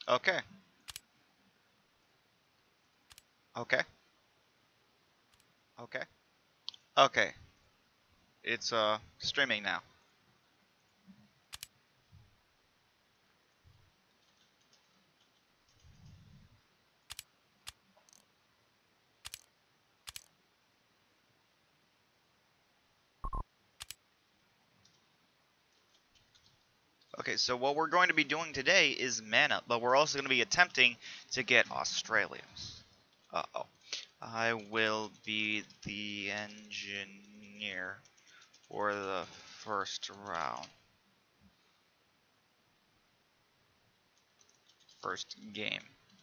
Okay. Okay. Okay. Okay. It's streaming now. Okay, so what we're going to be doing today is mana, but we're also going to be attempting to get australiums. Uh-oh. I will be the engineer for the first round. First game.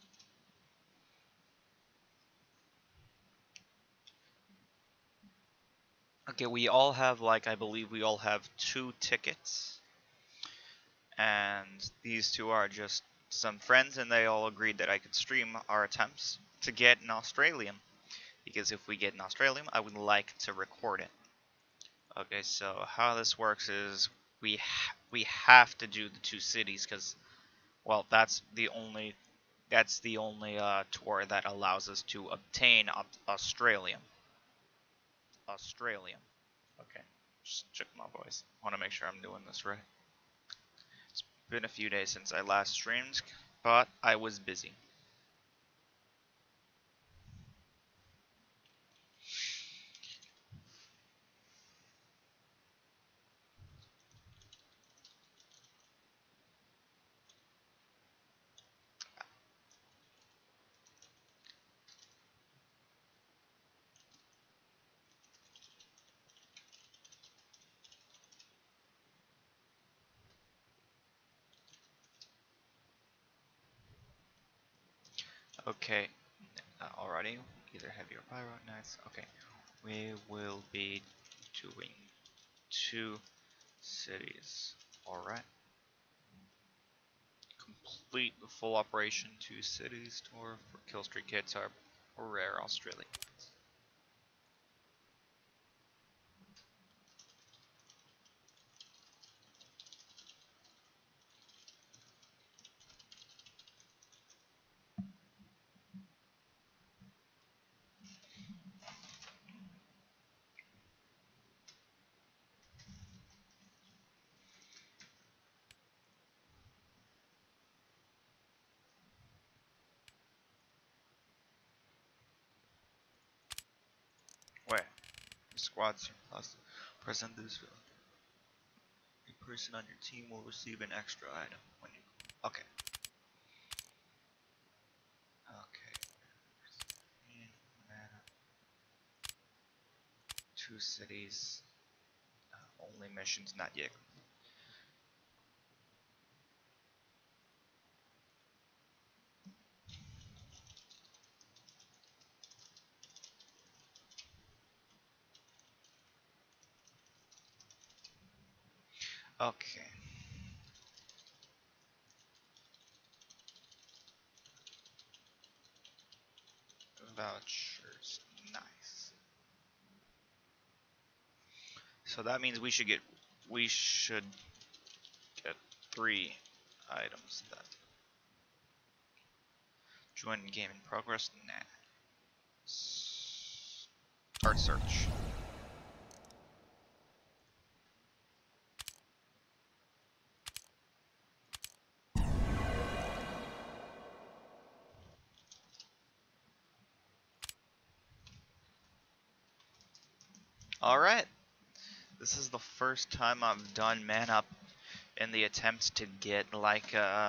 Okay, we all have, like, I believe we all have 2 tickets. And these 2 are just some friends, and they all agreed that I could stream our attempts to get an australium. Because if we get an australium, I would like to record it. Okay, so how this works is we have to do the 2 cities because, well, that's the only tour that allows us to obtain australium. Australium. Okay, just check my voice. I want to make sure I'm doing this right. It's been a few days since I last streamed, but I was busy. Okay, alrighty. Either heavy or pyro. Nice. Okay, we will be doing 2 cities. Alright. Complete the full operation 2 cities tour for killstreak kits are rare Australian. Wait, the squads plus present this. A person on your team will receive an extra item when you. Okay. Okay. 2 cities. Only missions not yet. Okay. Vouchers. Nice. So that means we should get 3 items then. Join game in progress. Nah. Start search. Alright. This is the first time I've done man up in the attempts to get like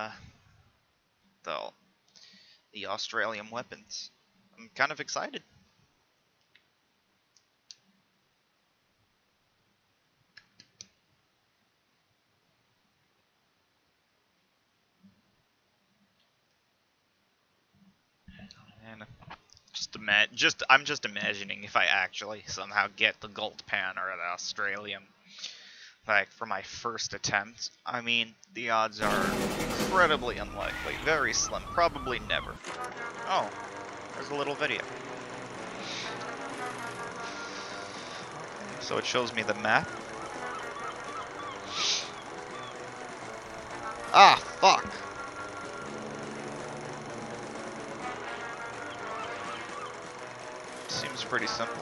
the australium weapons. I'm kind of excited. And I'm just imagining if I actually somehow get the gold pan or the australium, like for my first attempt. I mean, the odds are incredibly unlikely, very slim, probably never. Oh, there's a little video. So it shows me the map. Ah, fuck. pretty simple.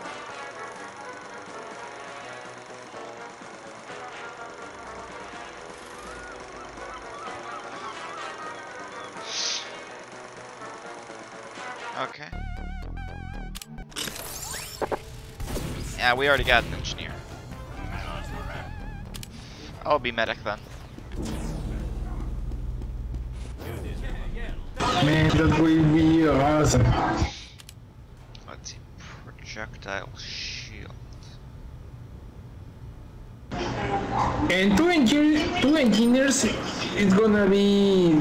Okay. Yeah, we already got an engineer. I'll be medic then. Man, that will be awesome. Let's see. Projectile shield. And two engineers, it's gonna be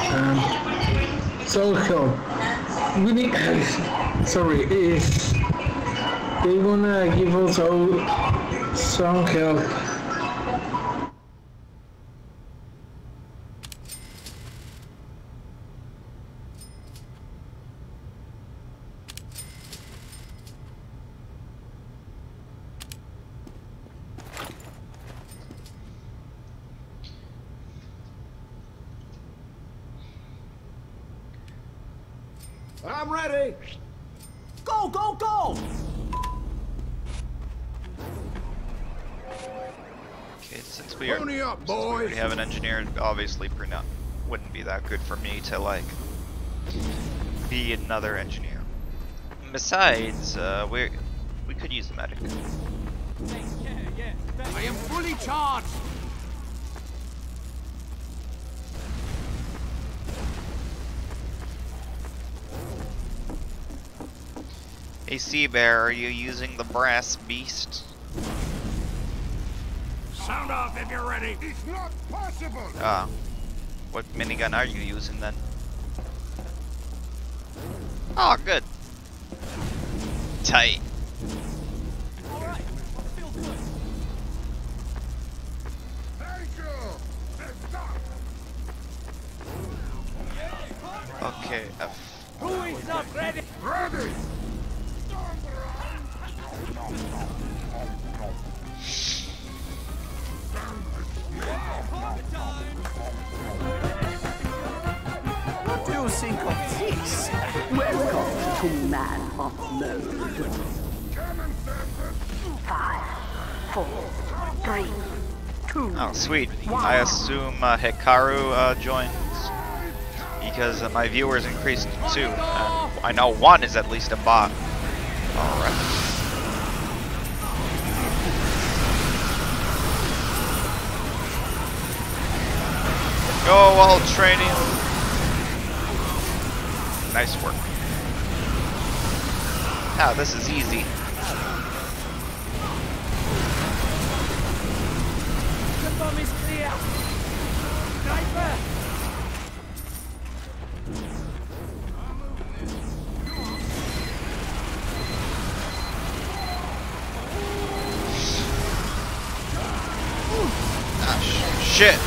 so help. We need, sorry, they're gonna give us all some help. I'm ready. Go, go, go! Okay, since we already boys. have an engineer, obviously wouldn't be that good for me to like be another engineer. Besides, we could use the medic. I am fully charged. Hey Sea Bear, are you using the brass beast? Sound off if you're ready. It's not possible. What minigun are you using then? Oh, good. Tight. Alright, feel good. Thank you. Let's stop. Okay, Who is not ready? Ready. What do you think of this? Welcome to Man of Mode. Cannon sensor. 5, 4, 3, 2. oh sweet. I assume Hikaru joins because my viewers increased to 2. And I know 1 is at least a bot. Alright. Go Ultranium! Nice work. Ah, this is easy. The bomb is clear. Sniper! Ah, shit!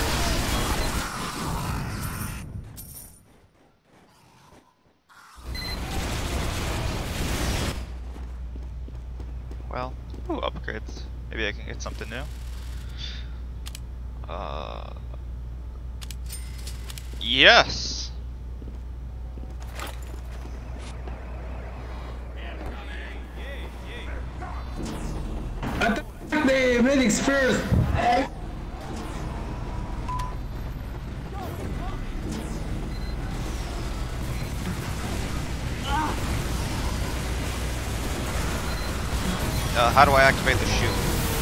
Well, ooh, upgrades. Maybe I can get something new. Yes! Attack the medics first! How do I activate the chute?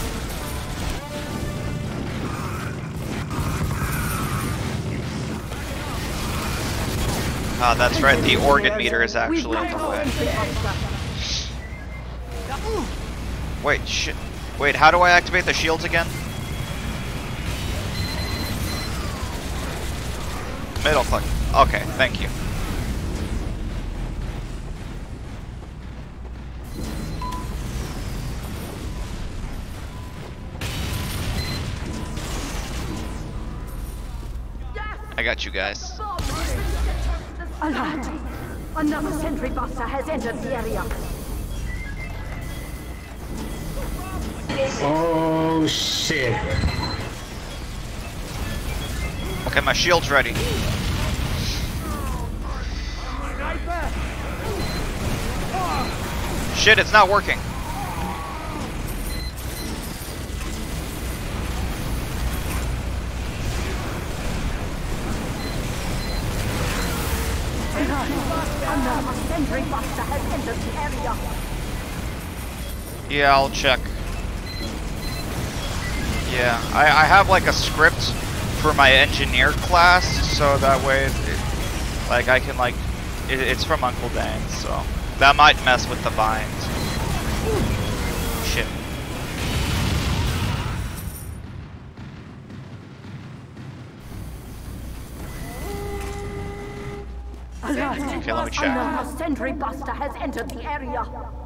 Ah, that's right, the organ meter is actually in the way. Wait, shit. Wait, how do I activate the shields again? Middle click. Okay, thank you. I got you guys. Alert! Another sentry buster has entered the area. Oh shit. Okay, my shield's ready. Sniper! Shit, it's not working. Another sentry buster has entered the area. Yeah, I'll check. Yeah, I have like a script for my engineer class, so that way, like I can like, it's from Uncle Dan, so that might mess with the vines. Shit. Okay, let me check. Another sentry buster has entered the area.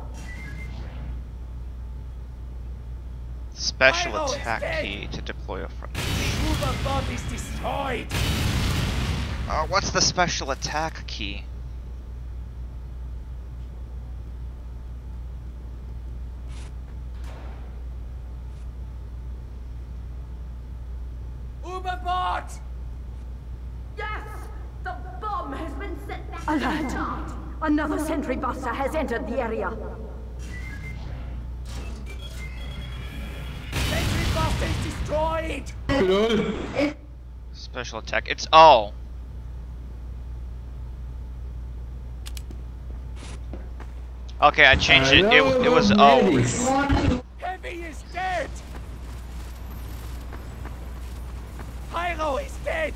Special attack key to deploy a front. Uberbot is destroyed. What's the special attack key? Uberbot! Yes! The bomb has been set back. Alert! Another sentry buster has entered the area. Sentry buster is destroyed. LOL. Special attack. It's O. Okay, I changed it. It was O. Heavy is dead. Pyro is dead.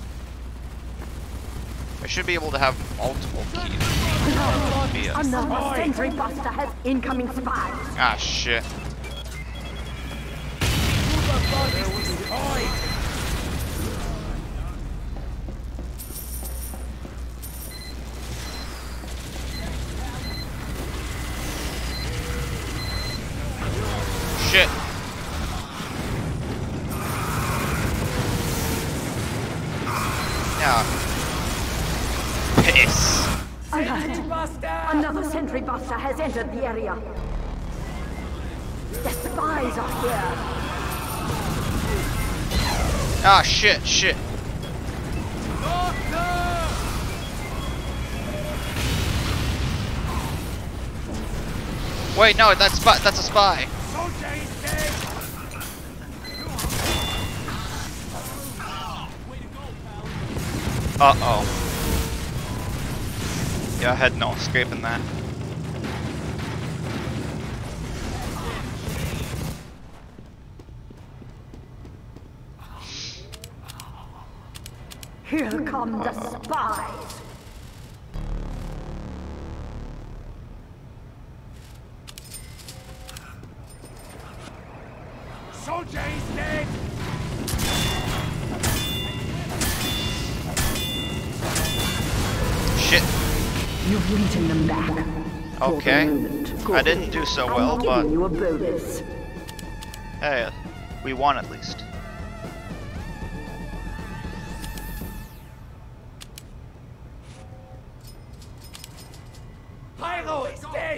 I should be able to have multiple keys. Yeah. Another sentry buster has incoming spies. Ah, shit. Uberbot is destroyed. Shit. Yeah. Piss. Alert! Buster. Another sentry buster has entered the area. The spies are here. Ah, shit, shit. Wait, no, that's a spy. Soldier is dead. Uh-oh. Yeah, I had no escaping that. Here come the spies. Soldier is dead. Shit. You've beaten them back. Okay. For the moment. I didn't do so well, I'm but giving you a bonus. hey, we won at least. Pyro is dead.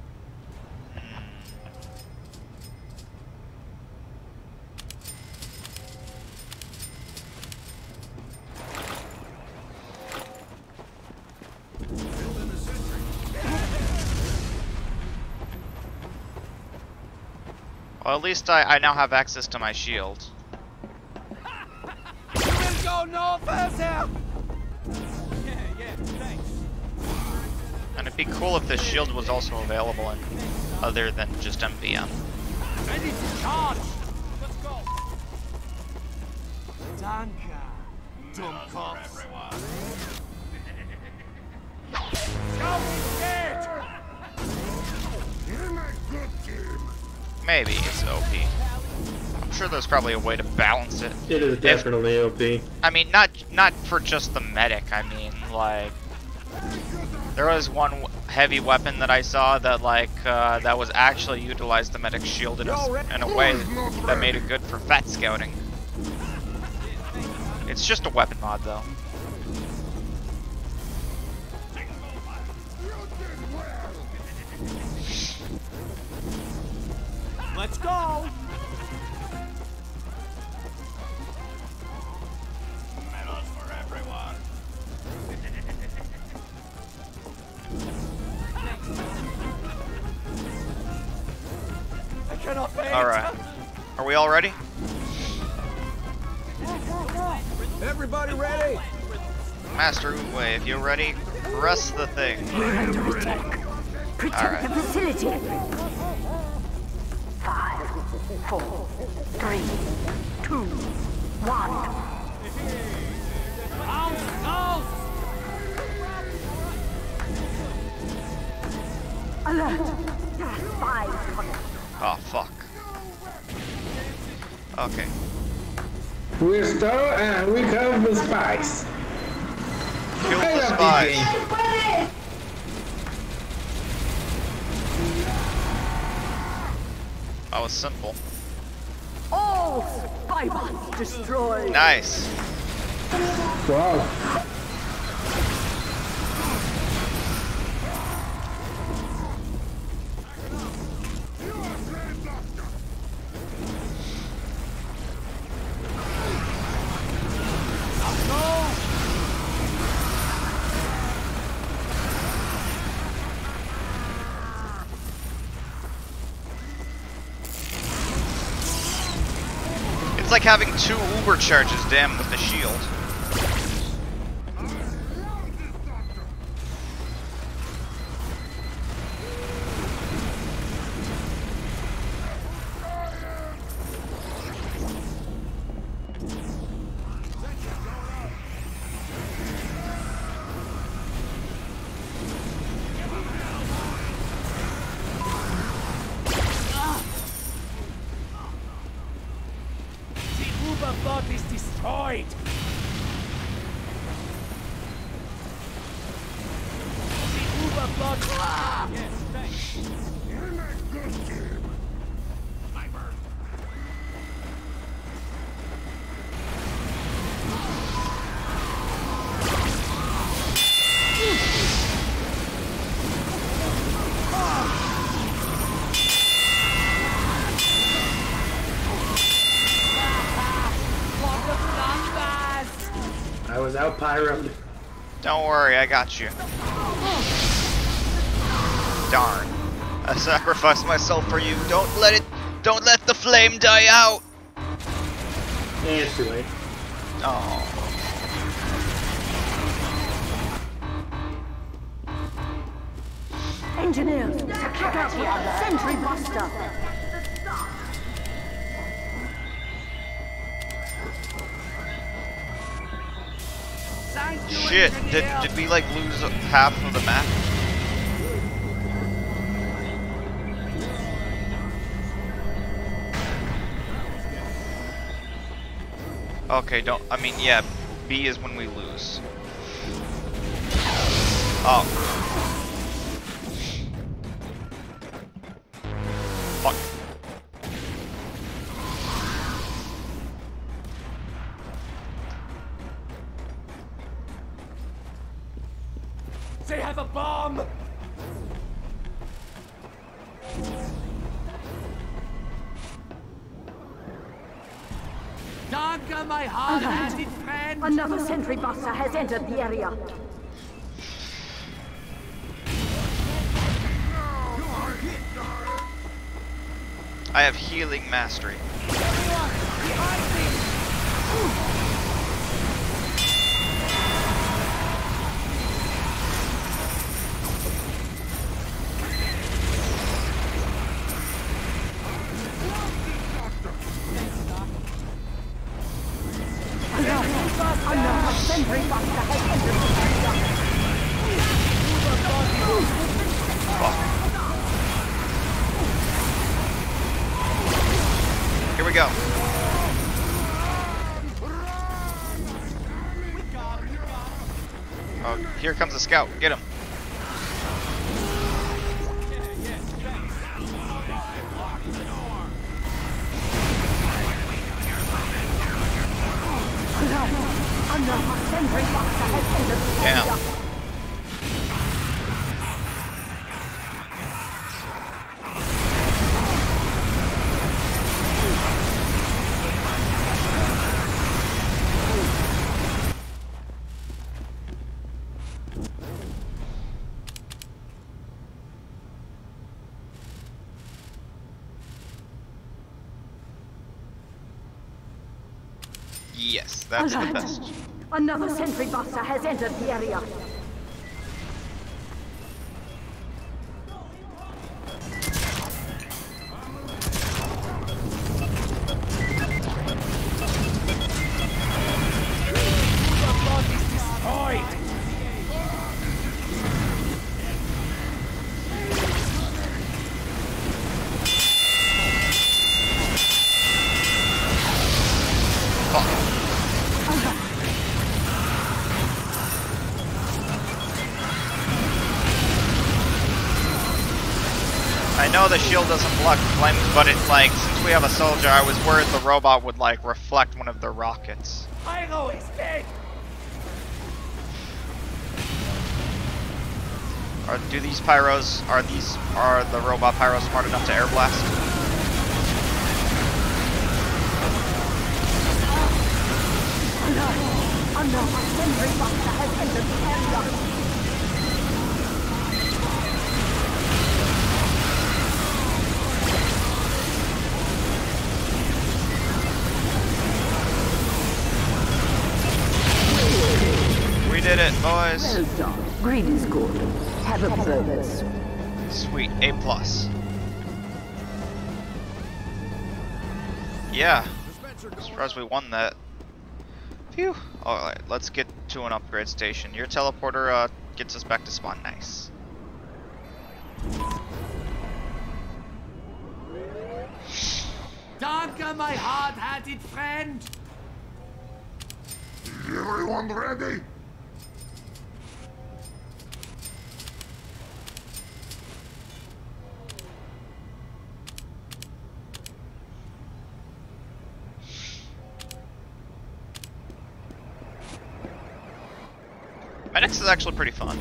Well, at least I now have access to my shield. You will go no further. And it'd be cool if the shield was also available in other than just MvM. Ready to charge. Let's go. Danke, Dummkopf. Joe is dead. You're my good team. Maybe it's OP. I'm sure there's probably a way to balance it. It is definitely OP. I mean, not for just the medic. I mean, like, there was one heavy weapon that I saw that that was actually utilized the medic's shield in a way that made it good for fat scouting. It's just a weapon mod, though. Let's go. Medals for everyone. we all ready? Everybody ready? Master Oogway, if you're ready, press the thing. We're under attack. Protect the facility. 5, 4, 3, 2, 1. Alert! Gas 5 coming. Oh, fuck. Okay. We start and we have the spies. Kill I the love spies. this game. That was simple. All spy bots destroyed. Nice. Wow. It's like having 2 Uber charges, damn, with the shield. Overlord is destroyed. The Overlord. Yes, thanks. You're not good, kid. I was out pyroed. Don't worry, I got you. Darn. I sacrificed myself for you. Don't let the flame die out. Yeah, it's too late. Oh. Engineers, check out the sentry buster. Shit, did we like lose half of the map? Okay, I mean, yeah, B is when we lose. Oh. Fuck. They have a bomb! Danke, my hard-hearted friend! Another sentry buster has entered the area. I have healing mastery. Another sentry buster has entered the area. Here we go. Oh, here comes a scout. Get him. Another sentry buster has entered the area. Damn. Yes, that's the best. Another sentry buster has entered the area. I know the shield doesn't block flames, but it's like, since we have a soldier, I was worried the robot would like reflect one of the rockets. Do these pyros, are the robot pyros smart enough to air blast? Another sentry buster has entered the area. We did it, boys. Well done. Greed is good. Have a purpose. Sweet, A+. Yeah. Surprised we won that. Phew. Alright, let's get to an upgrade station. Your teleporter gets us back to spawn. Nice. Danke, my hard-hearted friend. Everyone ready? Medics is actually pretty fun.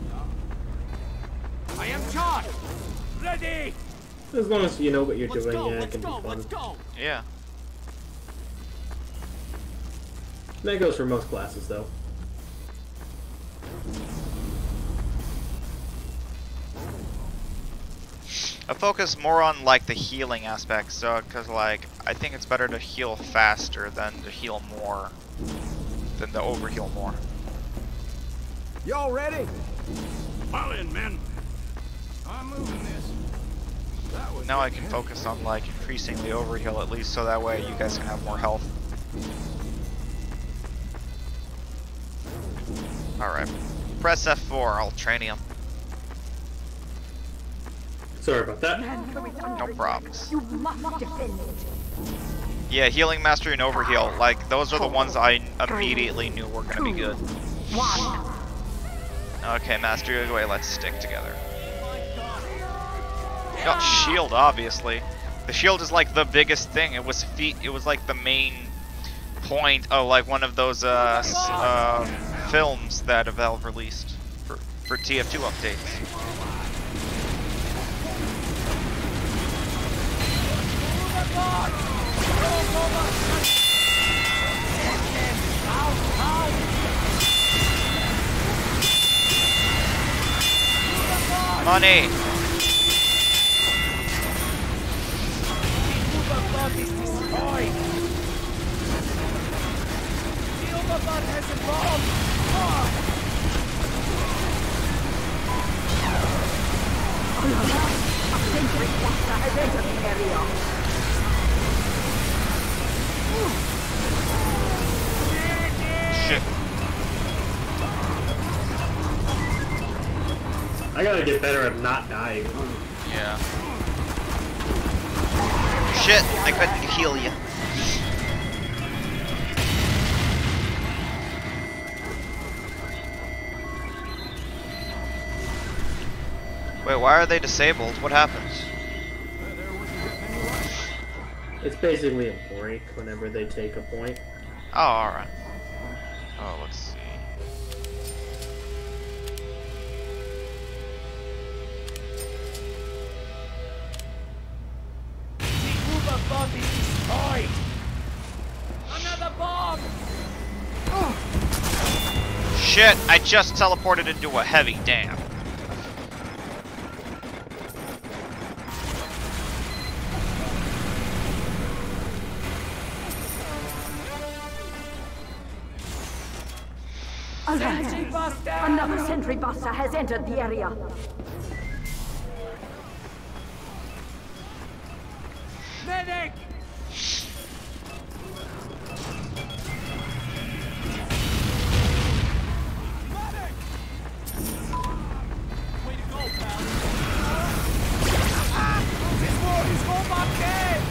I am charged. Ready. As long as you know what you're Let's doing, go. yeah, it Let's can go. be fun. Let's go. Yeah. That goes for most classes, though. I focus more on like the healing aspects, so because like I think it's better to heal faster than to heal more, than to overheal more. Y'all ready? Fall in, men. I'm moving this. That was Now I can focus on like increasing the overheal at least, so that way you guys can have more health. Alright. Press F4, Ultranium. Sorry about that. No problems. You must defend it. Yeah, Healing Mastery and Overheal, like those are the ones I immediately knew were gonna be good. One. Okay, Master Oogway, let's stick together. Got shield, obviously. The shield is like the biggest thing. It was like the main point of like one of those films that Valve released for TF2 updates. Money. Shit. I gotta get better at not dying. Yeah. Shit, I couldn't heal you. Wait, why are they disabled? What happens? It's basically a break whenever they take a point. Oh, alright. Oh, let's see. Bomb is destroyed. Another bomb. Shit, I just teleported into a heavy, damn. Alert! Another sentry buster has entered the area. Medic! Medic! Way to go, pal. He's going back in!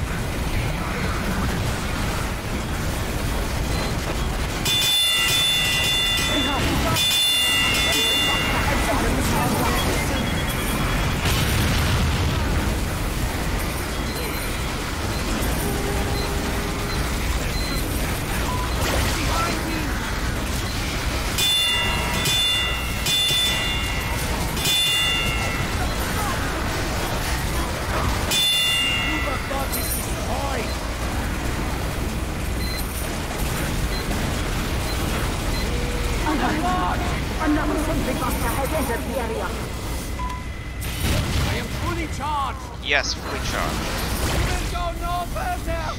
Another sentry buster has entered the area. I am fully charged! Yes, fully charged. Even go no further!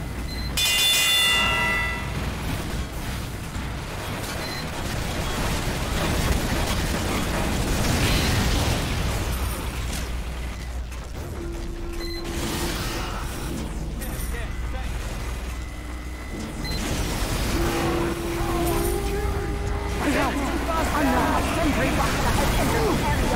Another sentry buster has entered the area.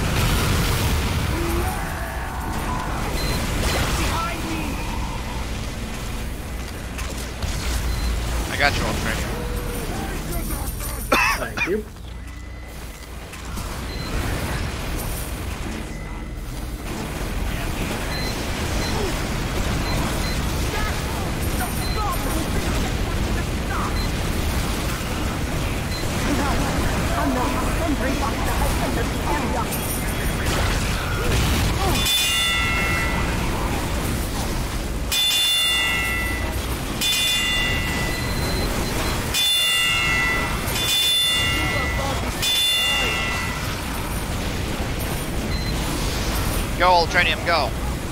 I got you, Ultranium. Thank you. Another sentry buster has entered the area. Go, Ultranium, go.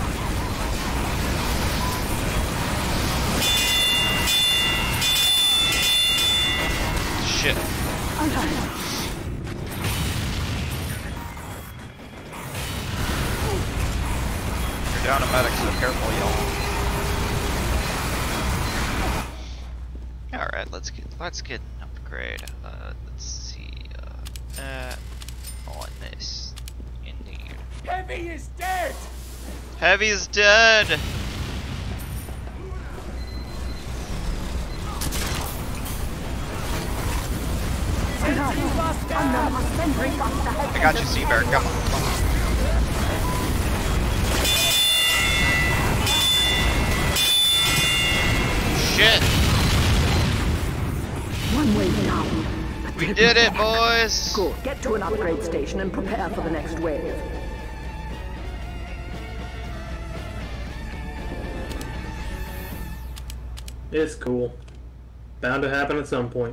Shit. You're down to medic, so careful, y'all. Alright, let's get an upgrade. Let's see. On this. Indeed. Heavy is dead! Heavy is dead! Another sentry buster has I got you, Seabear. Come on. Shit! one way down. We did it, boys! Good. Get to an upgrade station and prepare for the next wave. It's cool. Bound to happen at some point.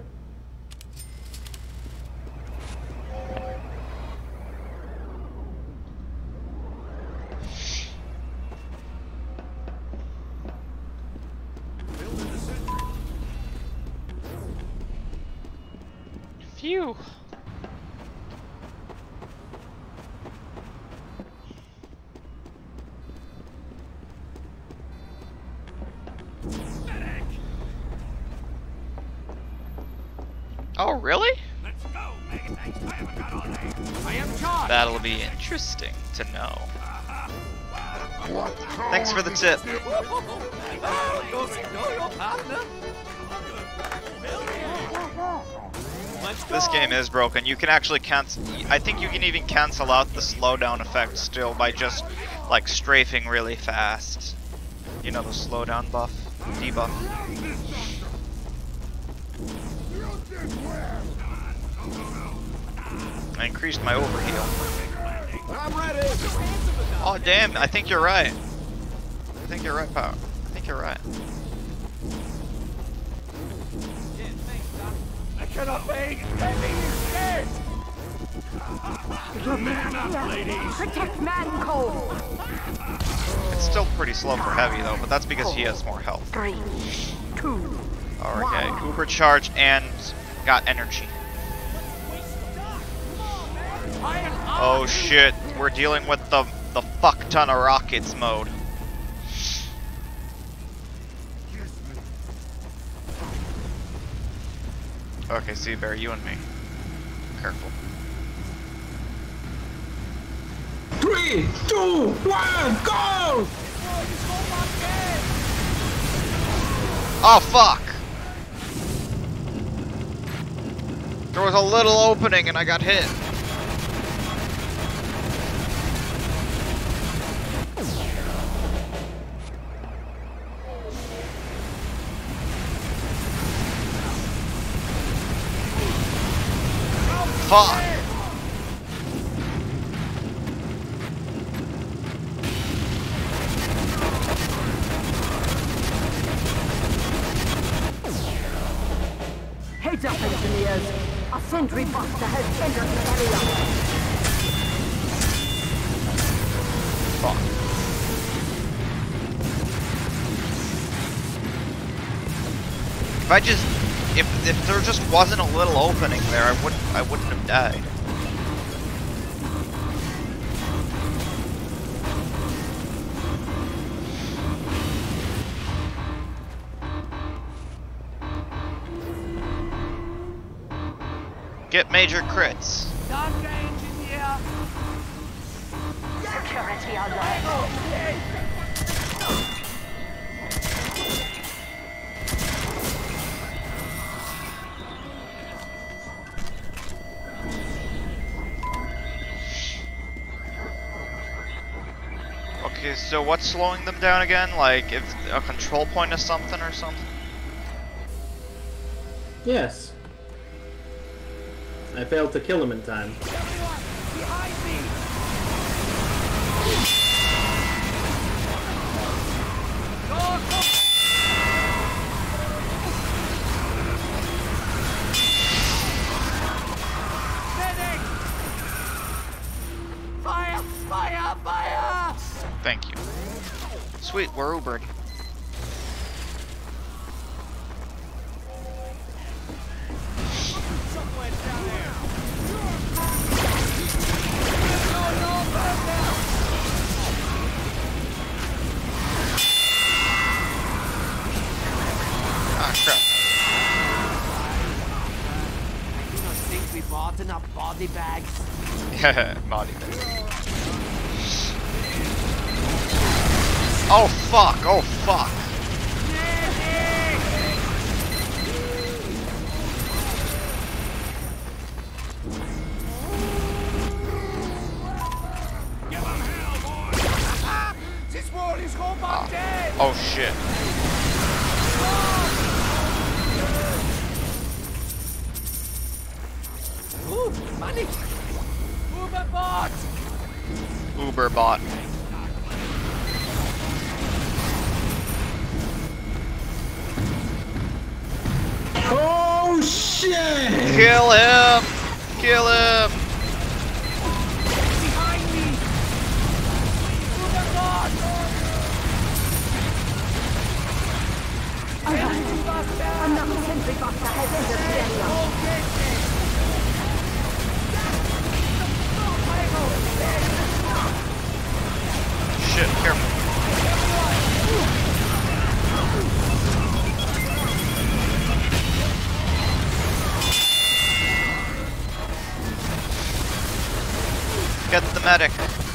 Phew. Oh, really? Let's go, Megatanks. I haven't got all day. I am charged! That'll be interesting to know. Thanks for the tip. This game is broken. You can actually cancel. I think you can even cancel out the slowdown effect still by just like strafing really fast. You know the slowdown buff, debuff. I increased my overheal. I'm ready! Oh damn! I think you're right. I think you're right, Power. I think you're right. I cannot wait! Heavy is dead! Man up, ladies. Protect Man Cole. It's still pretty slow for heavy though, but that's because he has more health. 3, 2, Okay, uber charge and got energy. Oh shit, we're dealing with the fuck ton of rockets mode. Okay, Seabear, you and me. Careful. 3, 2, 1, go! Oh fuck! There was a little opening and I got hit. Fuck! Heads up, engineers. A sentry buster has entered the area. Fuck. If there just wasn't a little opening there, I wouldn't have died. Get major crits. Security alert. Okay, so what's slowing them down again? Like, if a control point is something or something? Yes. I failed to kill him in time. Fire! Fire! Fire! Thank you. Sweet, we're Ubered. Ah, crap. I don't think we bought enough body bags. Body bag. Oh fuck, oh fuck. Give 'em hell, boys! This wall is all but dead! Oh shit. Ooh, money! Uber bot! Uber bot. Oh shit! Kill him! Kill him! Behind me! Uber bot! Another sentry buster has entered the area. Shit, careful. Get the medic.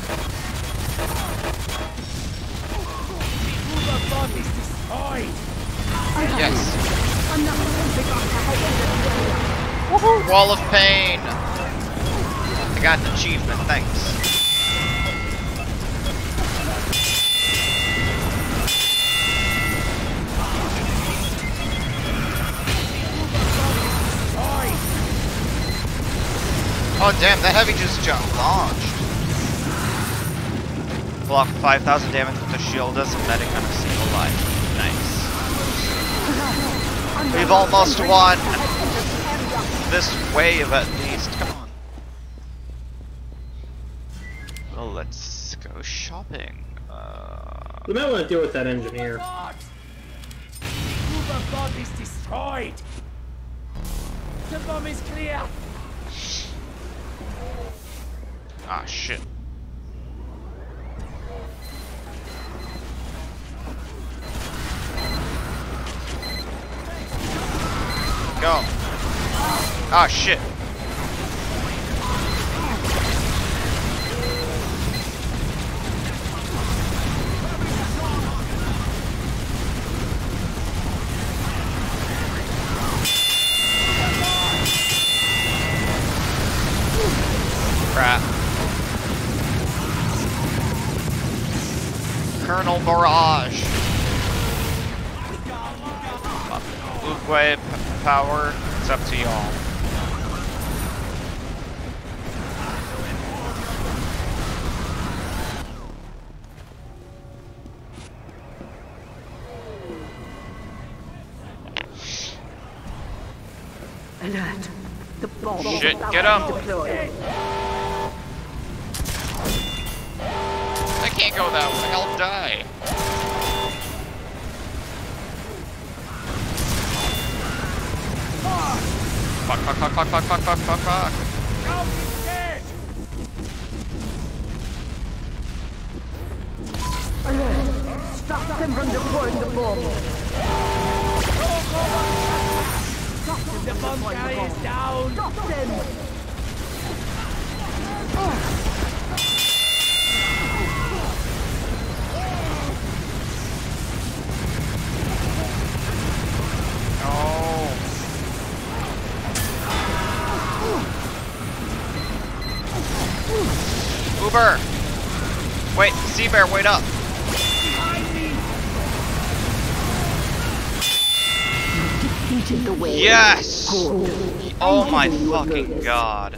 Uber bot is destroyed! Yes. Another sentry buster has entered the area. Wall of pain. I got an achievement, thanks. Oh damn, that heavy just launched. Block 5,000 damage with the shield as a medic on a single life. Nice. We've almost won. This wave at least. Come on. Well, let's go shopping. We might want to deal with that engineer. Uber bot is destroyed! The bomb is clear! Ah, shit. Go. Ah, shit. Crap. Colonel Barrage. Oogway power, it's up to y'all. Alert. The bomb Shit, is about get to up. be deployed. I can't go that way, I'll die. Fuck, fuck, fuck, fuck, fuck, fuck, fuck, fuck, fuck. Alert. Stop them from deploying the bomb. Stop them The bomb carrier is down. Stop them. No. Uber! Wait, Sea Bear, wait up! Defeated the wave. Yes! Good. Oh my And you fucking lose. god.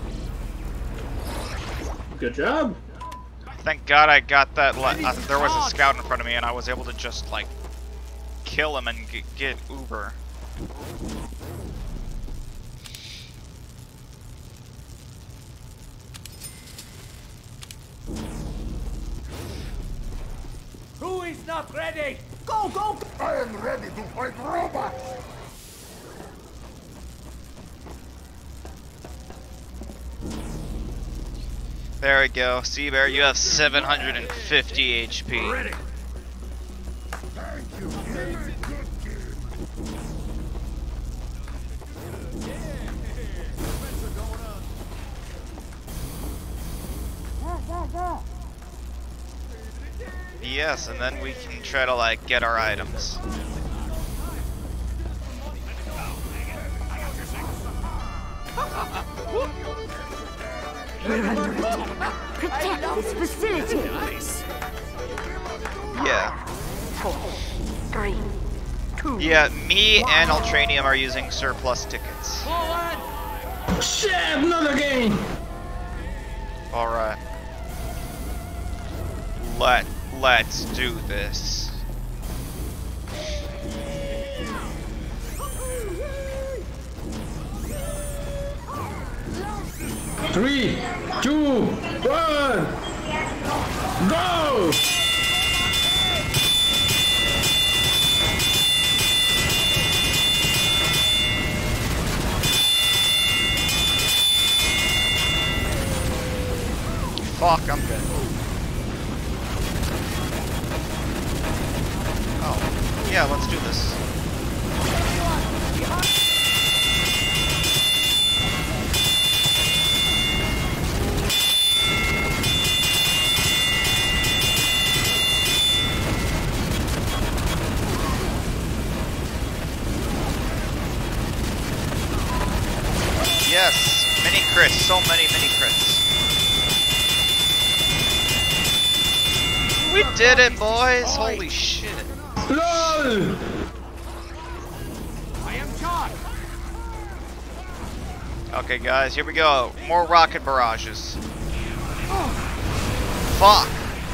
Good job. Thank god I got that. There was a scout in front of me and I was able to just, like, kill him and get Uber. Who is not ready? Go, go! I am ready to fight robots! There we go. Sea Bear, you have 750 HP. Ready! Thank you, very good kid. Yes, and then we can try to, like, get our items. We're under attack. Protect this facility. Yeah. 4, 3, 2. Yeah, me and Ultranium are using surplus tickets. Shit, not again! Alright. Let's do this. Three, two, one, go! Fuck, I'm good. Oh, yeah, let's do this. Yes, mini crits, so many mini crits. We did it, boys! Holy shit. LOL! I am charged. Okay, guys, here we go. More rocket barrages. Fuck!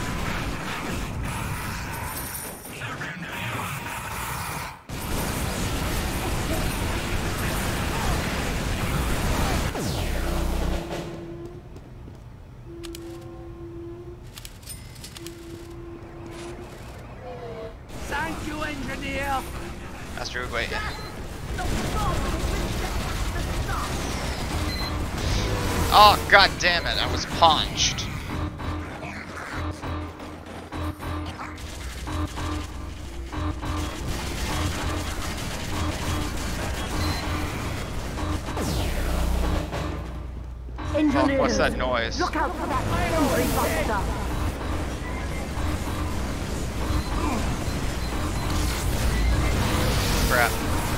Thank you, engineer. Master Oogway. Oh, god damn it, I was punched. Engineers, Oh, what's that noise? look out for that sentry buster. Crap.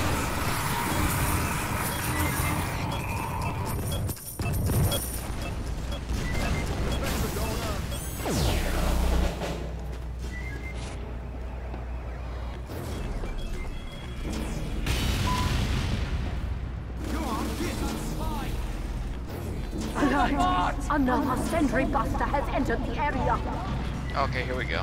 Alert! Another sentry buster has entered the area. Okay, here we go.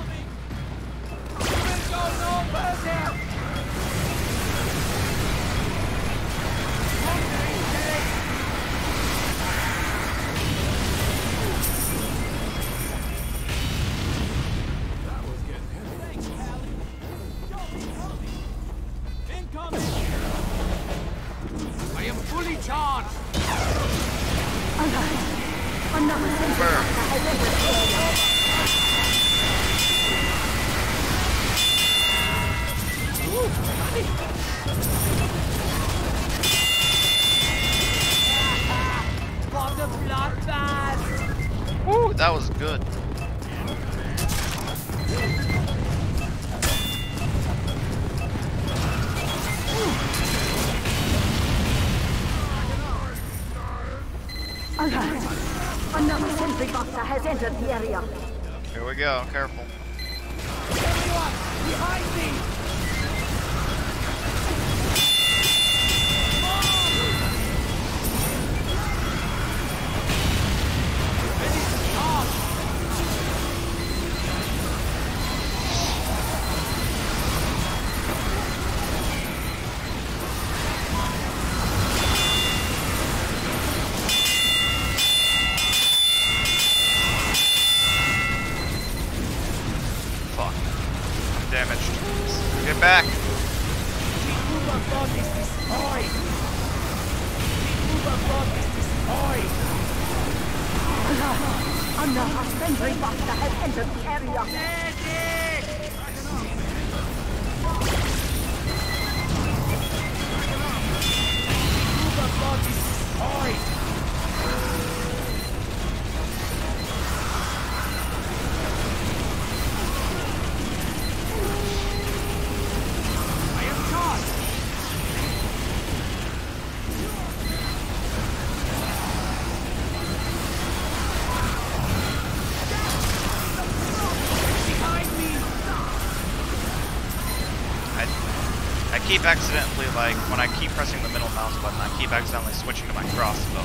I am fully charged. Alert! Another sentry buster has entered the area. What a bloodbath! Ooh, that was good. Alert! Another sentry buster has entered the area. Here we go, careful. Everyone, behind me! Fuck. I'm damaged. Get back. Uberfront is destroyed! Uberfront is destroyed! Alert! Another sentry buster has entered the area. Medic! Uberfront is destroyed! I am charged! Behind me! I keep accidentally, like, when I keep pressing the middle mouse button, I keep accidentally switching to my crossbow.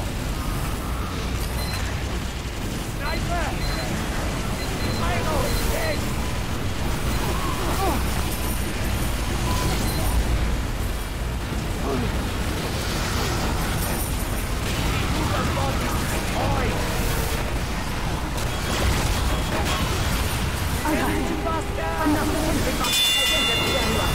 Sniper! Milo is dead! Uberfront is destroyed! Alert! Another sentry buster has entered the area.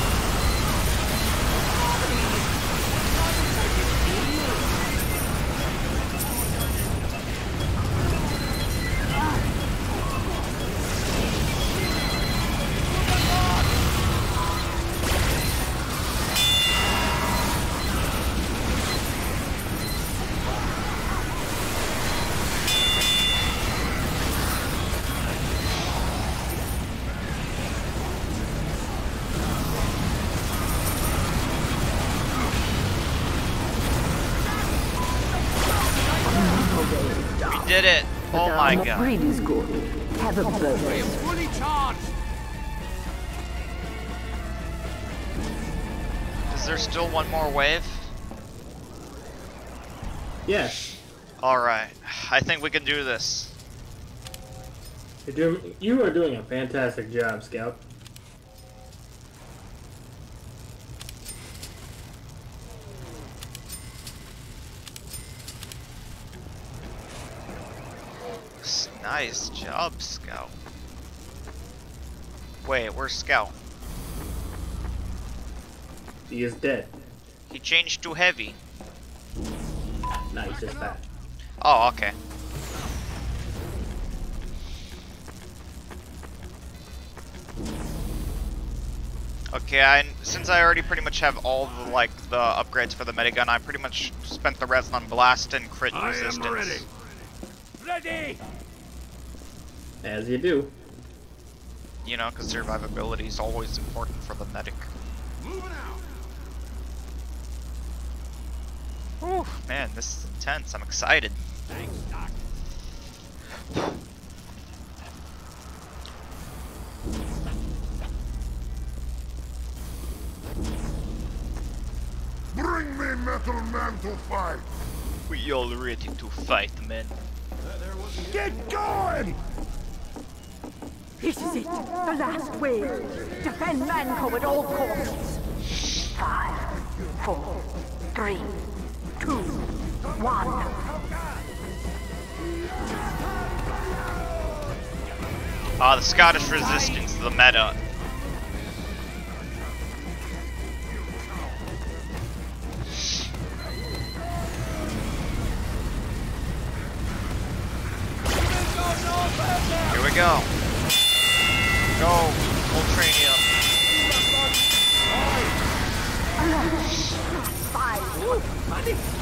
We did it! Oh my god. Breed is good. Have a bonus. Fully charged! Is there still one more wave? Yes. Alright. I think we can do this. You are doing a fantastic job, Scout. Nice job, Scout. Wait, where's Scout? He is dead. He changed to heavy. Nice as that. Oh, okay. Okay, since I already pretty much have all the, like, the upgrades for the medigun, I pretty much spent the rest on blast and crit I resistance. am ready. Ready. As you do. You know, because survivability is always important for the medic. Moving out. Whew, man, this is intense. I'm excited. Thanks, Doc. Bring me Metal Man to fight! We all ready to fight, man. Get going! This is it. The last wave. Defend Manco at all costs. 5, 4, 3, 2, 1. Ah, the Scottish resistance, the meta. Here we go. Go, Ultranium. 5.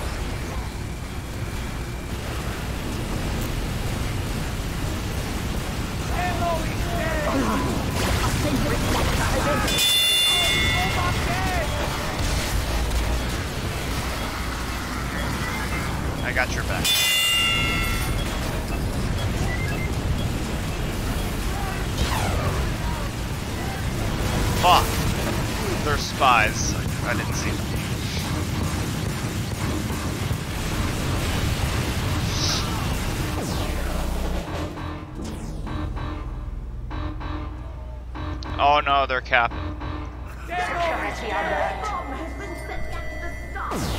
I got your back. Fuck. They're spies. I didn't see them. Oh no, they're capping. Security alert. Bomb has been set at the start.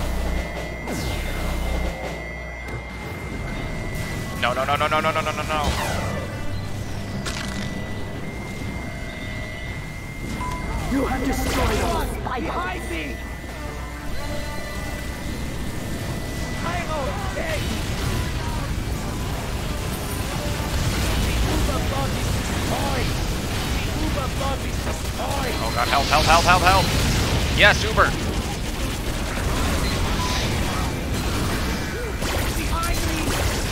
No, no, no, no, no, no, no, no, no, no. You have destroyed all spy. Behind me! Hang on, Jake! The Uber body destroyed! The Uber body destroyed! Oh god, help, help, help, help, help! Yes, Uber! Behind me!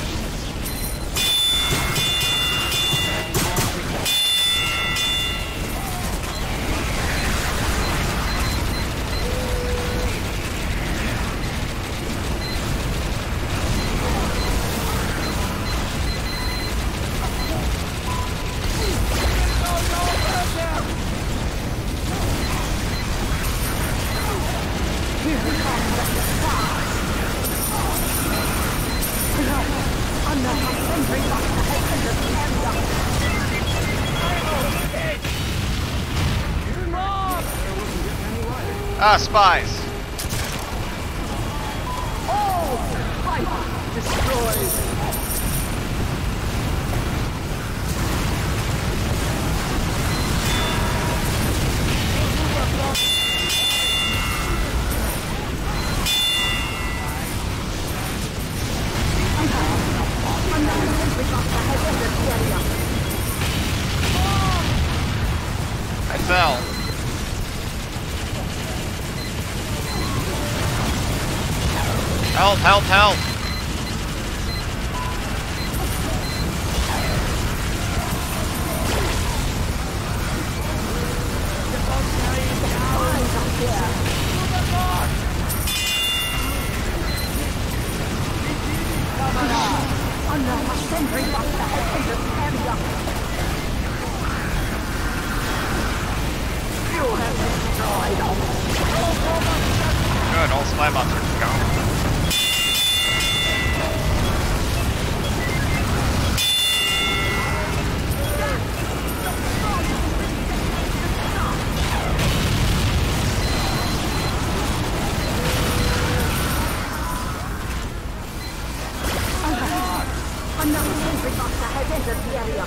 Ah, spies! I fell. Help, help, help! Another sentry buster has entered the area. You have destroyed all. Good, all spy bots are gone. Another sentry buster has entered the area.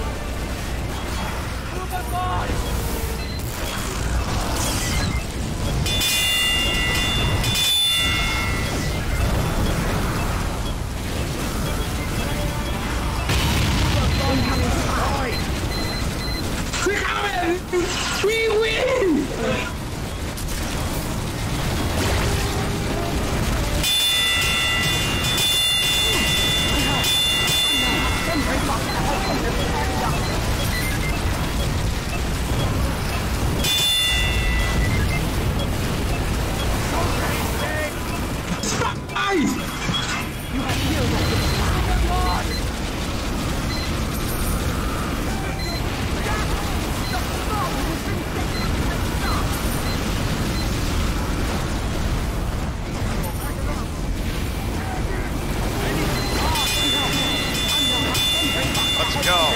Let's go.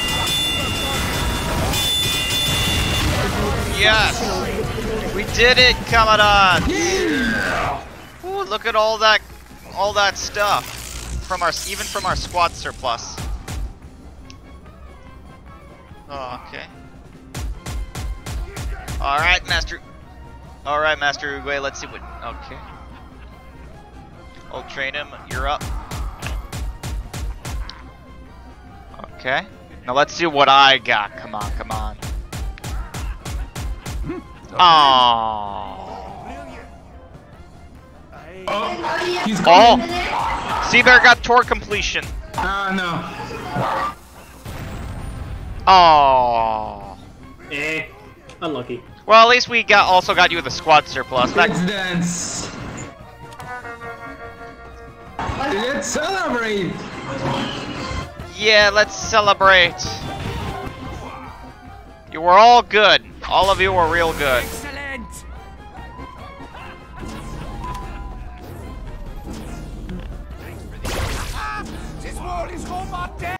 Yes! We did it, Commandant! Ooh, look at all that stuff. From our, even from our squad surplus. Oh, okay. Alright, Master Oogway, let's see what, okay. Ultranium, you're up. Okay. Now let's see what I got. Come on, come on. Aww. Oh, he's coming. Oh! Seabear got tour completion. Ah, no. Aww. Unlucky. Well, at least we also got you the squad surplus. Let's dance. Let's celebrate. Yeah, let's celebrate. You were all good. All of you were real good. Excellent! This wall is home out there!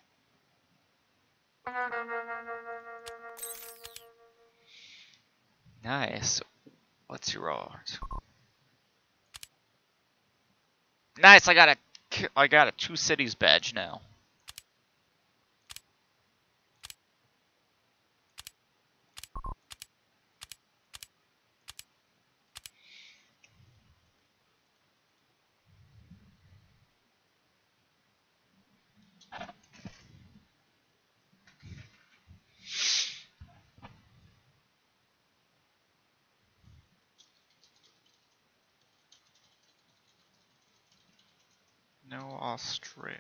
Nice. What's your art? Nice. I got a Two Cities badge now. No Australia.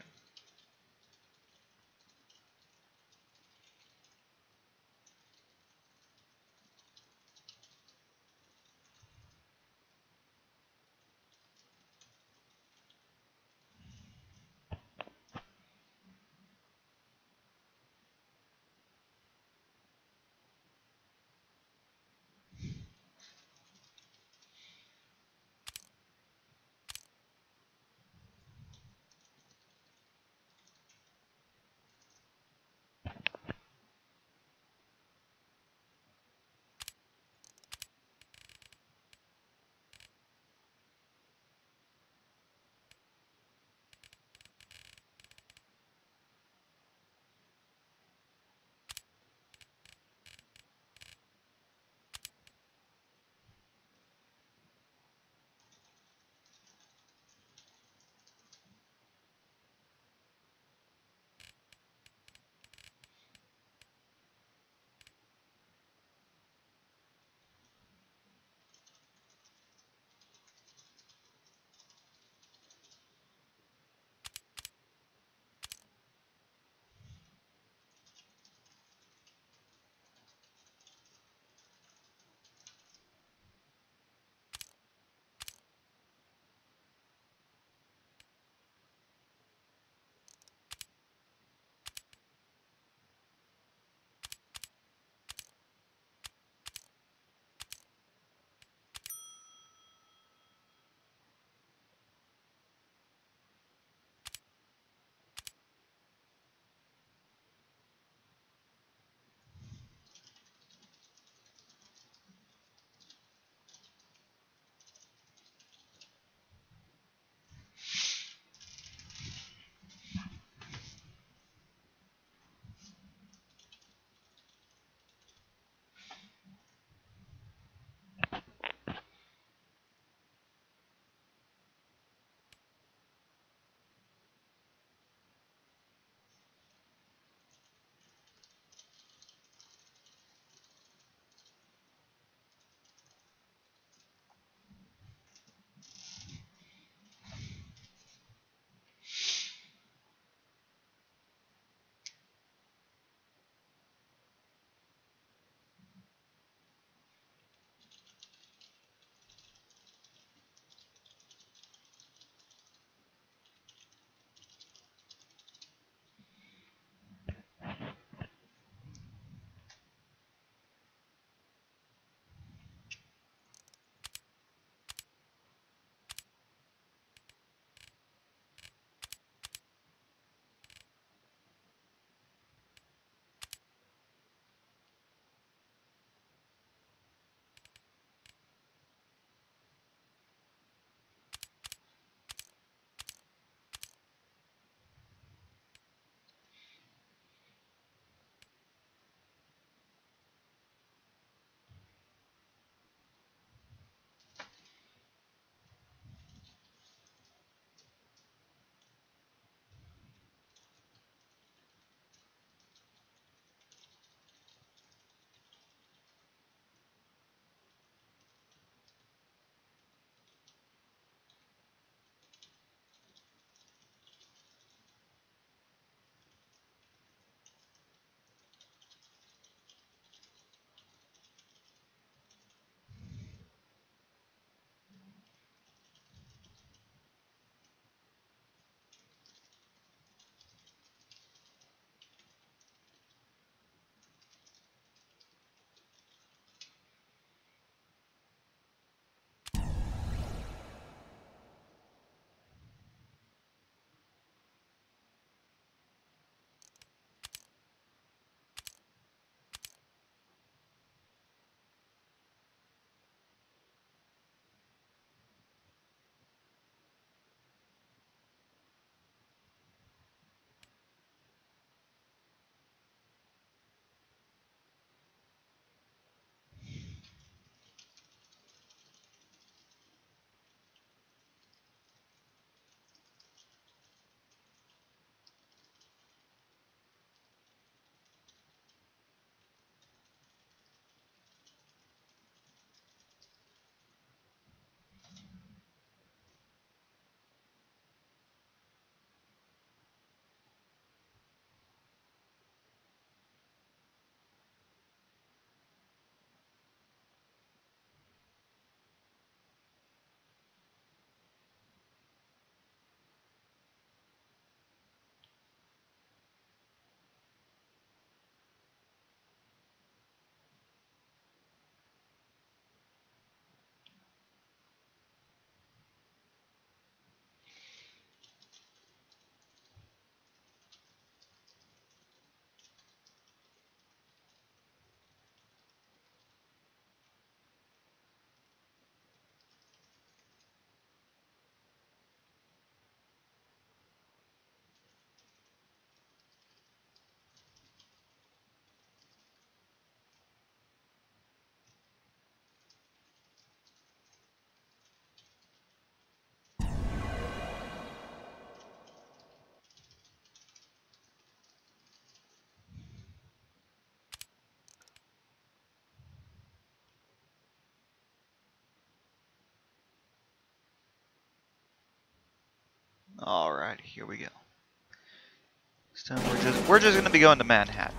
Alright, here we go. This time we're just gonna be going to Manhattan.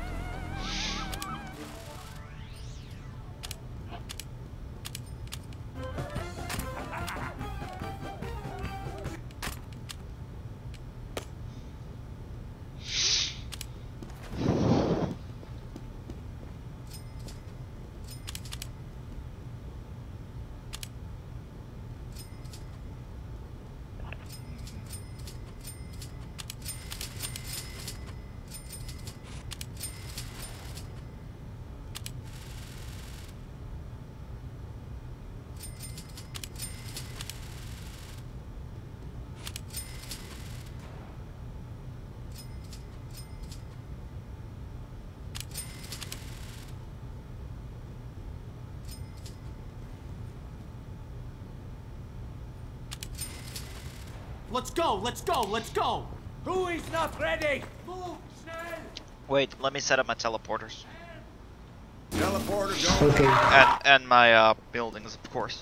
Let's go, let's go, let's go! Who is not ready? Move, schnell! Wait, let me set up my teleporters. Teleporter going. Okay. And my buildings, of course.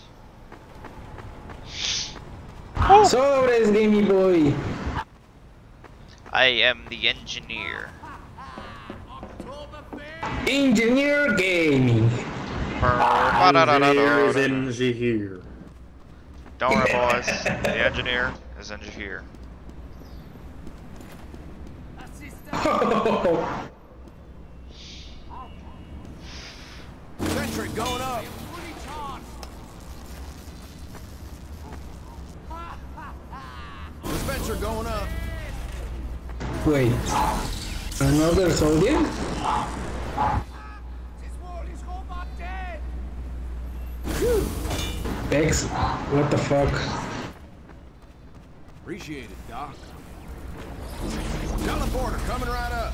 Sobres, Gamey Boy. I am the engineer. Engineer Gaming. Engineers in here. Don't worry, boys. The engineer is here. Sentry going up. Dispenser going up. Wait. Another soldier? This wall is robot dead. X, what the fuck? Appreciate it, Doc. Teleporter coming right up.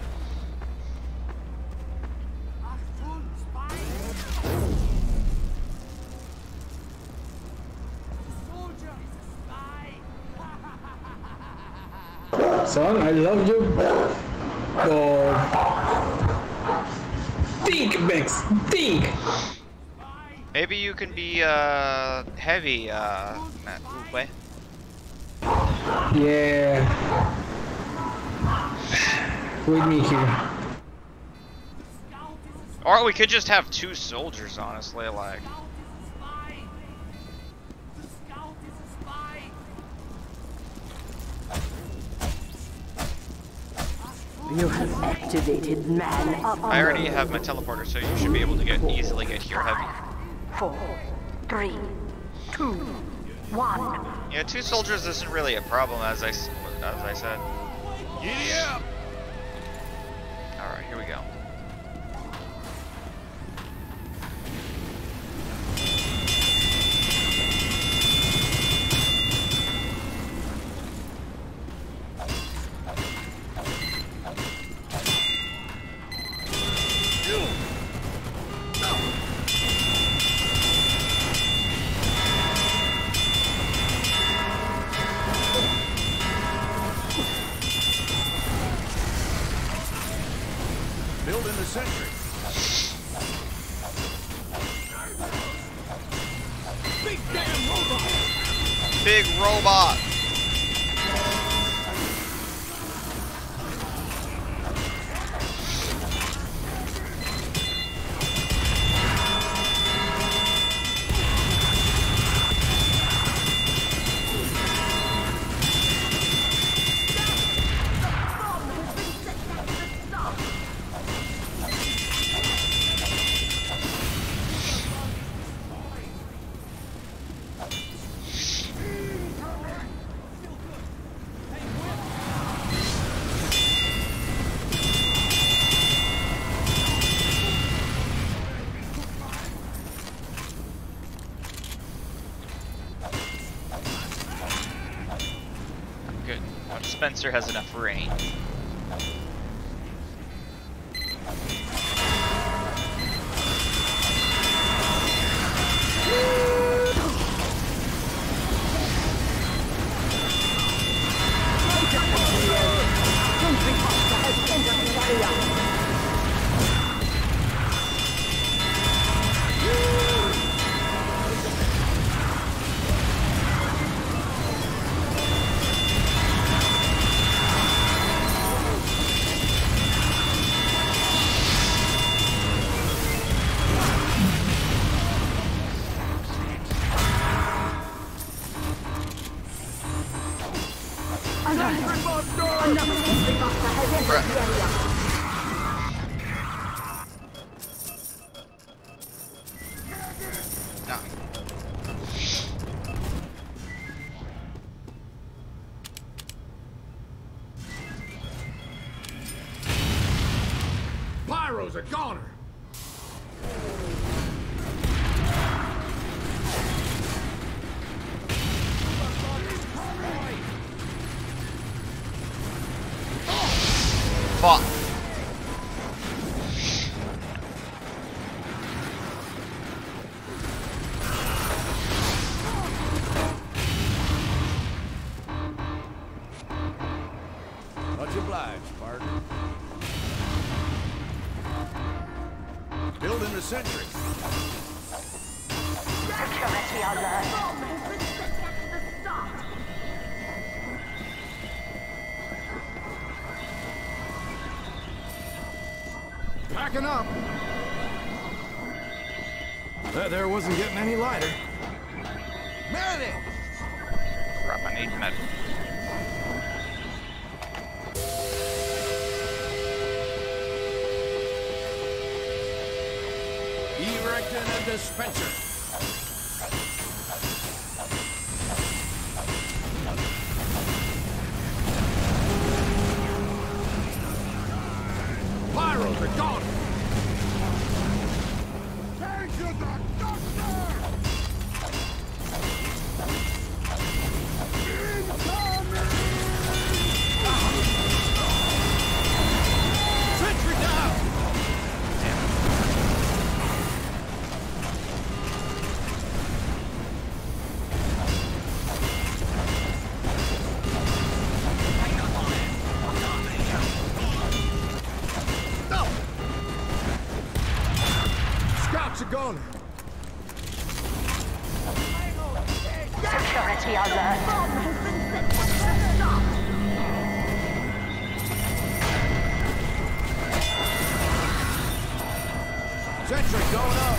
Son, I love you. Oh. Think, Bex, think! Maybe you can be heavy, Master Oogway. Yeah. With me here. Or we could just have two soldiers, honestly, like. You have activated Man up. I already have my teleporter, so you should be able to easily get here heavy. 4, 3, 2, 1. Yeah, two soldiers isn't really a problem, as I said. Giddy up. All right, here we go. Building the sentry. Big damn robot. Big robot. Good. Spencer has enough range. Another sentry buster has entered the area. Pyro's a goner. Fuck. Much obliged, partner. Building the sentry. Security alert. Bomb has been set at the start. Packing up. That there wasn't getting any lighter. Manning! Crap, I need med. Erecting a dispenser. Pyro's a goner. Thank you, Doctor! Sentry down! No! Scout's a goner. Security alert. Bomb has been set at the start. Sentry going up.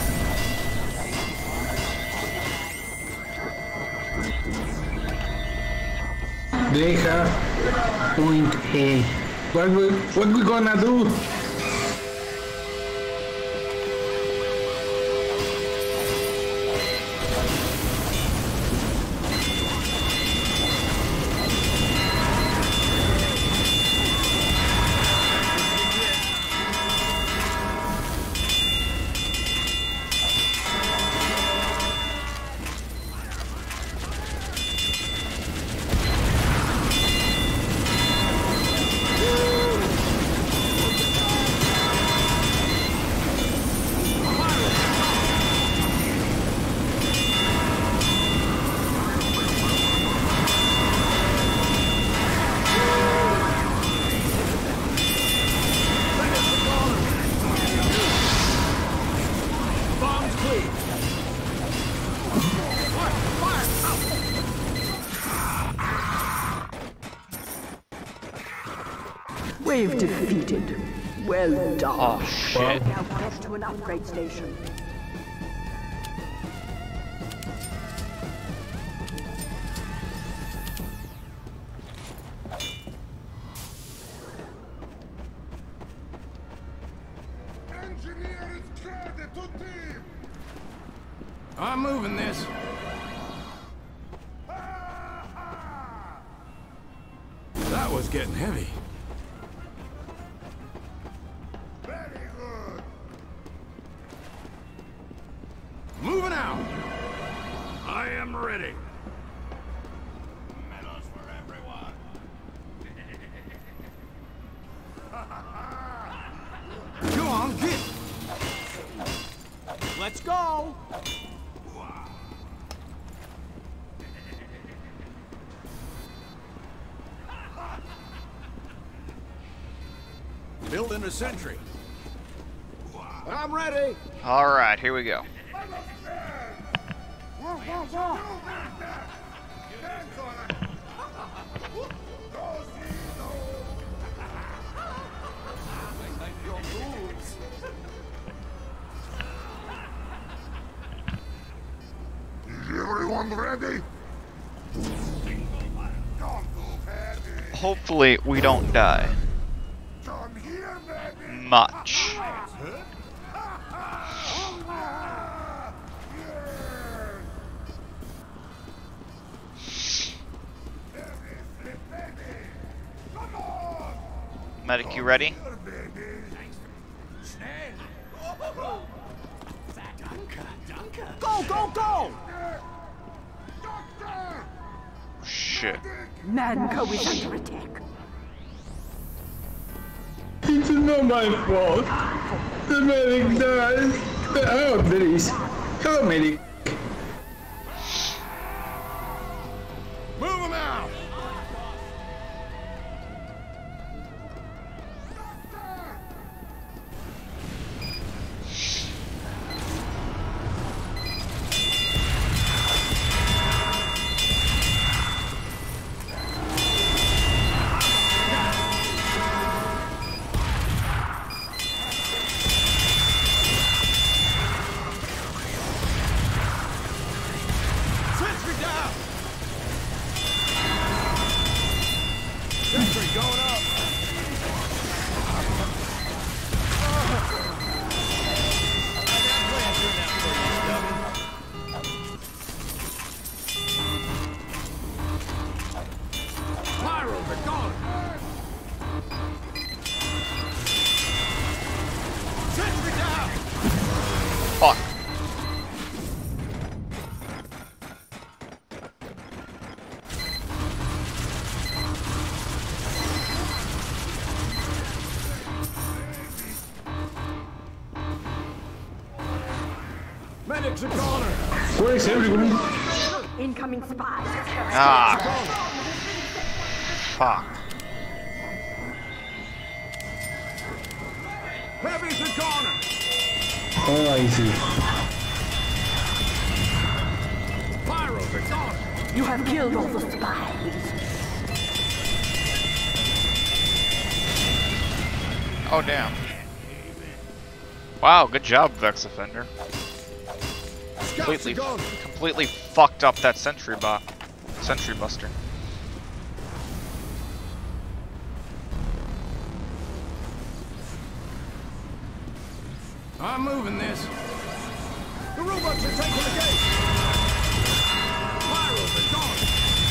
They have point A. What we gonna do? Bombs clear. Fire! We've defeated. Well done. Oh shit. Now get to an upgrade station. Engineer is cleared to team! I'm moving this. That was getting heavy. Very good! Moving out. I am ready. Medals for everyone! Go on, get. Let's go. Building a sentry. I'm ready. All right, here we go. Is everyone ready? Don't move heavy! hopefully we don't die Come here, baby. much. Medic, you ready? Go, go, go! Shit. Mann is under attack. It's not my fault. The medic died. Oh, please. Hello, medic. Move him out! Sentry down! Sentry going up! Pyros are gone! Sentry down! Fuck. Medics are goner! Where is everyone? Incoming spies. Ah. Fuck. Heavies are goner! Oh, I see. Pyros are goner! You have killed all the spies. Oh, damn. Wow, good job, Vex Offender. Scouts are goner! Completely fucked up that sentry buster. I'm moving this. The robots are taking the gate. Pyros are gone.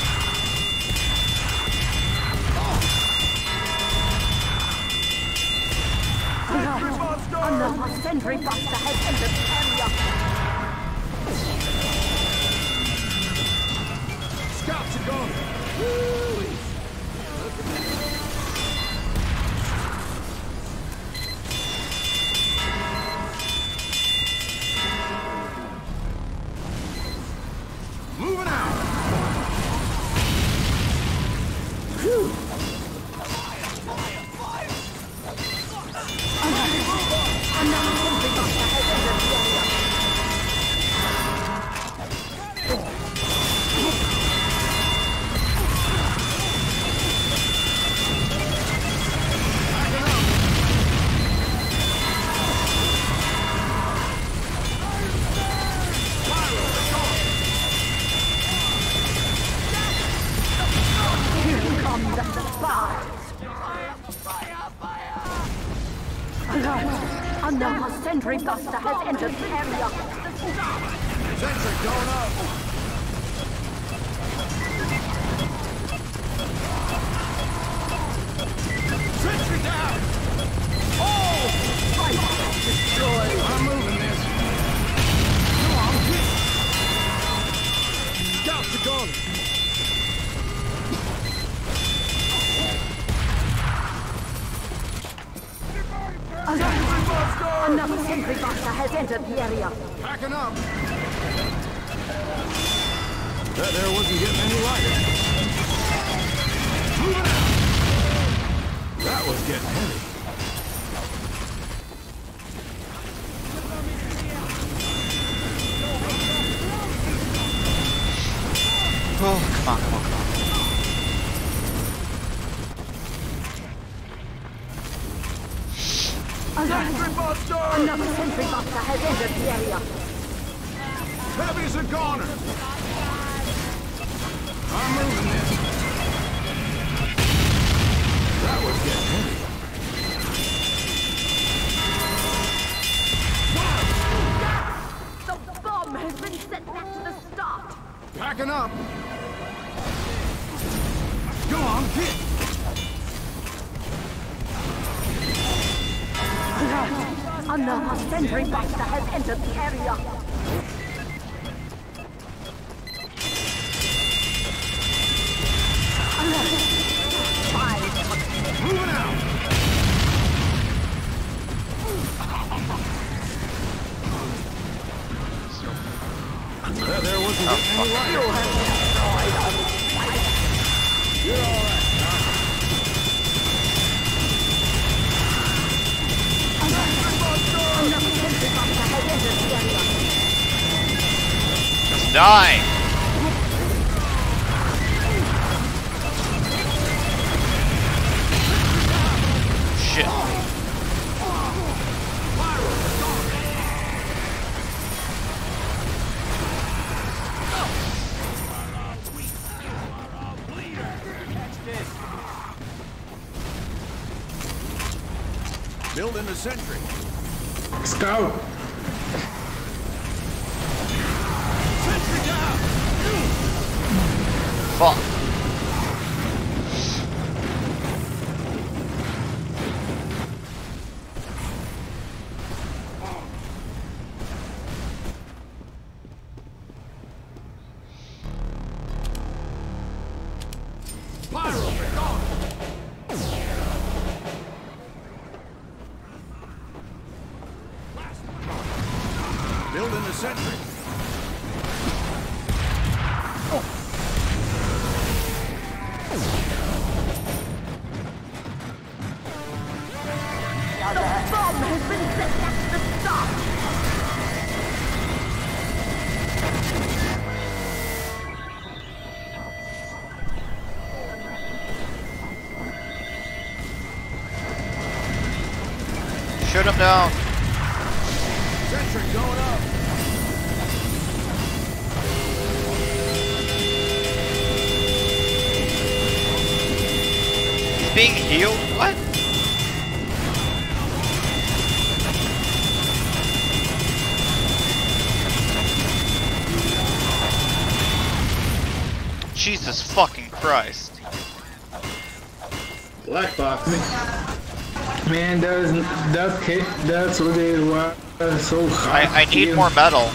Another sentry buster has entered the area. Scouts are gone. Moving out. Another sentry buster has entered the area. Here come the spies. Alert! Another sentry buster has entered the area. Sentry going up. Sentry down. Oh! Destroyed. I'm moving this. Come on, quick. Scouts are gone. Another sentry buster has entered the area. Packing up. That there wasn't getting any lighter. Moving out. That was getting heavy. Oh, come on, come on, come on. Sentry buster! Another sentry buster has entered the area. Heavy's a goner. I'm moving this. I'm hit. Another sentry buster has entered the area. Moving out. There wasn't any light. You have destroyed us. You're all right. Another sentry buster has entered the area. Just die! Shit. Building the sentry. Scout. Sentry down. Fuck. Pyro, they're gone. Building the sentry. The bomb has been set at the start. Shoot him down. Sentry going up. He's being healed? What? Jesus fucking Christ. Black box. Man, that's what it was so hard. I need more metal.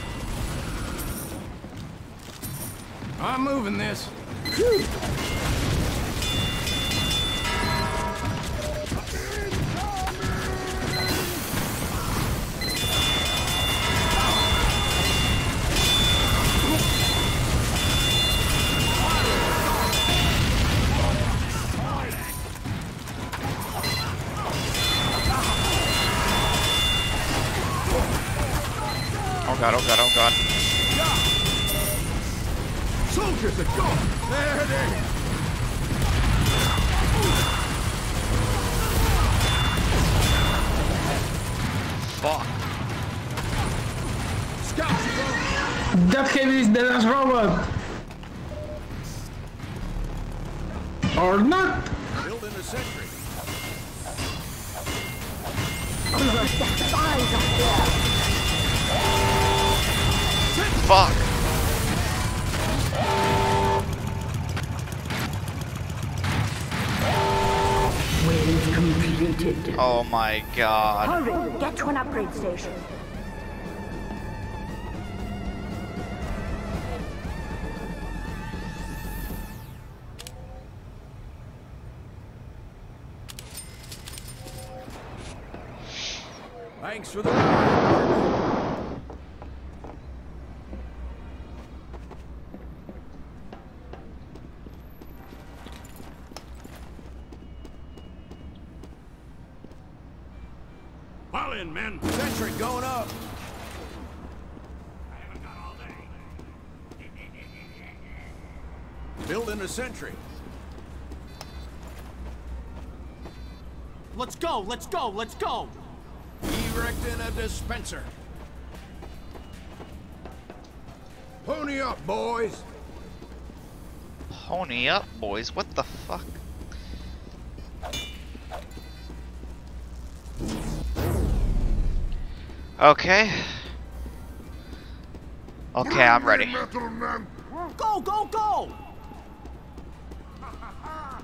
I'm moving this. Oh god, oh god, oh god. Soldiers are gone. There it is. Fuck. Scouts are gone. That heavy is the last robot. Or not. Building a sentry. Another set of eyes up there. Fuck. Well completed. Oh my god. Hurry, get to an upgrade station. Thanks for the ride. Fall in, men. Sentry going up. I haven't got all day. Building a sentry. Let's go, let's go, let's go! Erecting a dispenser. Pony up, boys. Pony up, boys. What the fuck? Okay. Okay, I'm ready. Metal man. Go, go, go!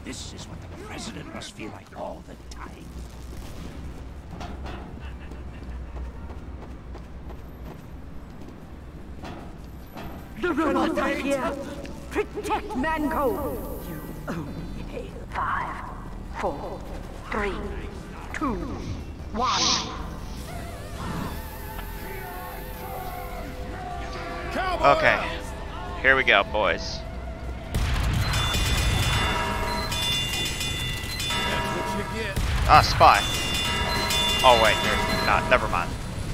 This is what the president must feel like all the time. The robots are here. Protect Manco. You only hail 5, 4, 3, 2, 1. Okay, here we go, boys. That's what you get. Ah, spy. Oh wait, you're not. Never mind.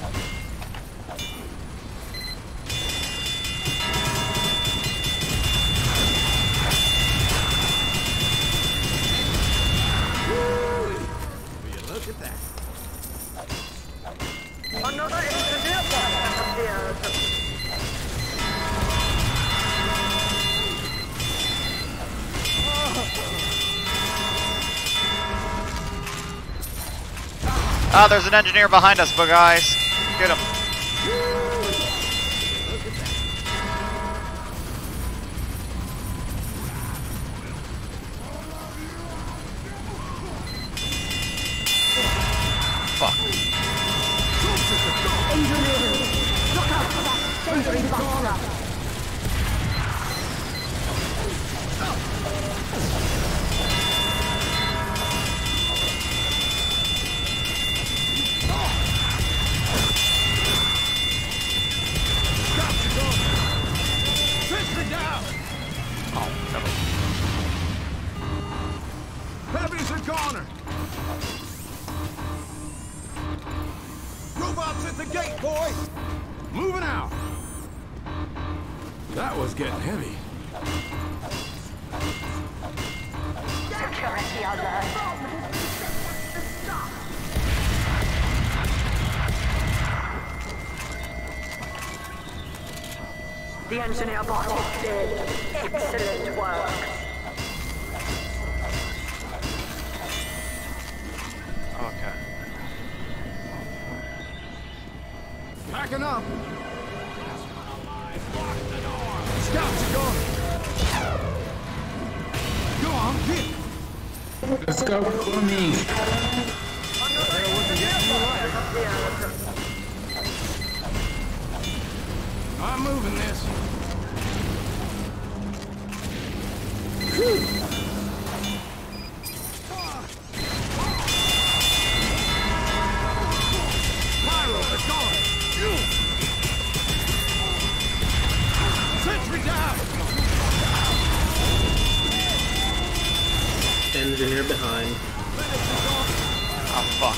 Will you look at that? Another engineer bot has appeared. Ah, there's an engineer behind us, bug guys. Get him. Fuck. Engineer, look out for that sentry buster. Sentry down! Oh, no. Heavy's a goner! Robots at the gate, boys! Moving out! That was getting heavy. Security alert. The engineer bot is dead. Excellent work. Okay. Packing up! Scouts are going! Go on, get! Let's go for me. I'm moving this. Pyro, they're gone! Sentry down! Engineer behind. Oh, fuck.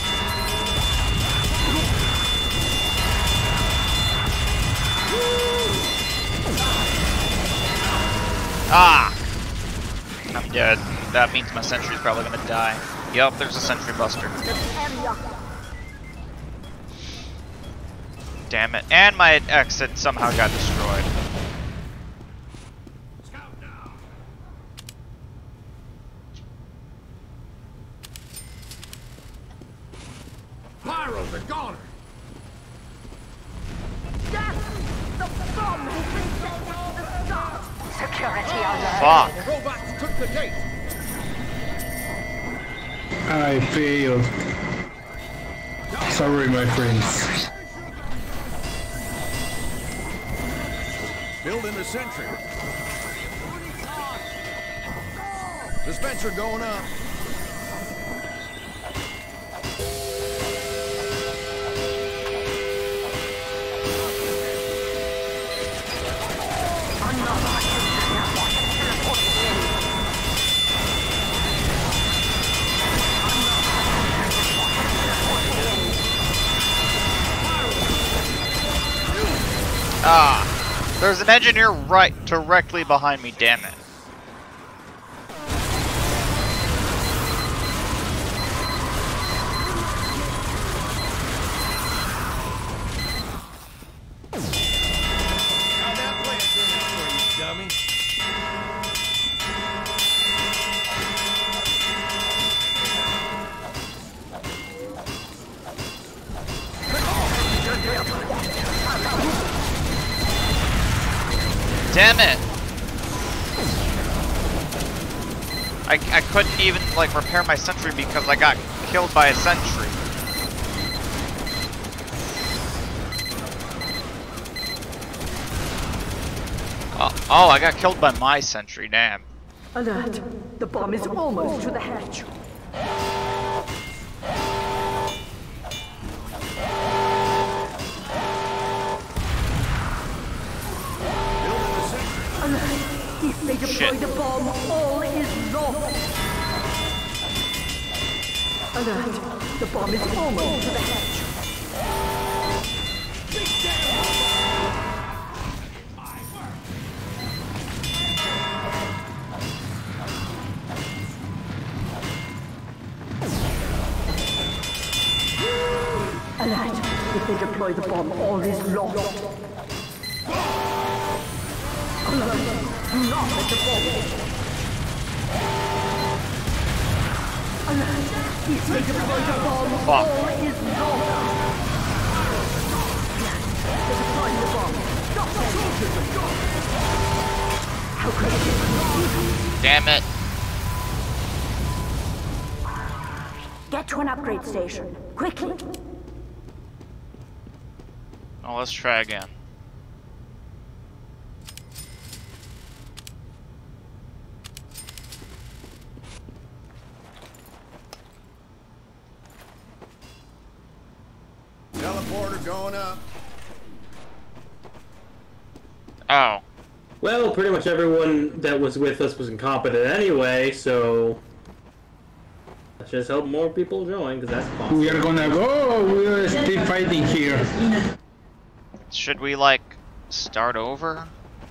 Ah! I'm dead. That means my sentry's probably gonna die. Yup, there's a sentry buster. Damn it. And my exit somehow got destroyed. Scout down! Pyro, they're gone! Yes! The bomb has been sent to the start. Security alert. Fuck. Robots took the gate! I failed. Sorry, my friends. Building a sentry. Dispenser going up. Ah! There's an engineer right directly behind me, damn it. How'd that plan turn out for you, dummy? Damn it! I couldn't even like repair my sentry because I got killed by a sentry. Oh, I got killed by my sentry, damn. Alert! The bomb is almost to the hatch. Alert! If they deploy the bomb, all is lost. Alert! The bomb is almost to the hatch. Alert! If they deploy the bomb, all is lost. Alert! Do not let the bomb hit. Alert! If they deploy the bomb, all is lost. Alert! They're deploying the bomb. Stop them! How could it be? Damn it. Get to an upgrade station, quickly. Oh, let's try again. Teleporter going up. Oh. Well, pretty much everyone that was with us was incompetent anyway, so let's just hope more people join, because that's possible. We are gonna go. We are still fighting here. Should we like start over?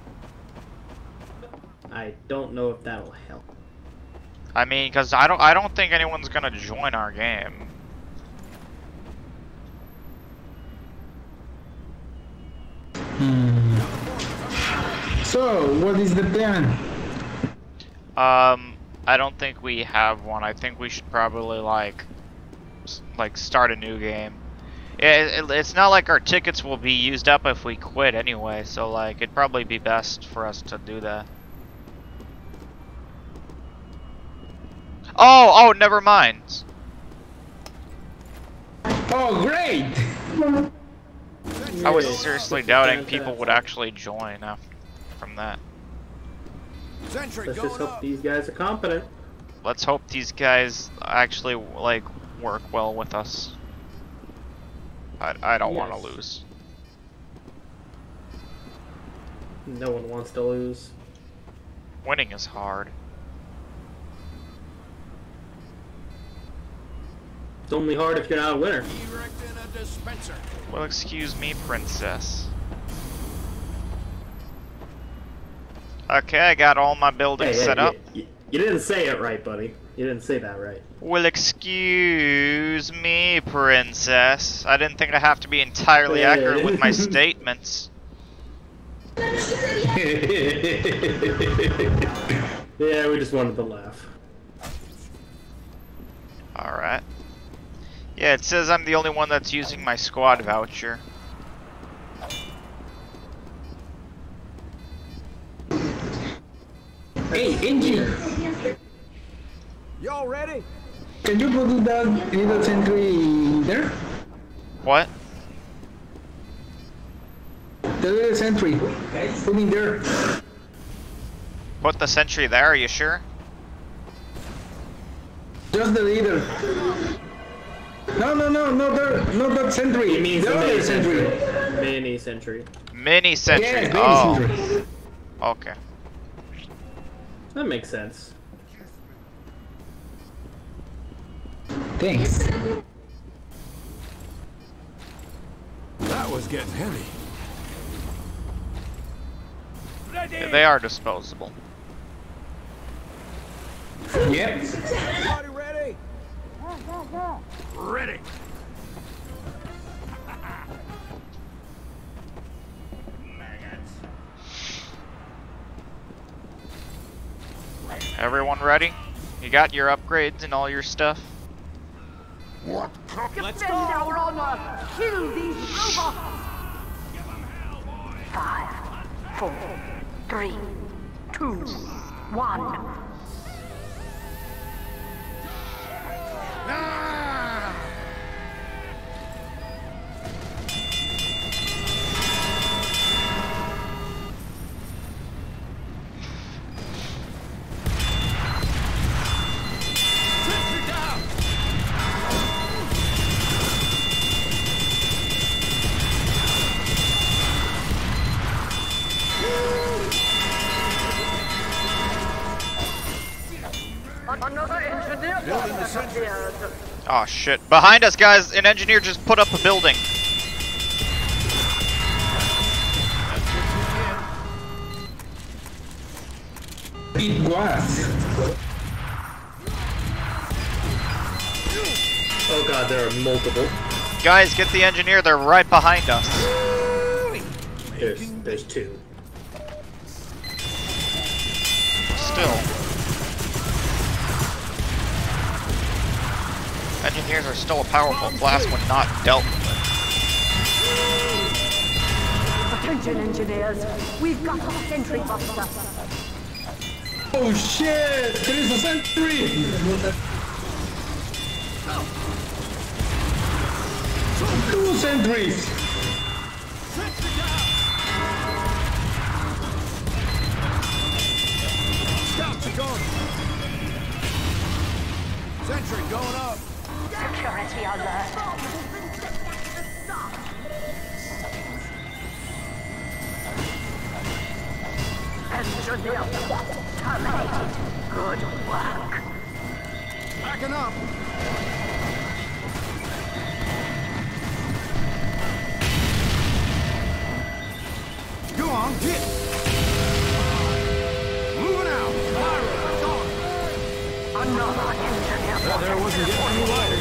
I don't know if that'll help. I mean, because I don't think anyone's gonna join our game. So, what is the plan? I don't think we have one. I think we should probably like start a new game. It's not like our tickets will be used up if we quit anyway, so like it'd probably be best for us to do that. Oh, never mind. Oh, great! I was seriously doubting people would actually join from that. Sentry Let's going just hope up. these guys are competent. Let's hope these guys actually like work well with us. I don't want to Yes. lose. No one wants to lose. Winning is hard. It's only hard if you're not a winner. Erecting a dispenser. Well, excuse me, princess. Okay, I got all my buildings set up. You didn't say it right, buddy. You didn't say that right. Well, excuse me, princess. I didn't think I have to be entirely accurate with my statements. Yeah, we just wanted to laugh. Alright. Yeah, it says I'm the only one that's using my squad voucher. Hey, Angie, Y'all ready? can you put that little sentry there? What? The little sentry. Put in there. Put the sentry there, are you sure? Just the leader. No, not that sentry. He means the other sentry. Mini sentry. Mini sentry. Yeah, mini oh. sentry. Okay. That makes sense. Thanks. That was getting heavy. Yeah, they are disposable. Yep. Everybody ready? Ready. Everyone ready? You got your upgrades and all your stuff? What? Defend our honor! Kill these robots! 5, 4, 3, 2, 1. Ah! Sentry down! Another engineer Building the sentry. appeared. Oh shit. Behind us, guys! An engineer just put up a building. It was. Oh god, there are multiple. Guys, get the engineer, they're right behind us. There's two. Still. Engineers are still a powerful class when not dealt with. Attention, engineers. We've got a sentry buster. Oh shit! There is a sentry! Two sentries! Sentry down! Scouts are going! Sentry going up! Security alert. Engineer terminated. Good work. Backing up! Go on, get! Moving out! Another engineer. Well, there wasn't getting any lighter.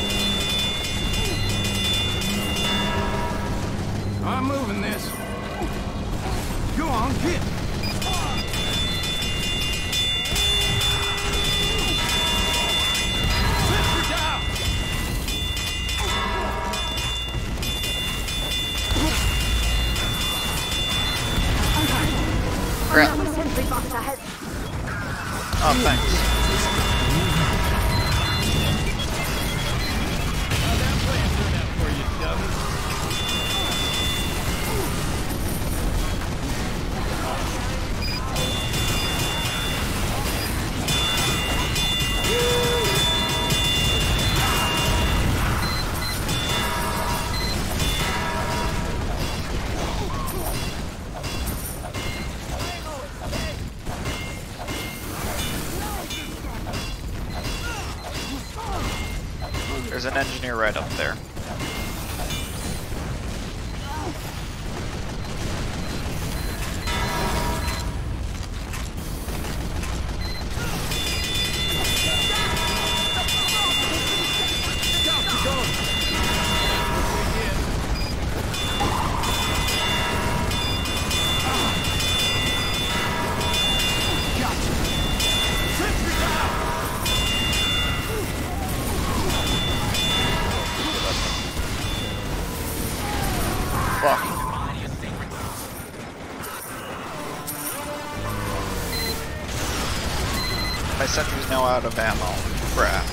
I'm moving this. Go on, get! Sentry down! Crap. Another sentry buster has... Oh, thanks. How'd that plan turn out for you, dummy? There's an engineer right up there. Scouts are going! Gotcha! Sentry down! Fuck. My sentry's now out of ammo. Crap.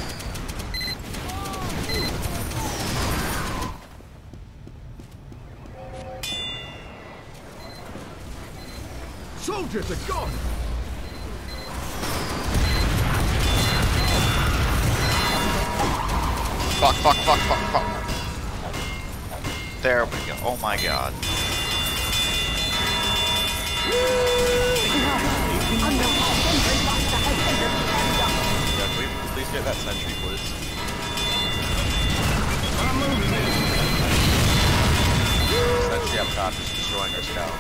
Soldiers are going! Fuck, fuck, fuck, fuck, fuck. There we go. Oh my god. Yeah, can we please get that sentry, please? I'm moving this. Sentry up top is destroying our scout.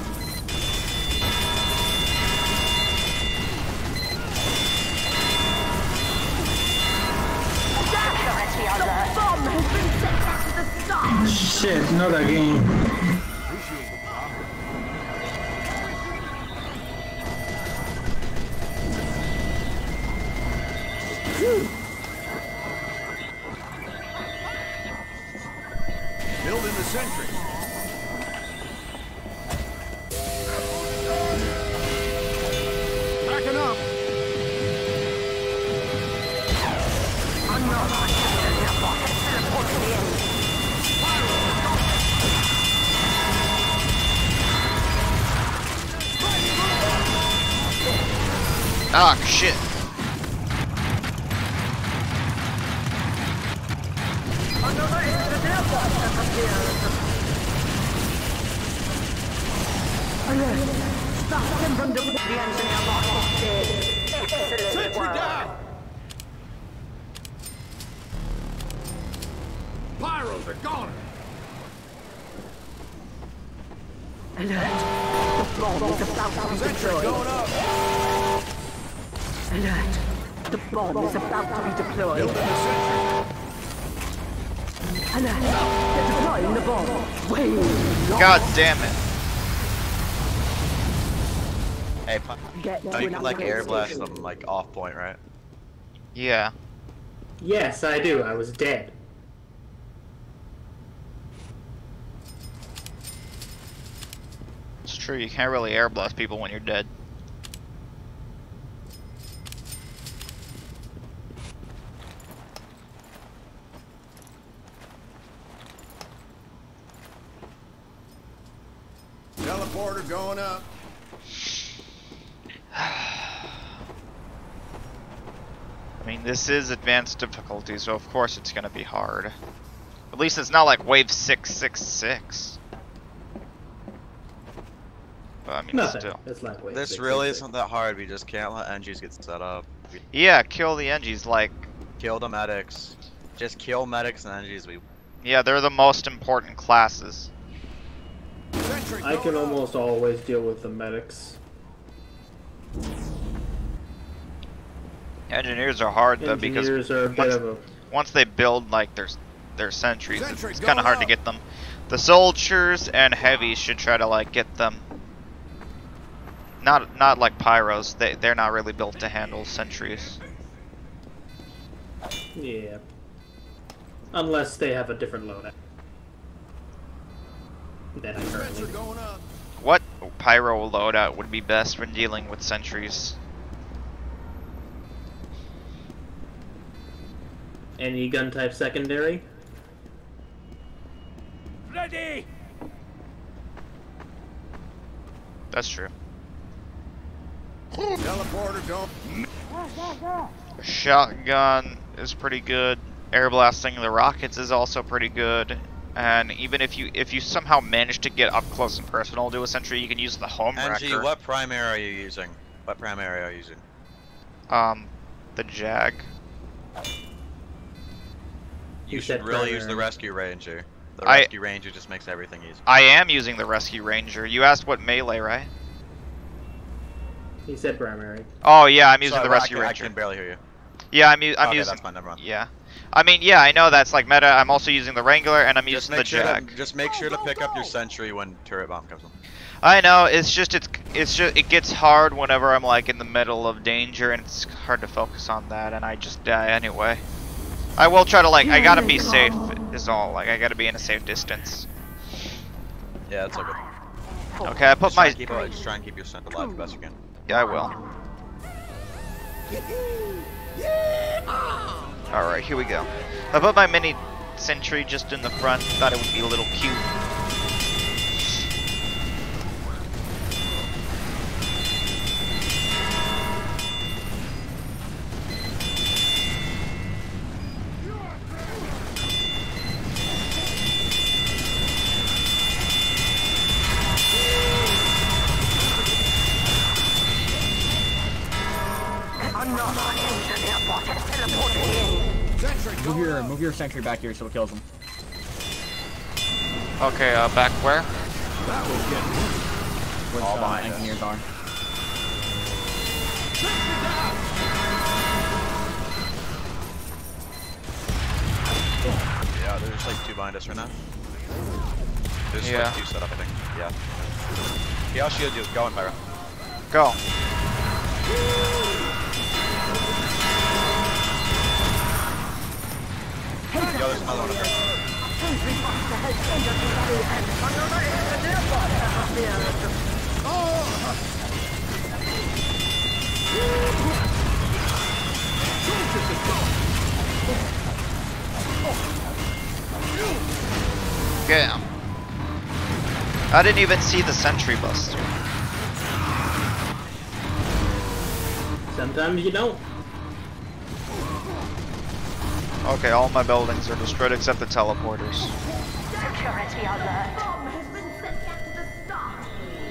Security alert. The bomb has been set back to the start. Shit, not again. Appreciate it, Bob. Building the sentry. Backing up. Another Ah, shit. Another engineer bot has appeared. Alert! Stop them from the engineer bot is dead. Excellent Sentry work. down! Pyros are gone! Alert! The bomb is about to be Sentry deployed. going up! Alert! The bomb is about to be deployed. Building the sentry! Alert! They're deploying the bomb. Way God damn it. Hey, Get you to can another like air blast station. them like off point, right? Yeah. Yes, I do. I was dead. It's true, you can't really air blast people when you're dead. Teleporter going up. I mean, this is advanced difficulty, so of course it's gonna be hard. At least it's not like wave 666. But I mean, Nothing. still. It's like wait. This really isn't that hard. We just can't let NGs get set up. We Yeah, kill the NGs, like, kill the medics. Just kill medics and NGs. We yeah, they're the most important classes. Sentry I can going up. almost always deal with the medics. Engineers are hard though, because Engineers are a bit once, of a. once they build like their sentries, Sentry it's kind of going hard to up. get them. The soldiers and heavies should try to like get them. Not like pyros. They're not really built to handle sentries. Yeah. Unless they have a different loadout. Than I currently Sentry do. going up. What pyro loadout would be best when dealing with sentries? Any gun type secondary? Ready! That's true. Teleporter going. Shotgun is pretty good. Air blasting the rockets is also pretty good. And even if you somehow manage to get up close and personal to a sentry, you can use the home NG, wrecker. what primary are you using? What primary are you using? The Jag. You said should really use the primary. rescue ranger. The I- rescue ranger just makes everything easy. I am using the Rescue Ranger. You asked what melee, right? He said primary. Oh yeah, I'm using Sorry, the Rescue I Ranger. can barely hear you. Yeah, I'm Okay, using. that's fine. Never mind. Yeah, I mean, yeah, I know that's like meta. I'm also using the Wrangler and I'm Just using the make sure Jag. just make sure to pick up your sentry when turret bomb comes in. I know. It's just it gets hard whenever I'm like in the middle of danger and it's hard to focus on that and I just die anyway. I will try to like I gotta be safe is all. Like I gotta be in a safe distance. Yeah, it's okay. Okay, I put Just try my and just try and keep your sentry alive the best you can. yeah I will. All right, here we go. I put my mini sentry just in the front. Thought it would be a little cute. Another engineer bot has teleported in. Sentry going up. Move your sentry back here so it kills him. Okay, back where? That was getting Where All the behind us. engineers are. Sentry down! Yeah, there's like two behind us right now. There's Yeah. like two set up, I think. Yeah. Yeah, I'll shield you. Go on, Pyro. Go. Yo, there's another one up there. Sentry buster has entered the area and another engineer bot has appeared. Damn. I didn't even see the sentry buster. Sounds sometimes you don't. Okay, all my buildings are destroyed except the teleporters. Security alert. Bomb has been set back to the start.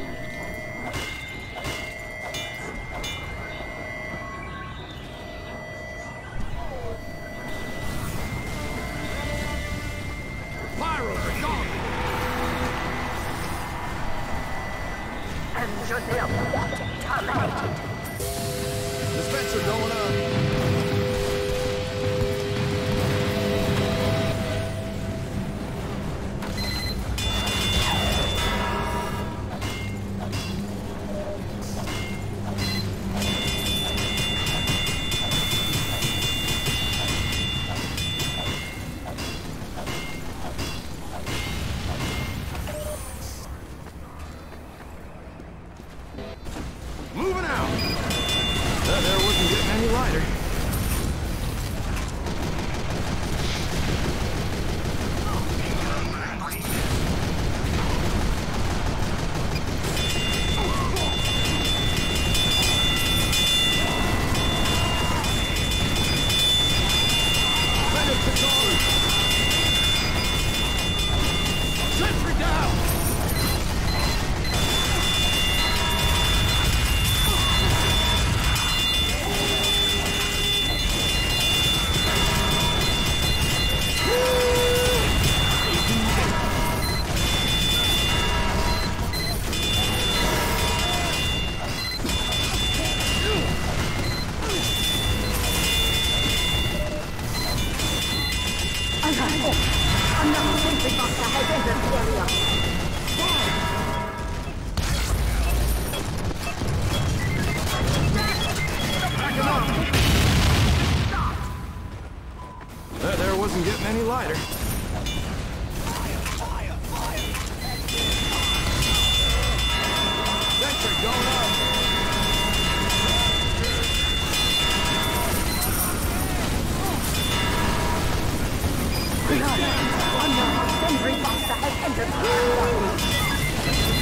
Pyros are gone. Engine the aquatic terminated. Dispenser going up. Moving out. That air wasn't getting any lighter. Sentry down. Another sentry buster has entered the area. Backing up. That air wasn't getting any lighter. Sentry going up. Another sentry buster has entered the area.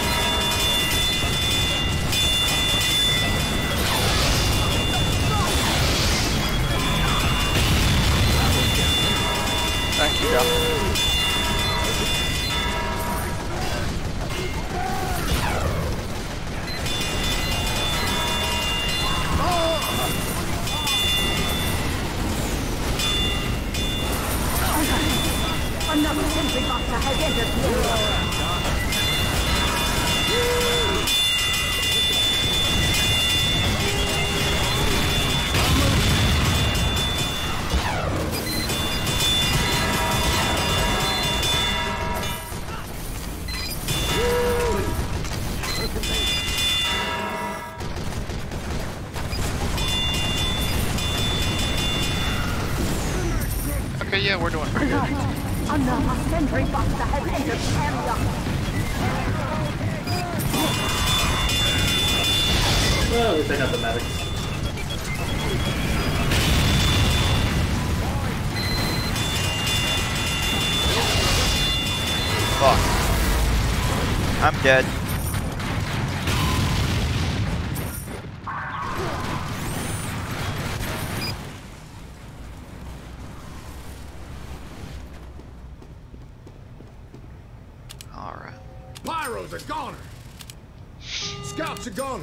Thank you, Jeff. Another sentry buster has entered the area. Okay, yeah, we're doing pretty good. Another sentry buster has entered the area. Well, at least I got the medics. Fuck. I'm dead. Alright. Pyros are goner. Scouts are goner.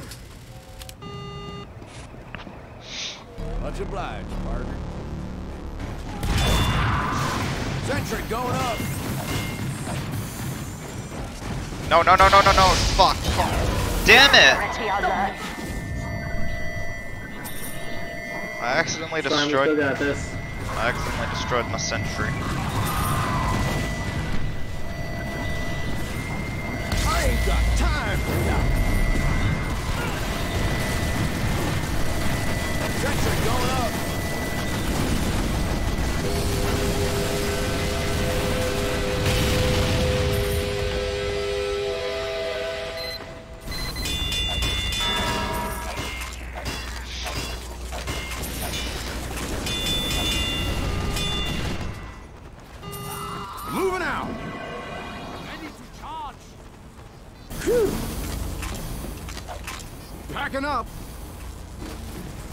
Much obliged, partner. Sentry going up. No, no, no, no, no, no. Fuck. Fuck. Damn it! Security alert. I accidentally Fine, we still destroyed. got this. I accidentally destroyed my sentry. I ain't got time for that. Sentry going up. Moving out. Ready to charge. Phew. Packing up.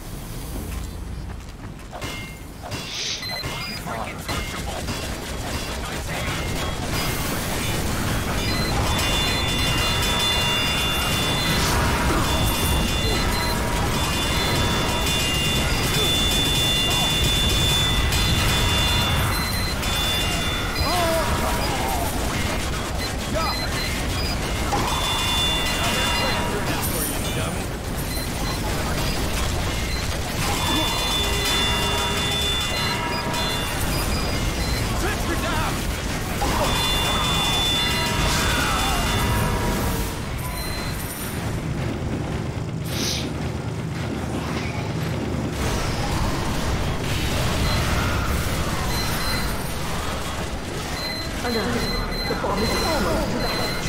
Alert. The bomb is almost to the hedge.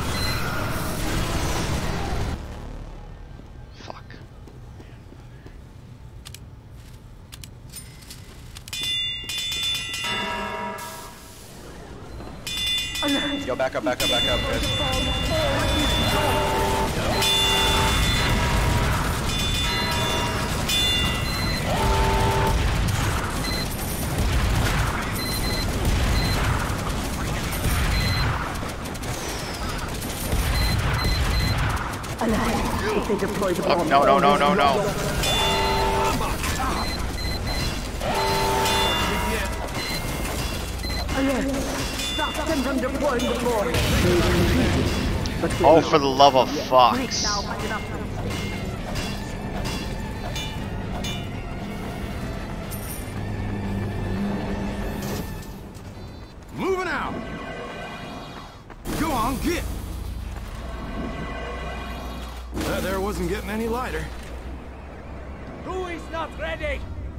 Fuck. Alert. Yo, back up, guys. Alert. If they deploy the Oh, bomb, no, no, no, no, no. Alert. Stop them from deploying the bomb. Oh, for the love of fucks. Now, but enough. Moving out. Go on, get. That there wasn't getting any lighter. Who is not ready?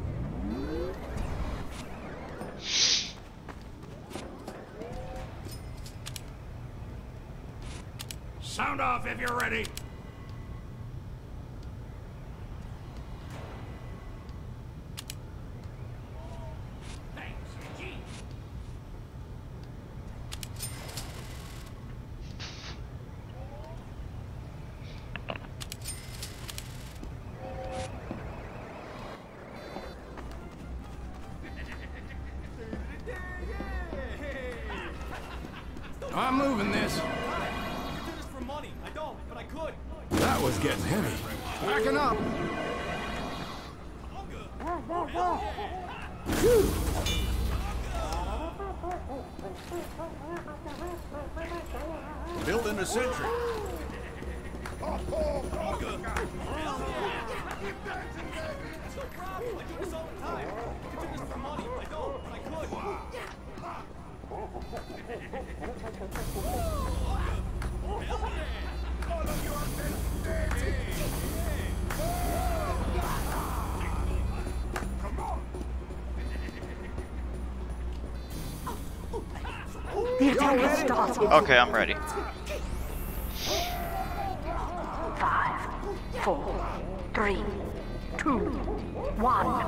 Sound off if you're ready. Thanks, Eugene. I'm moving this. That was getting heavy. Backing up. Building a sentry. The attack has started. Okay, I'm ready. 5, 4, 3, 2, 1.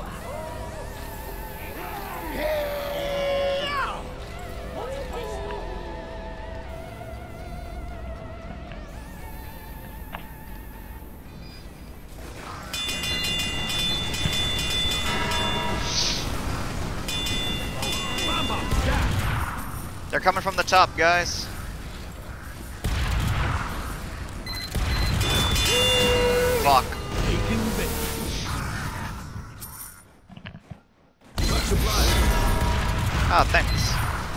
They're coming from the top, guys. Fuck. Ah, thanks.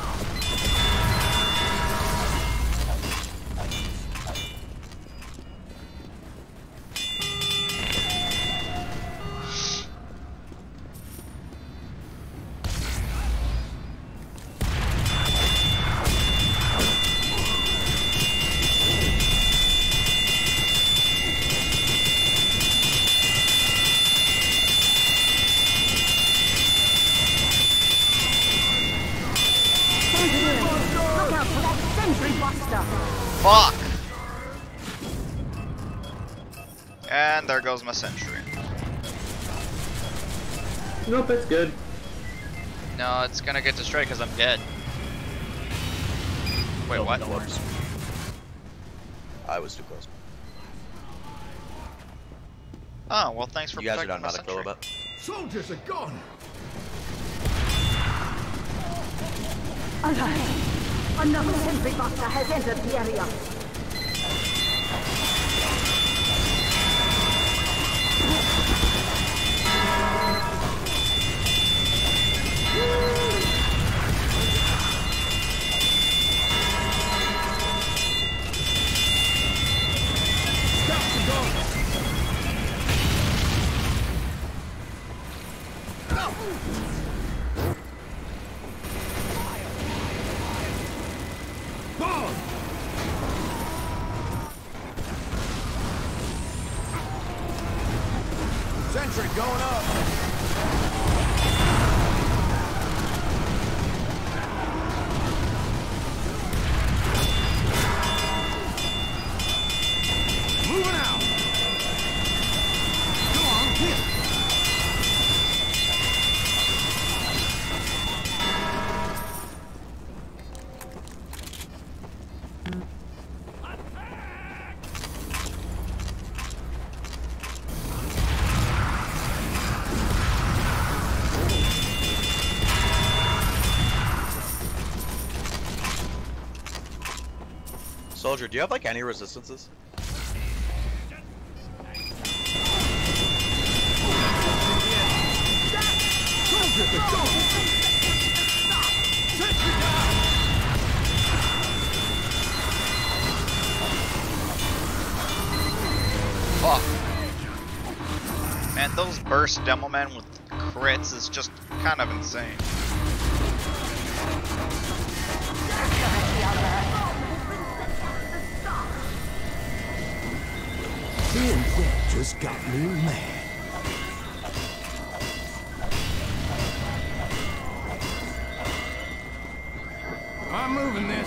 Look out for that sentry buster. Fuck. And there goes my sentry. Nope, it's good. No, it's gonna get destroyed because I'm dead. Wait, what? No worries. I was too close. Oh, well, thanks for You guys are protecting done my by the sentry. kill a bit. Soldiers are gone. Alert! Another sentry buster has entered the area. Sentry going up. Moving out. Go on, hit. Soldier, do you have like any resistances? Fuck. Man, those burst demo men with crits is just kind of insane. Being wet just got me mad. I'm moving this.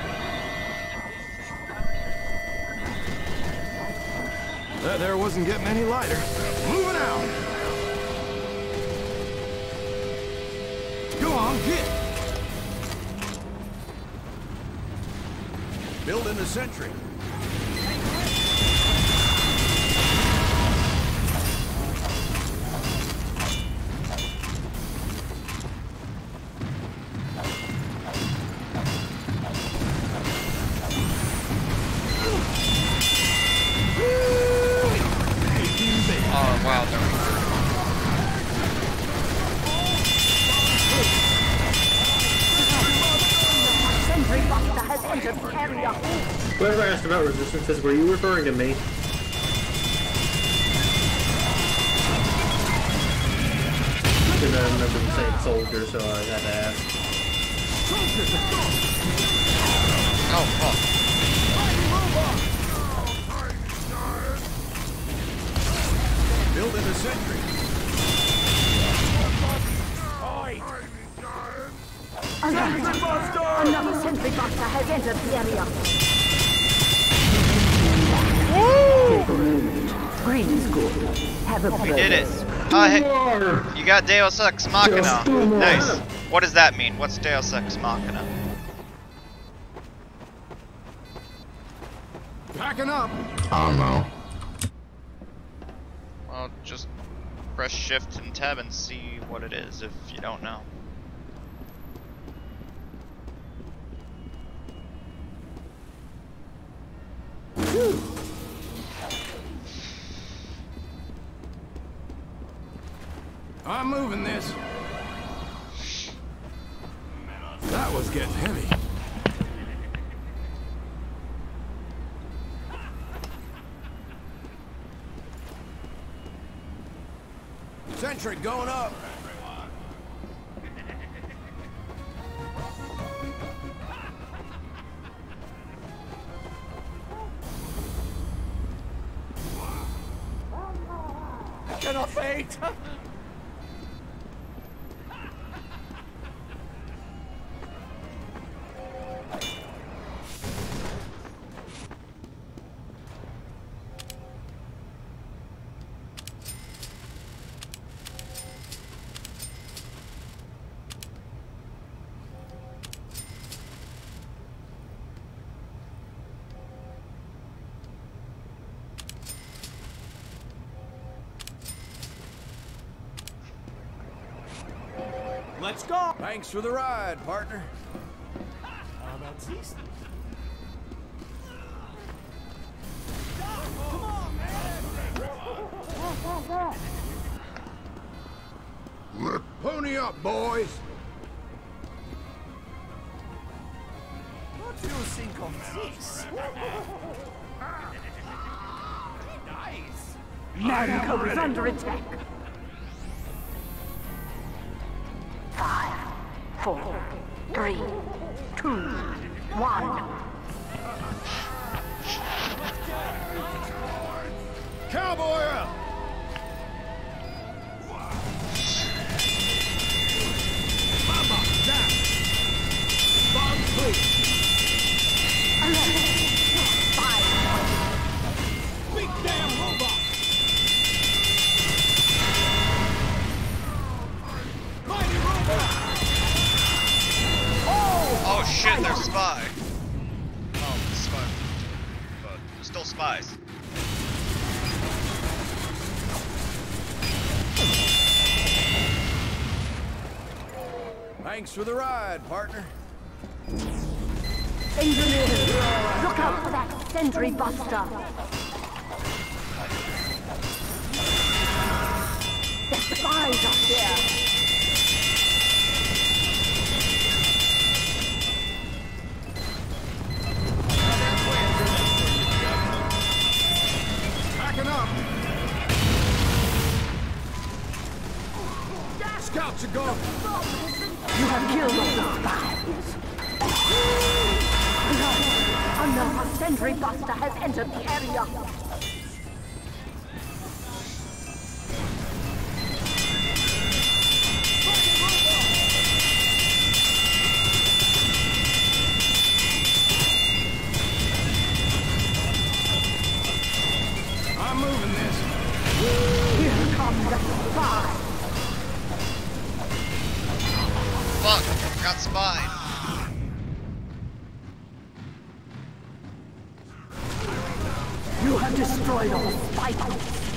That there wasn't getting any lighter. Moving out. Go on, get. Building the sentry. Oh wow, there we go. Sentry buster has entered the area. Whoever asked about resistances, were you referring to me? Because I remember the same soldier, so I had to ask. Oh fuck. Building a sentry. Another sentry buster has entered the area. Green school. Have a We did it. Hey, you got Deus Ex Machina. Nice. What does that mean? What's Deus Ex Machina? Packing up. I don't know. Well, just press shift and tab and see what it is if you don't know. I'm moving this. That was getting heavy. Sentry going up. Cannot fate. Let's go! Thanks for the ride, partner. siehst du? Pony up, boys. What do you think of this? Nice. Jericho is under attack. 5, 4, 3, 2, 1. Cowboy up. Mama, down. Bomb, please. 5. Big damn robot. Mighty robot. Oh shit, they're spy. Oh, spy. But still spies. Thanks for the ride, partner. Engineers, look out for that sentry buster. There's spies up there. Packing up. Scouts are gone. You have killed all the spies. Another sentry buster has entered the area. I'm moving this. Here comes the spy. Fuck, got spied. You have destroyed all the spiders.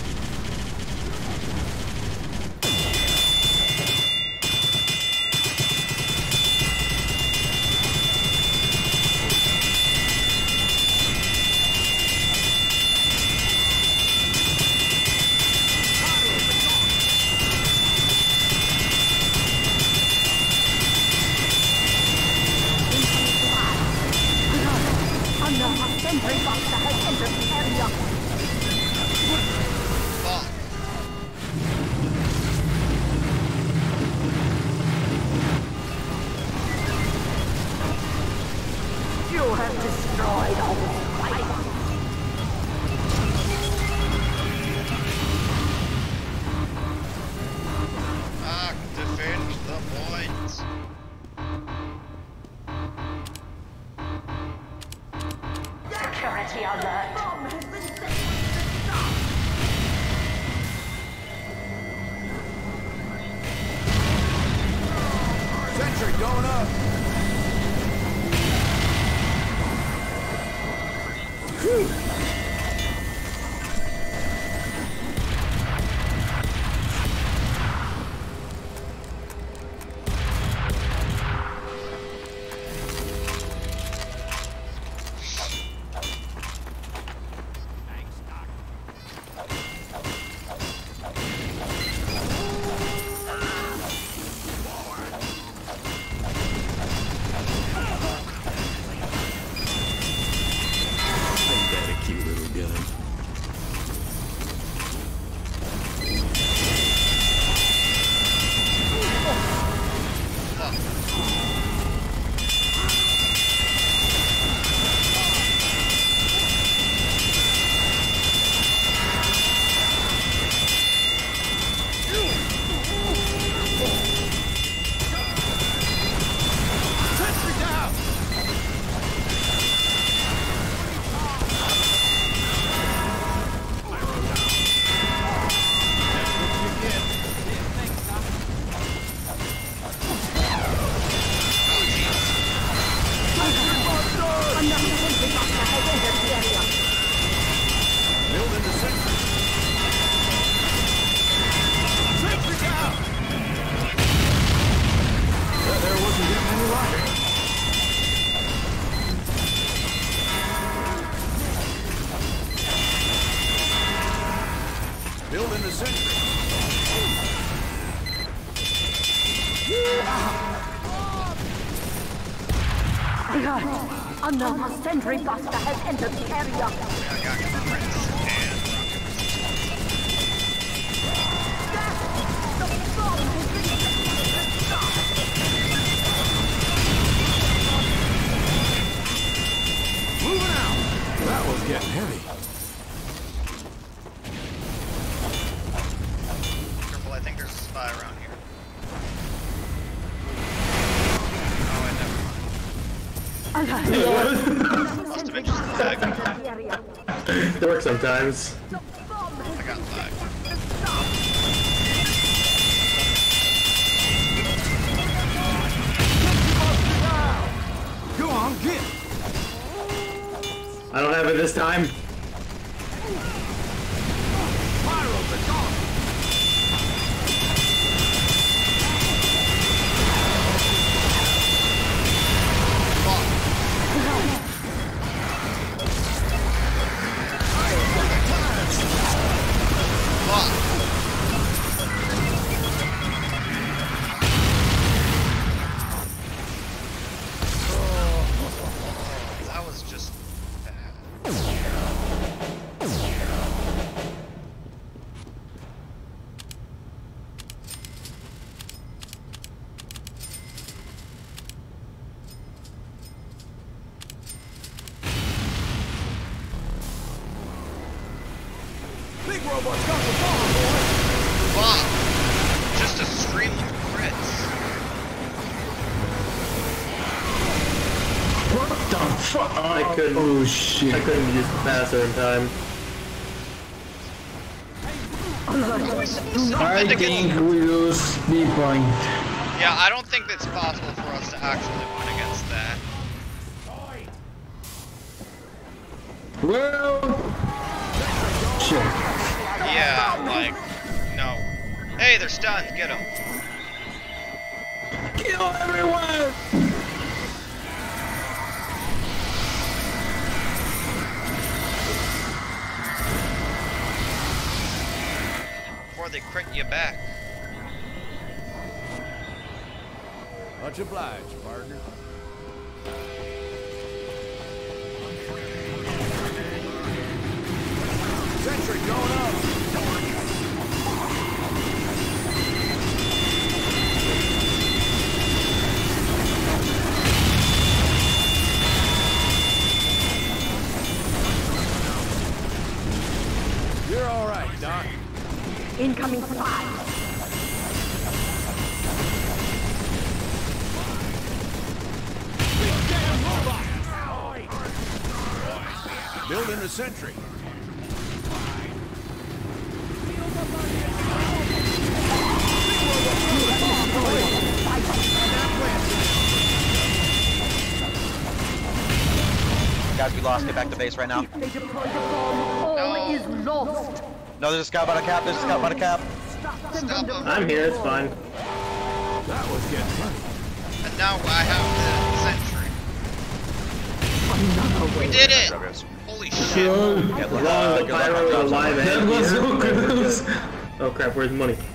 Another sentry buster has entered the area. Fuck. You have destroyed all the spiders. Defend the point. Security alert. Sentry going up. Building the sentry. Another sentry buster has entered the area. Moving out. That was getting heavy. Careful, I think there's a spy around here. Oh, I never mind. Must have been just lag. It works sometimes. I got lag. Go on, get. I don't have it this time. Pyros are gone. That was just bad. Big robot's got the bomb, boy. Wow. Just a stream of crits. What the fuck? I couldn't. Oh shit. I couldn't use the passer in time. I think we lose B point. Yeah, I don't think it's possible for us to actually win against that. Well, shit. Yeah, like, no. Hey, they're stunned. Get them. Kill everyone! Before they crit you back. Much obliged, partner. Sentry going up. You're all right, Doc. Incoming spy. Building the sentry. Guys, we lost. Get back to base right now. If they deploy the bomb, all is lost. No, there's a scout by the cap. There's a scout by the cap. Stop them from deploying I'm here, it's fine. That was getting heavy. And now I have the sentry. We did it! Holy shit. As long as the pyro is alive That and was here. so close. Oh crap, where's the money?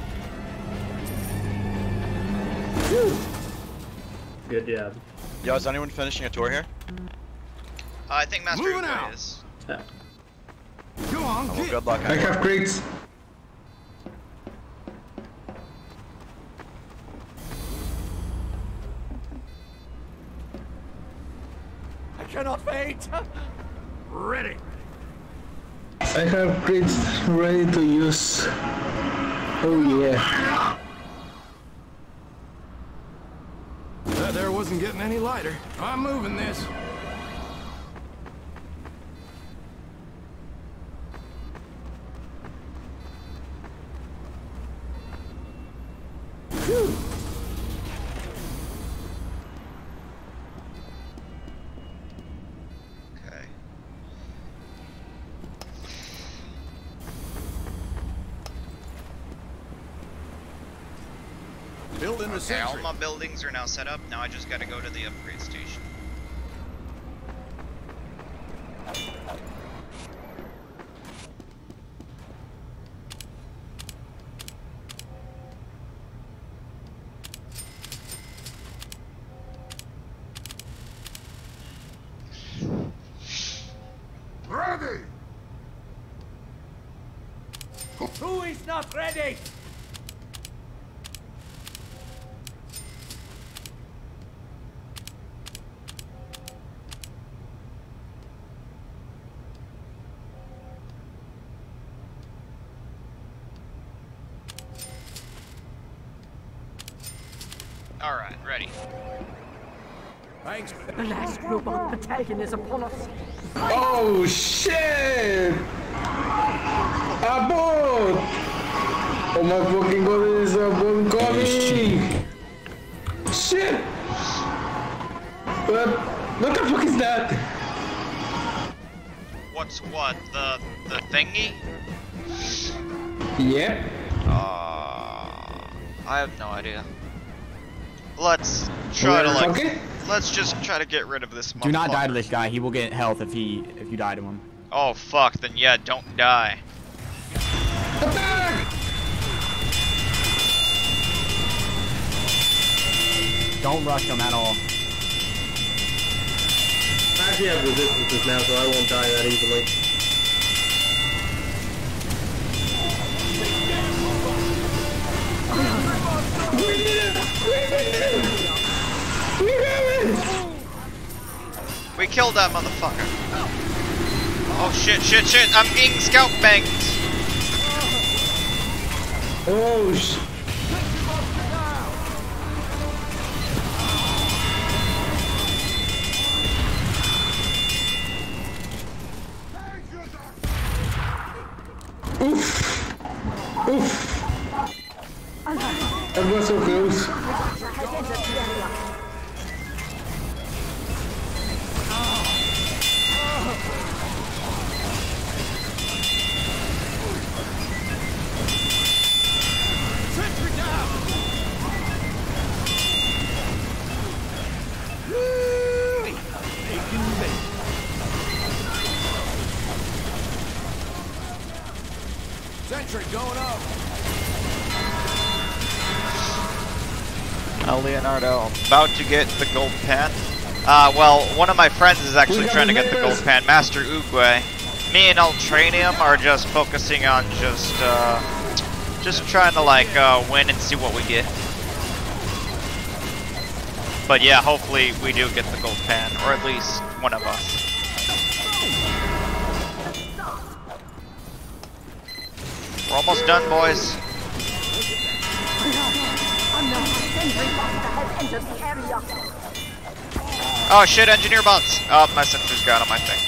Good job. Yo, is anyone finishing a tour here? I think Master Moving Oogway out. is. Yeah. Go on, Well, get. good luck. I have crates. I cannot wait. Ready. I have crates ready to use. Oh yeah. That there wasn't getting any lighter. I'm moving this. Phew. Okay. Building the Okay, all sentry. my buildings are now set up. Now I just gotta go to the upgrade station. Who is not ready? Alright, ready. Thanks, The last robot battalion is upon us. Oh shit! Abort! Oh my fucking god, there's a bomb coming! Shit! What the fuck is that? What's what? The thingy? Yep. I have no idea. Let's try to like. Okay. Let's just try to get rid of this motherfucker. Do not die to this guy. He will get health if you die to him. Oh fuck, then yeah, don't die. Attack! Don't rush him at all. I actually have resistances now, so I won't die that easily. We killed that motherfucker. Oh shit, shit, shit! I'm being scout banged. Oh shit. Oof. Oof. That was so close. Sentry going up. Leonardo, about to get the gold pan. Well, one of my friends is actually trying to get the gold pan, Master Oogway. Me and Ultranium are just focusing on just trying to like win and see what we get. But yeah, hopefully we do get the gold pan, or at least one of us. We're almost done, boys. Oh shit, engineer bots! Oh, my sentry's got him, I think.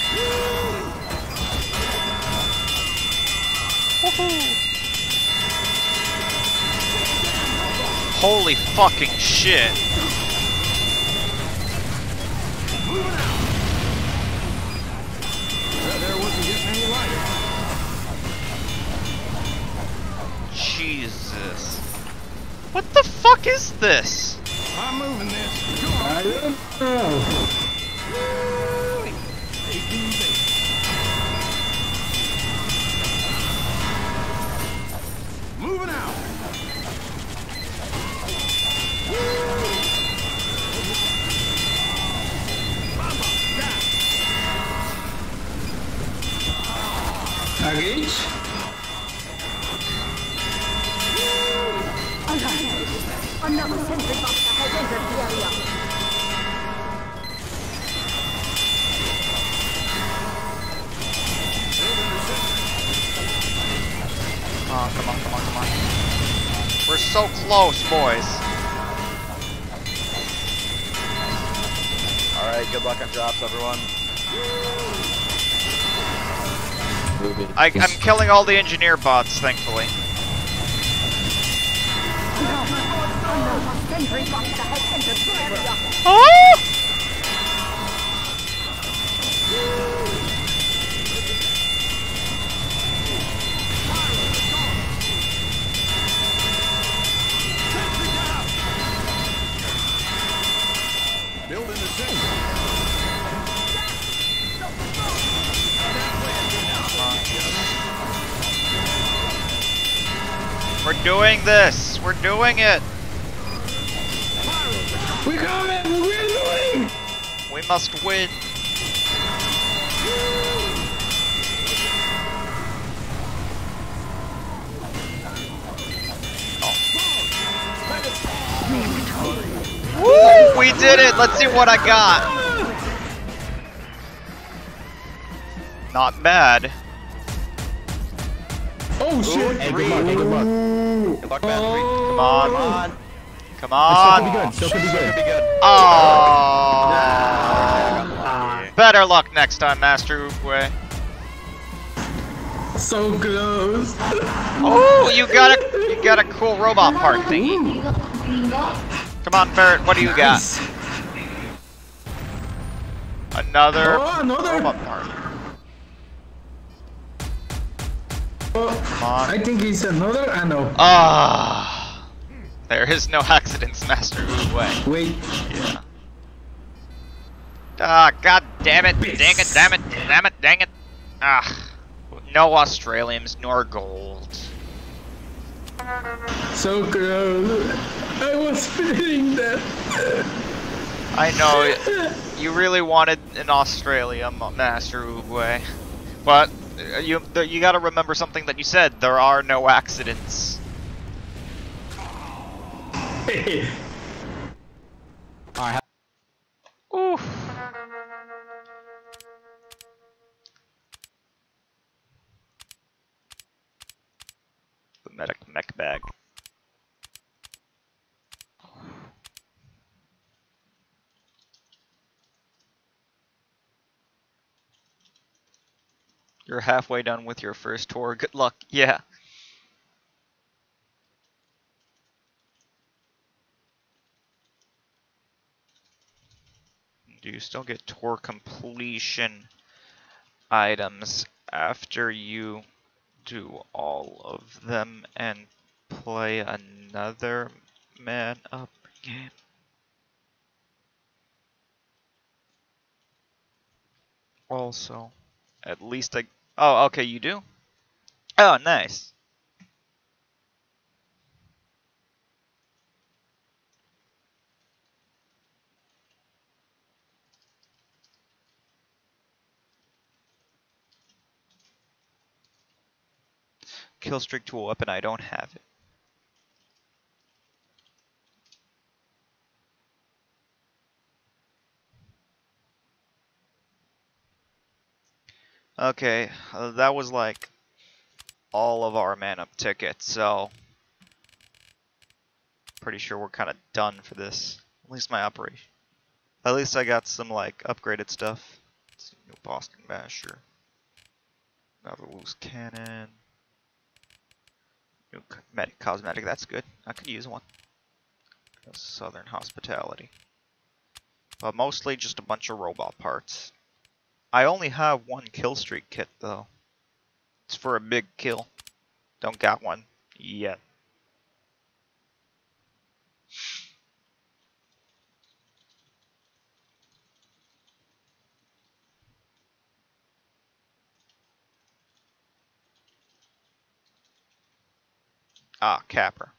Holy fucking shit. There wasn't getting any lighter. Jesus. What the fuck is this? I'm moving this. Come on. I don't know. Moving out. Package. Another sentry buster has entered the area. Oh, come on, come on, come on. We're so close, boys. Alright, good luck on drops, everyone. I'm killing all the engineer bots, thankfully. Another sentry buster has entered the area. Oh! Building the sentry. We're doing this! We're doing it! We coming! We're doing! We must win! We did it! Let's see what I got. Not bad. Oh shit! Hey, good luck. Hey, good luck. Good luck, man. Come on. Come on. Come Still could be on. good. Still could be good. Be good. Oh. Lucky. Better luck next time, Master Oogway. So close. Oh, you got a cool robot part thingy. Come on, Ferret, what do you got? Nice. Another Oh, another. robot part. Oh, Come on. I think it's another. I know. Ah. There is no accidents, Master Oogway. Wait. Yeah. Ah, god damn it. Dang it, damn it, damn it, dang it. Ah. No australiums nor gold. So close. I was feeling that. I know, you really wanted an Australium, Master Oogway. But you gotta remember something that you said. There are no accidents. Alright. Oof. The medic mech bag. You're halfway done with your first tour. Good luck. Yeah. Do you still get tour completion items after you do all of them and play another man up game? Also, at least I. Oh, okay, you do? Oh, nice. Kill streak to a weapon, I don't have it. Okay, that was like all of our man up tickets, so pretty sure we're kind of done for this. At least my operation. At least I got some like upgraded stuff. Let's see, new Boston Basher. Another loose cannon. New cosmetic, that's good. I could use one. Southern hospitality. But mostly just a bunch of robot parts. I only have one kill streak kit though. It's for a big kill. Don't got one yet. Ah, capper.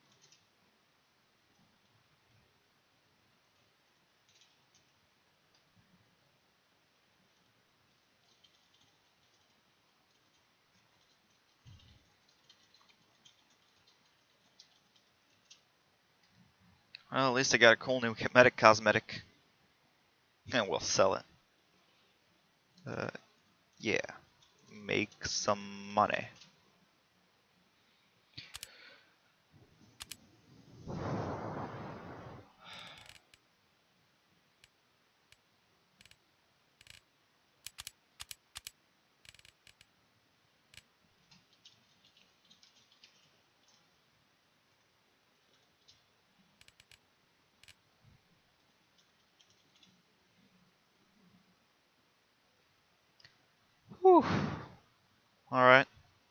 Well, at least I got a cool new medic cosmetic. And we'll sell it. Yeah. Make some money. Whew. Alright.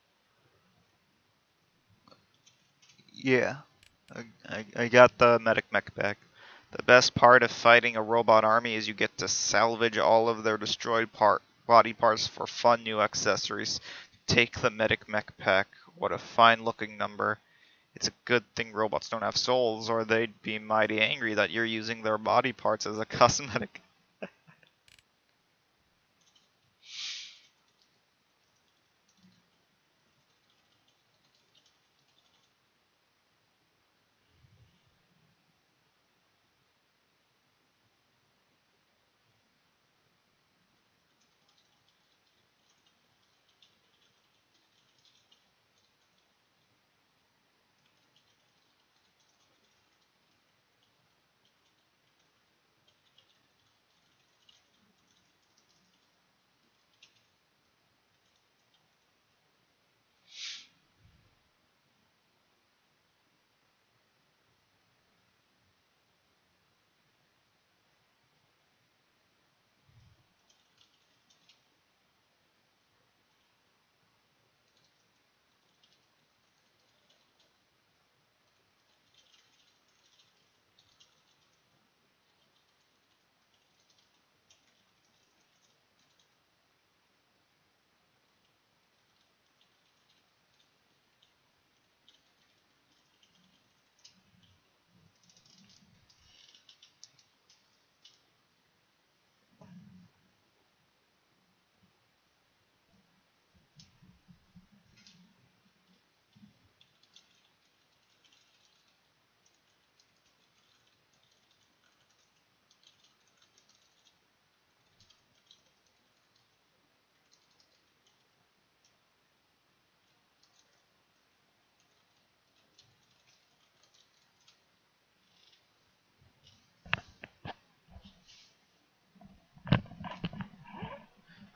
Yeah. I got the medic mech back. The best part of fighting a robot army is you get to salvage all of their destroyed body parts for fun new accessories. Take the medic mech pack. What a fine looking number. It's a good thing robots don't have souls, or they'd be mighty angry that you're using their body parts as a cosmetic.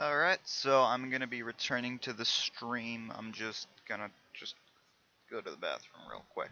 Alright, so I'm gonna be returning to the stream. I'm just gonna go to the bathroom real quick.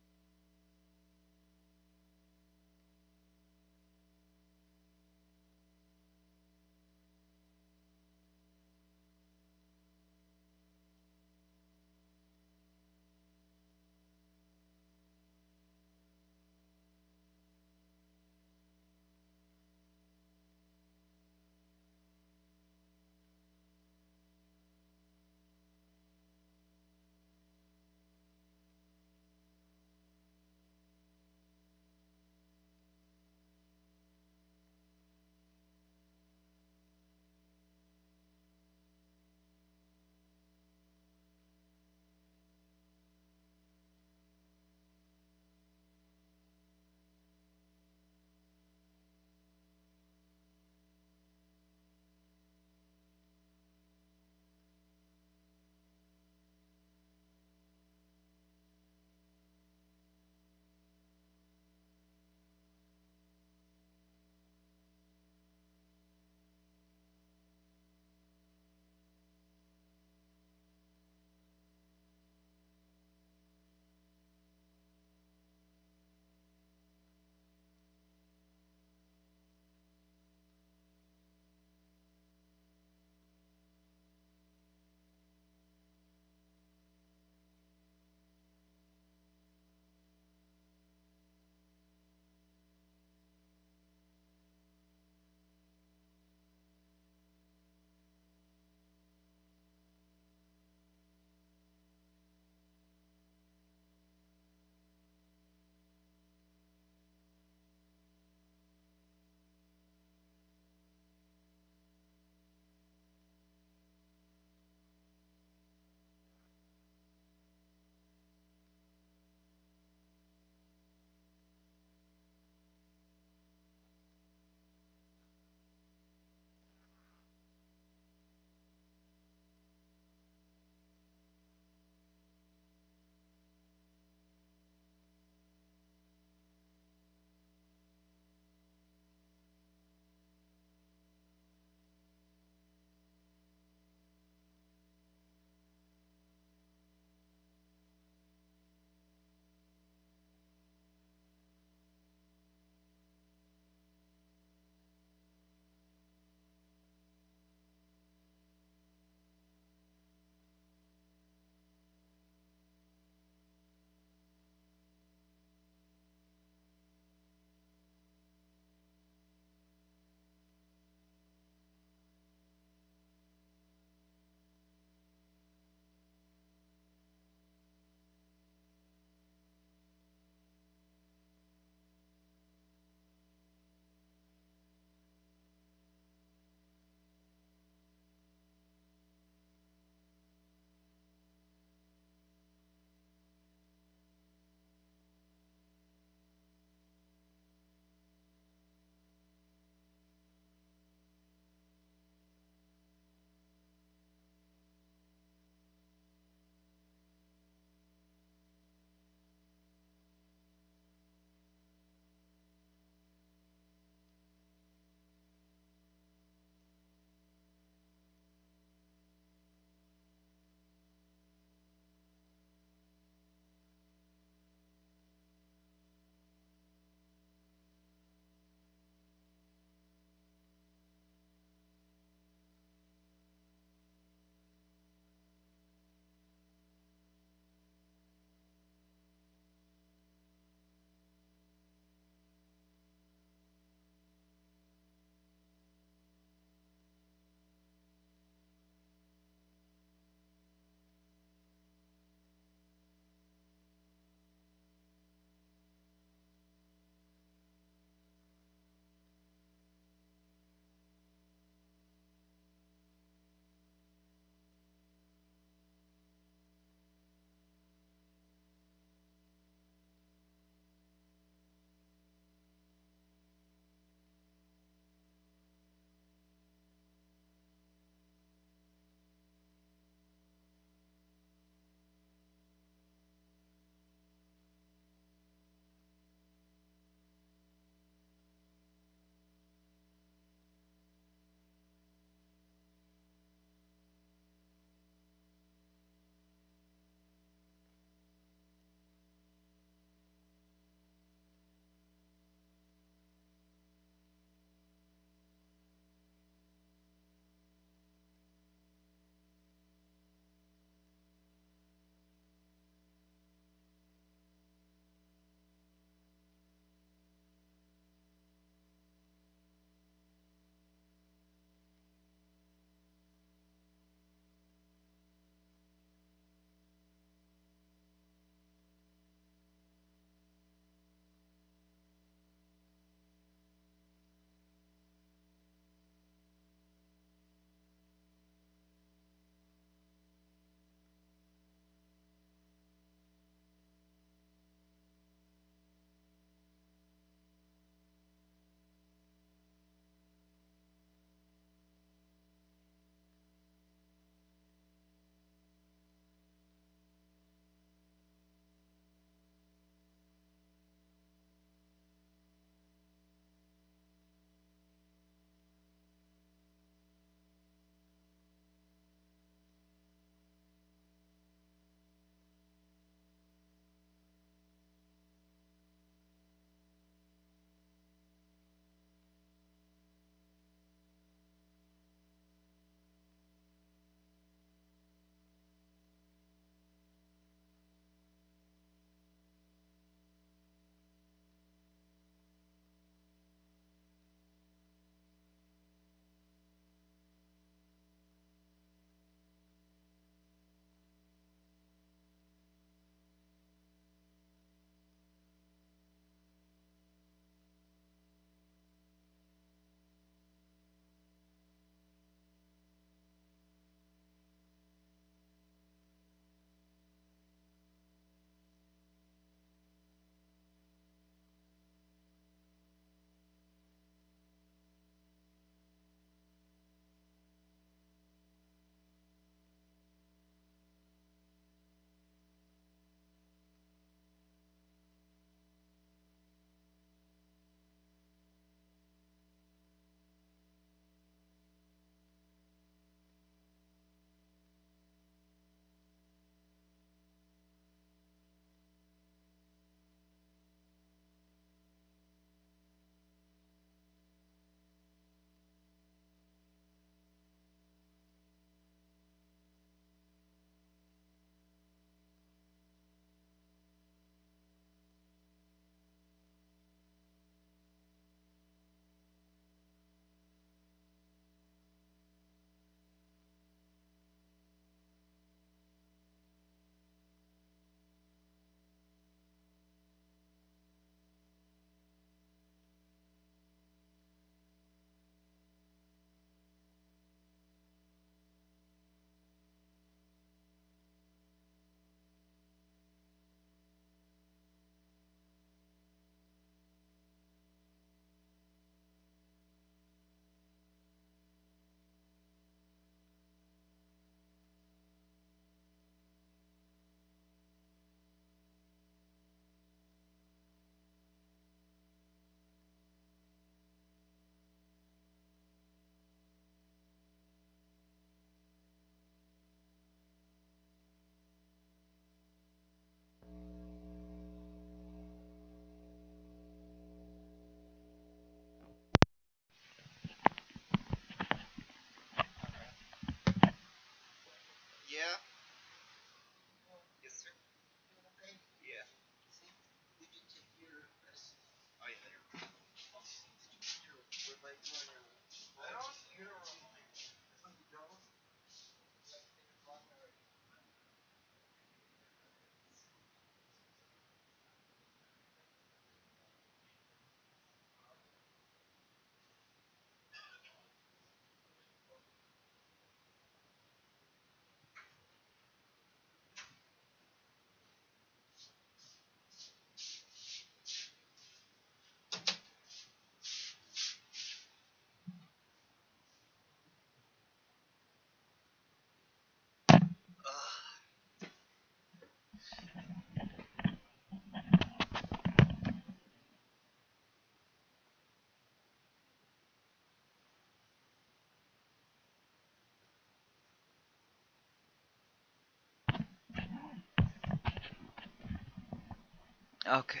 Okay.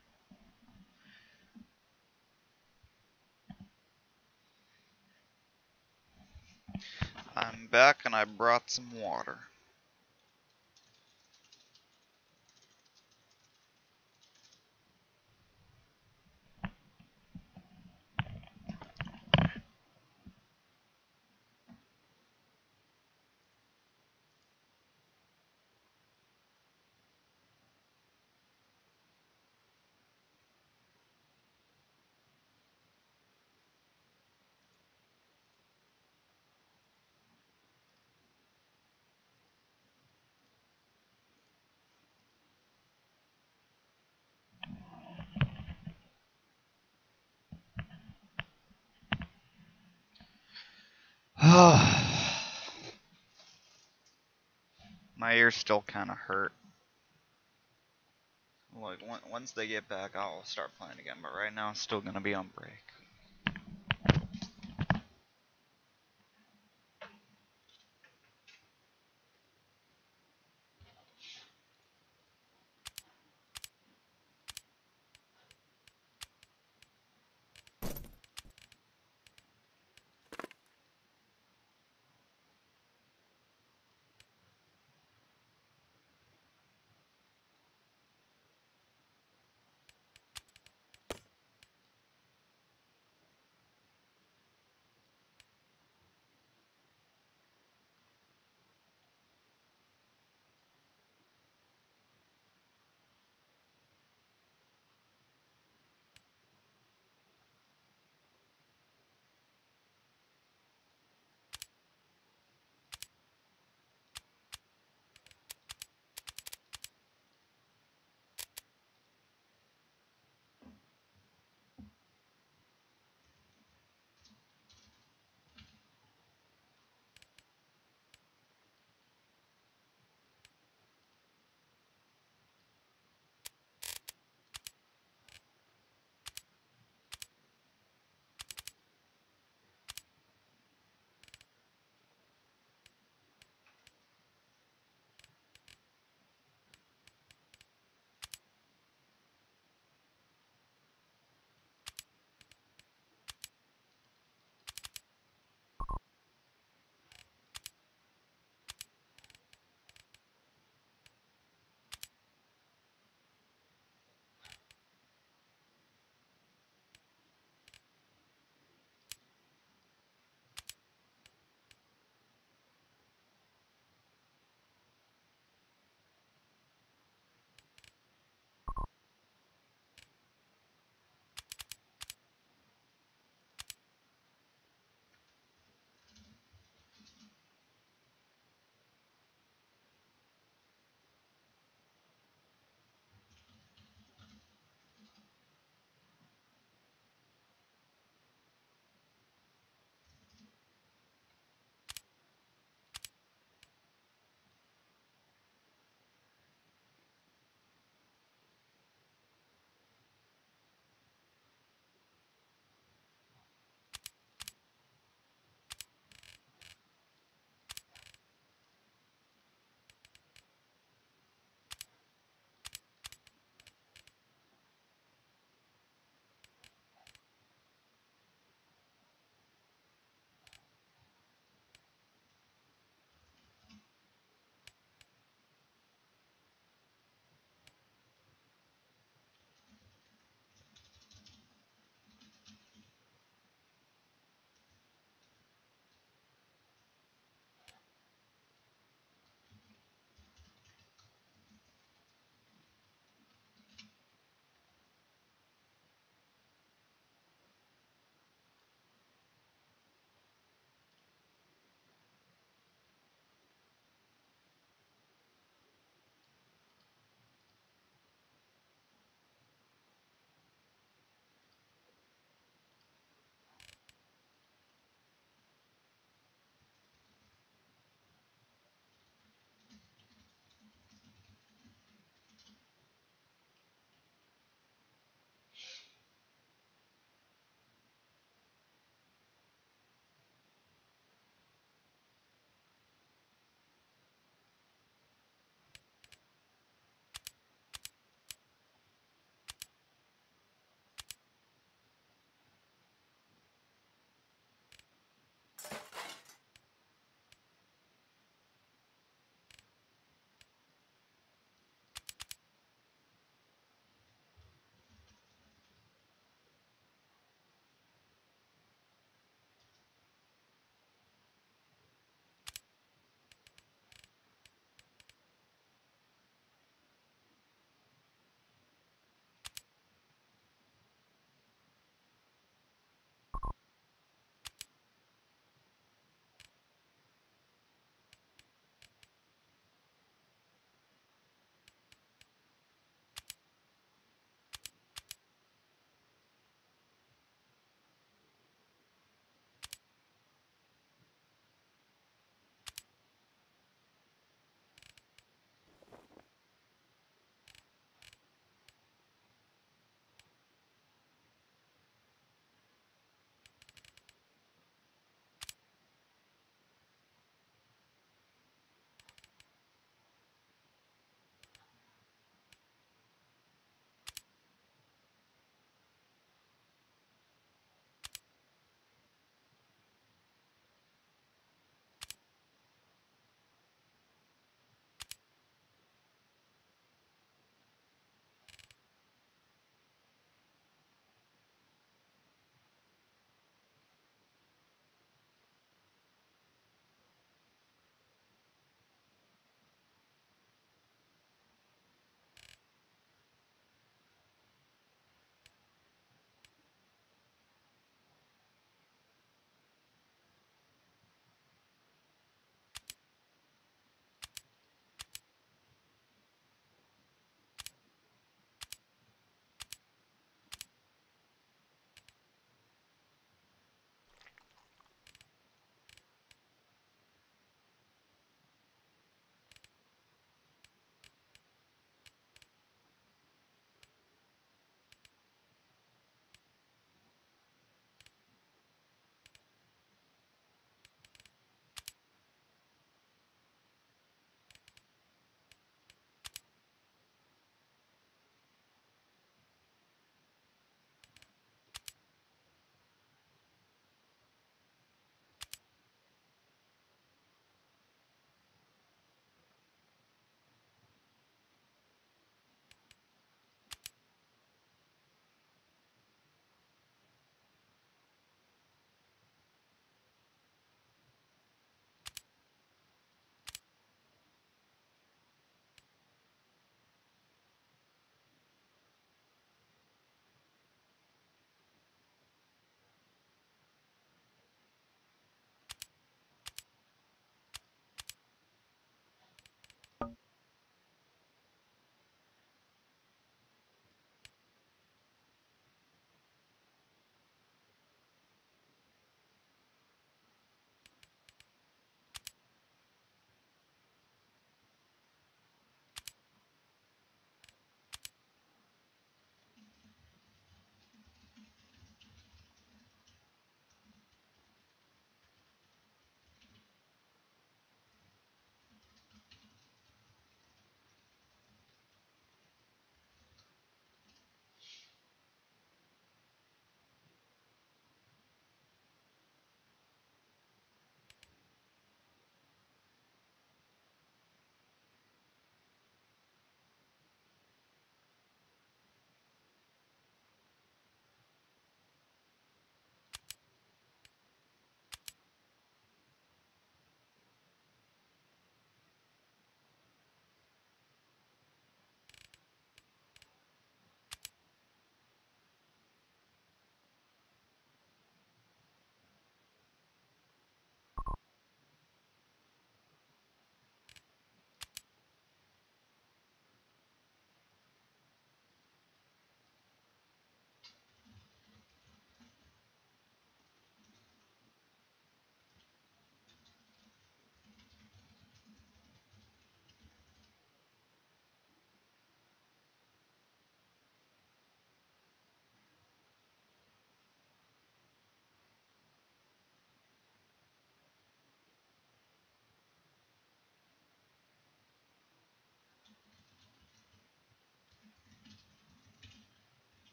I'm back and I brought some water. My ears still kind of hurt. Like, once they get back, I'll start playing again, but right now I'm still gonna be on break.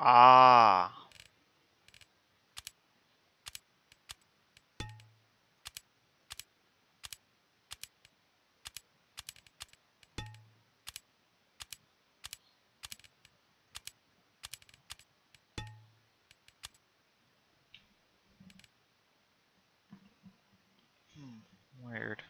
Ah. Weird.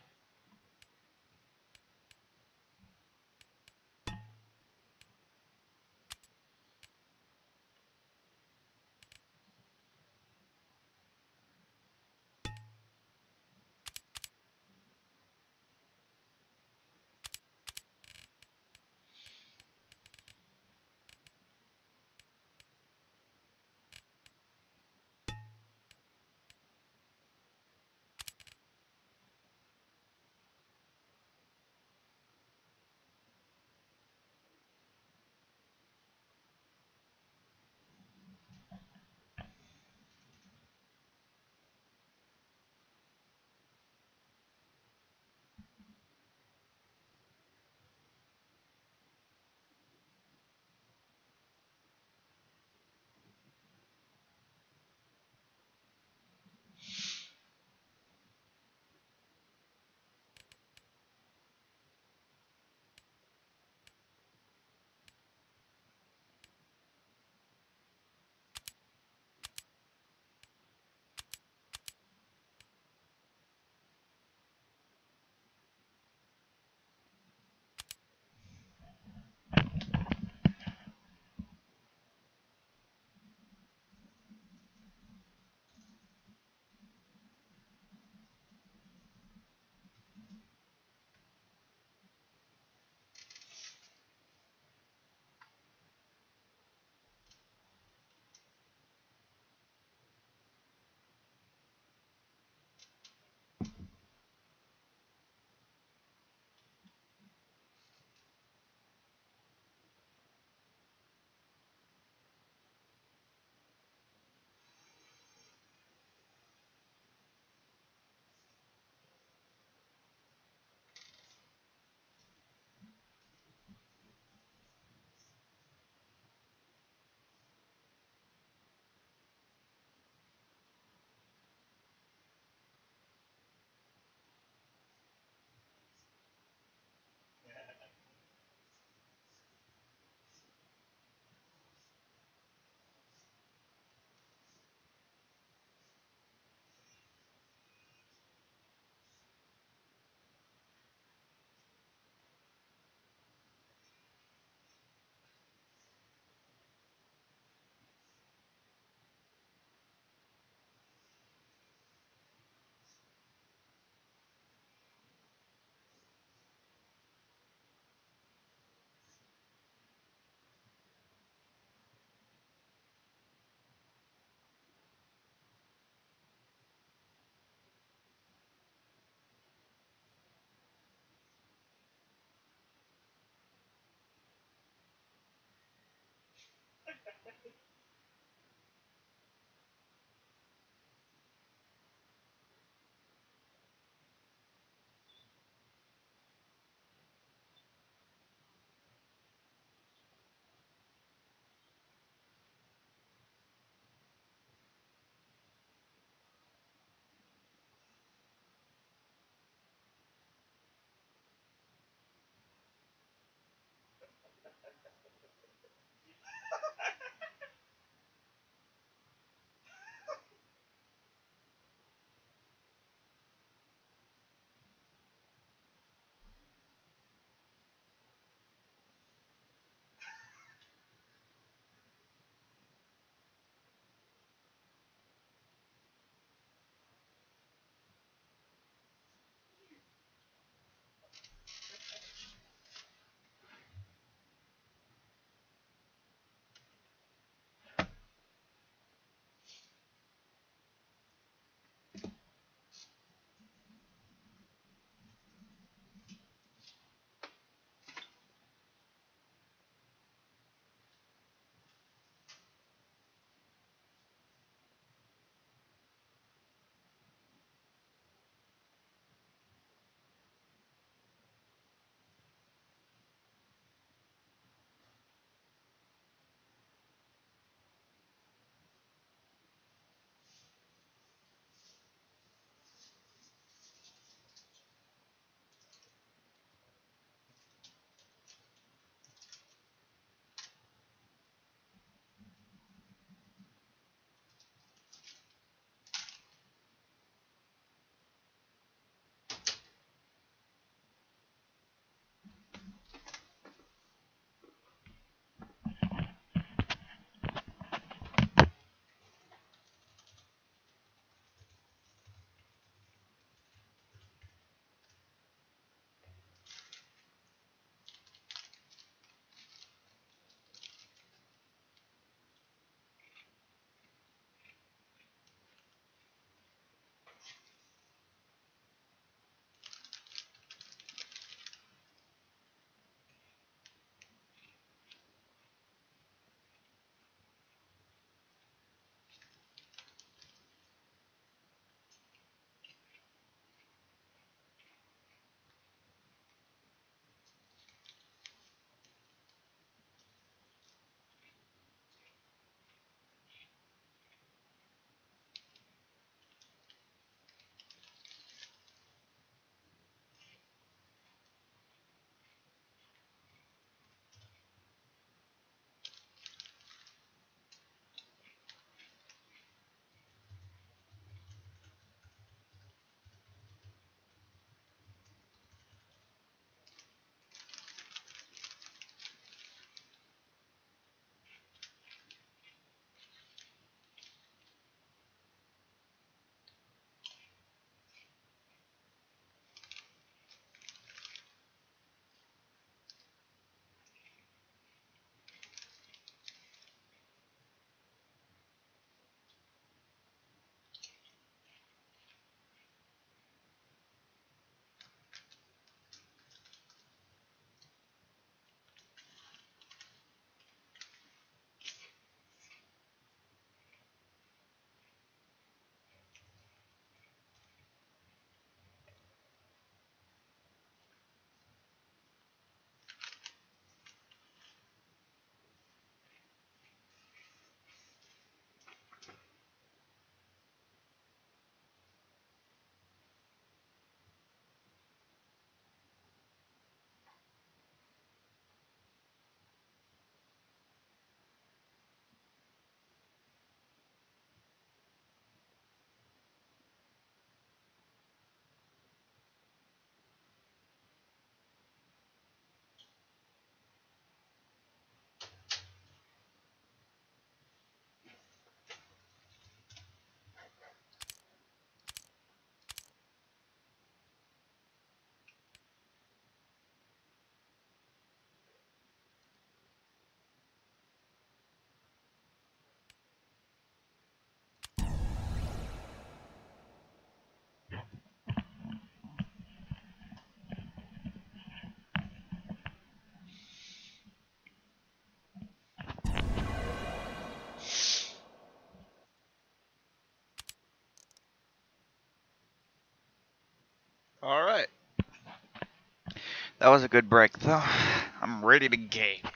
Alright. That was a good break, though. I'm ready to game now.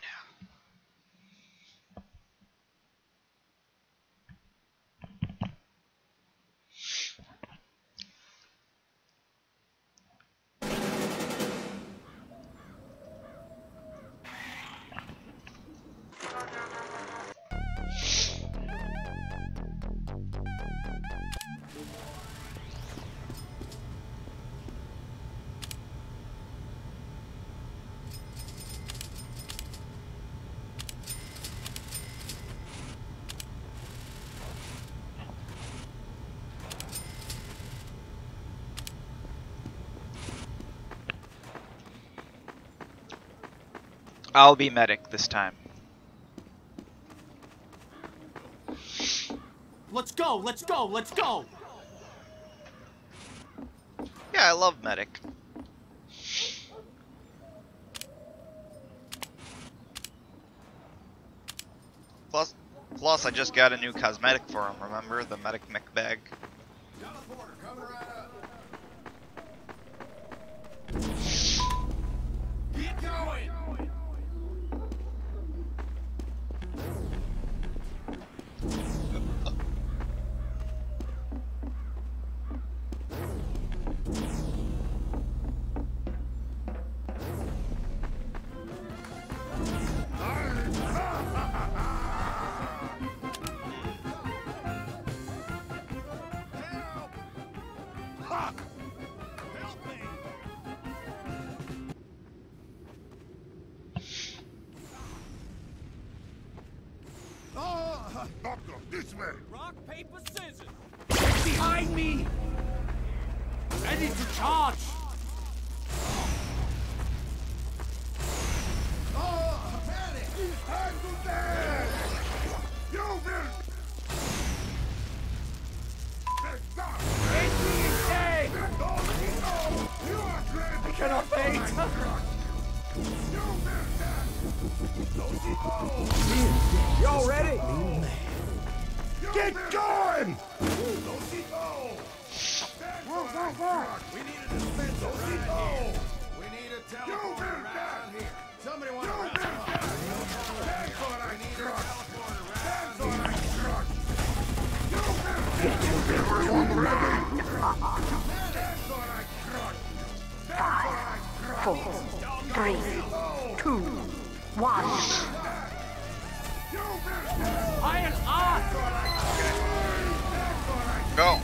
I'll be medic this time. Let's go, let's go, let's go! Yeah, I love medic. Plus, I just got a new cosmetic for him, remember? The medic mech bag. Keep going! This way! Rock, paper, scissors! Get behind me! Ready to charge! Oh, panic! Time to dance! You will! Let's stop! You are trained! I cannot wait! You will Y'all ready? get going! We need a dispenser right here. We need a teleporter right here. Somebody want to wrap up. We need a teleporter right here. 4, 3, 2, 1. Iron arm! Go!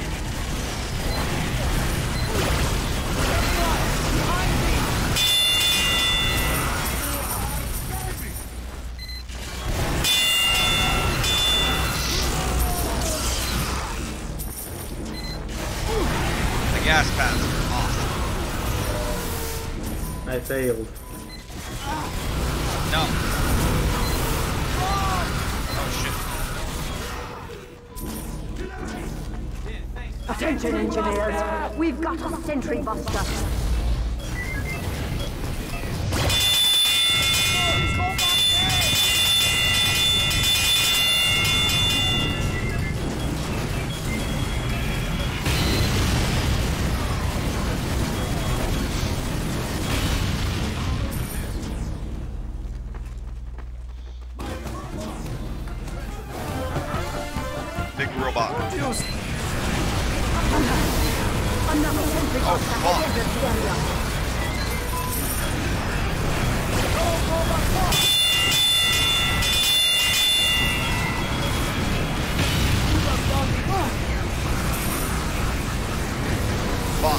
The gas pads are awesome. I failed. No. Oh shit. Attention, engineers. We've got a sentry buster. Big robot. Another sentry Oh, buster fuck. has entered the area. Fuck.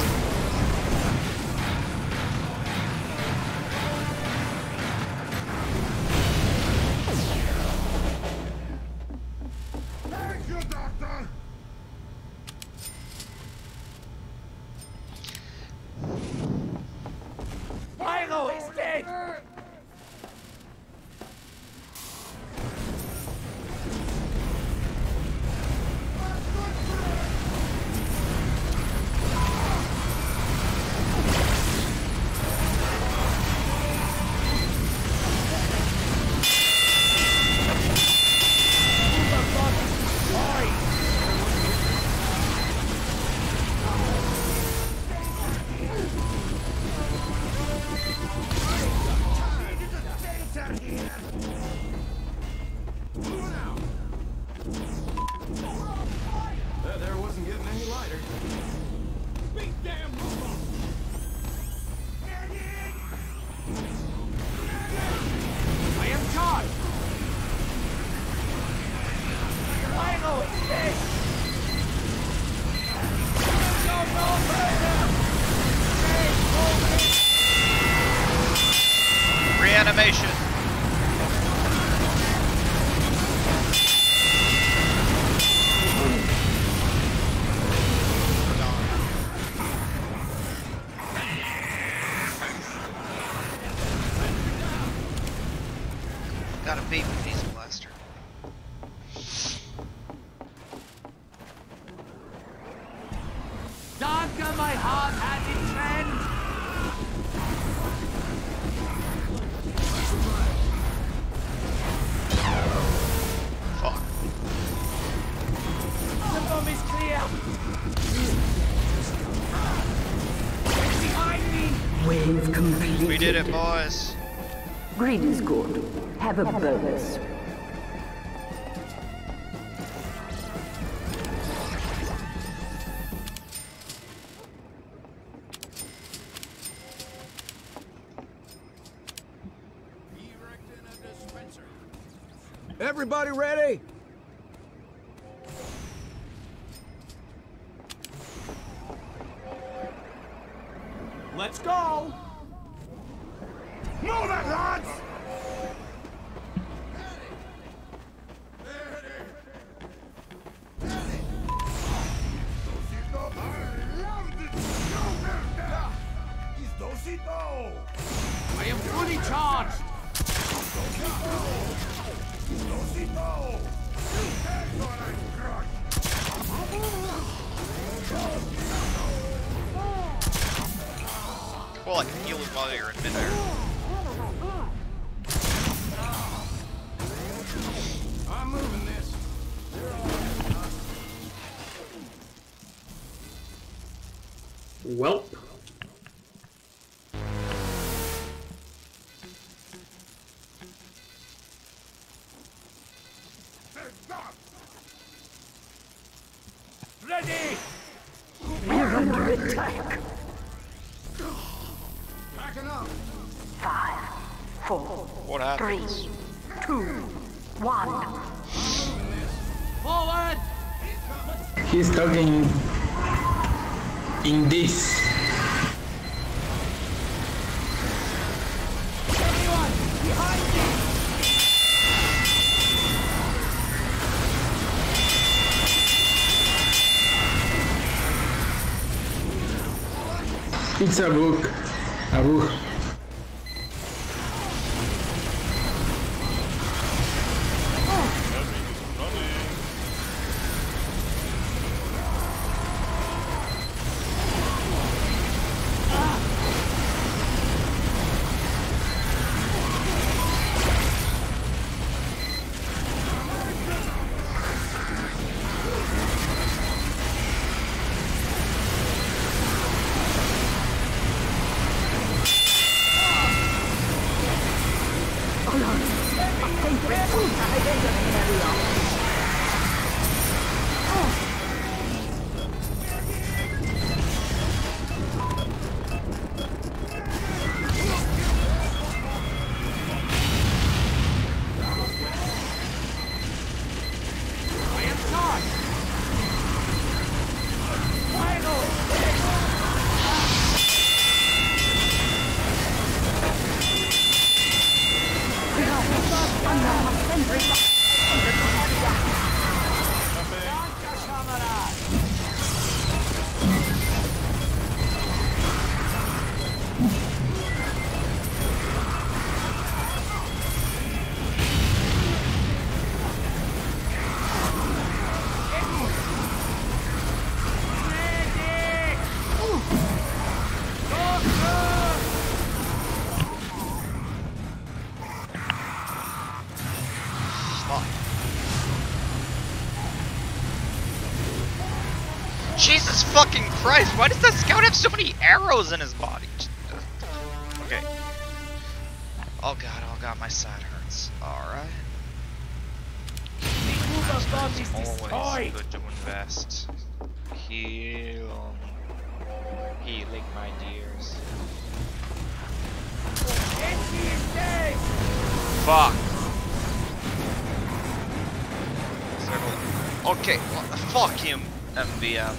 Thank you, Doctor! Pyro is dead! animation. Got a baby face blaster. Danke, my hard-handed friend. Fuck. The bomb is clear. Behind me. Wave completed. We did it, boys. Greed is good. Have a bonus. Everybody ready? Let's go. Move it, lads! I am fully charged. Well, I can heal it while you're in midair. I'm moving this. Welp. Ready. We're under attack. Backing up. 5, 4, What 3, happens? 2, 1. Forward. He's talking in this. Everyone, behind me. It's a book. A book. Jesus fucking Christ, why does that scout have so many arrows in his body? Okay. Oh god, my side hurts. Alright. Always good to invest. Healing my dears. Fuck. Okay, well, fuck him, MvM.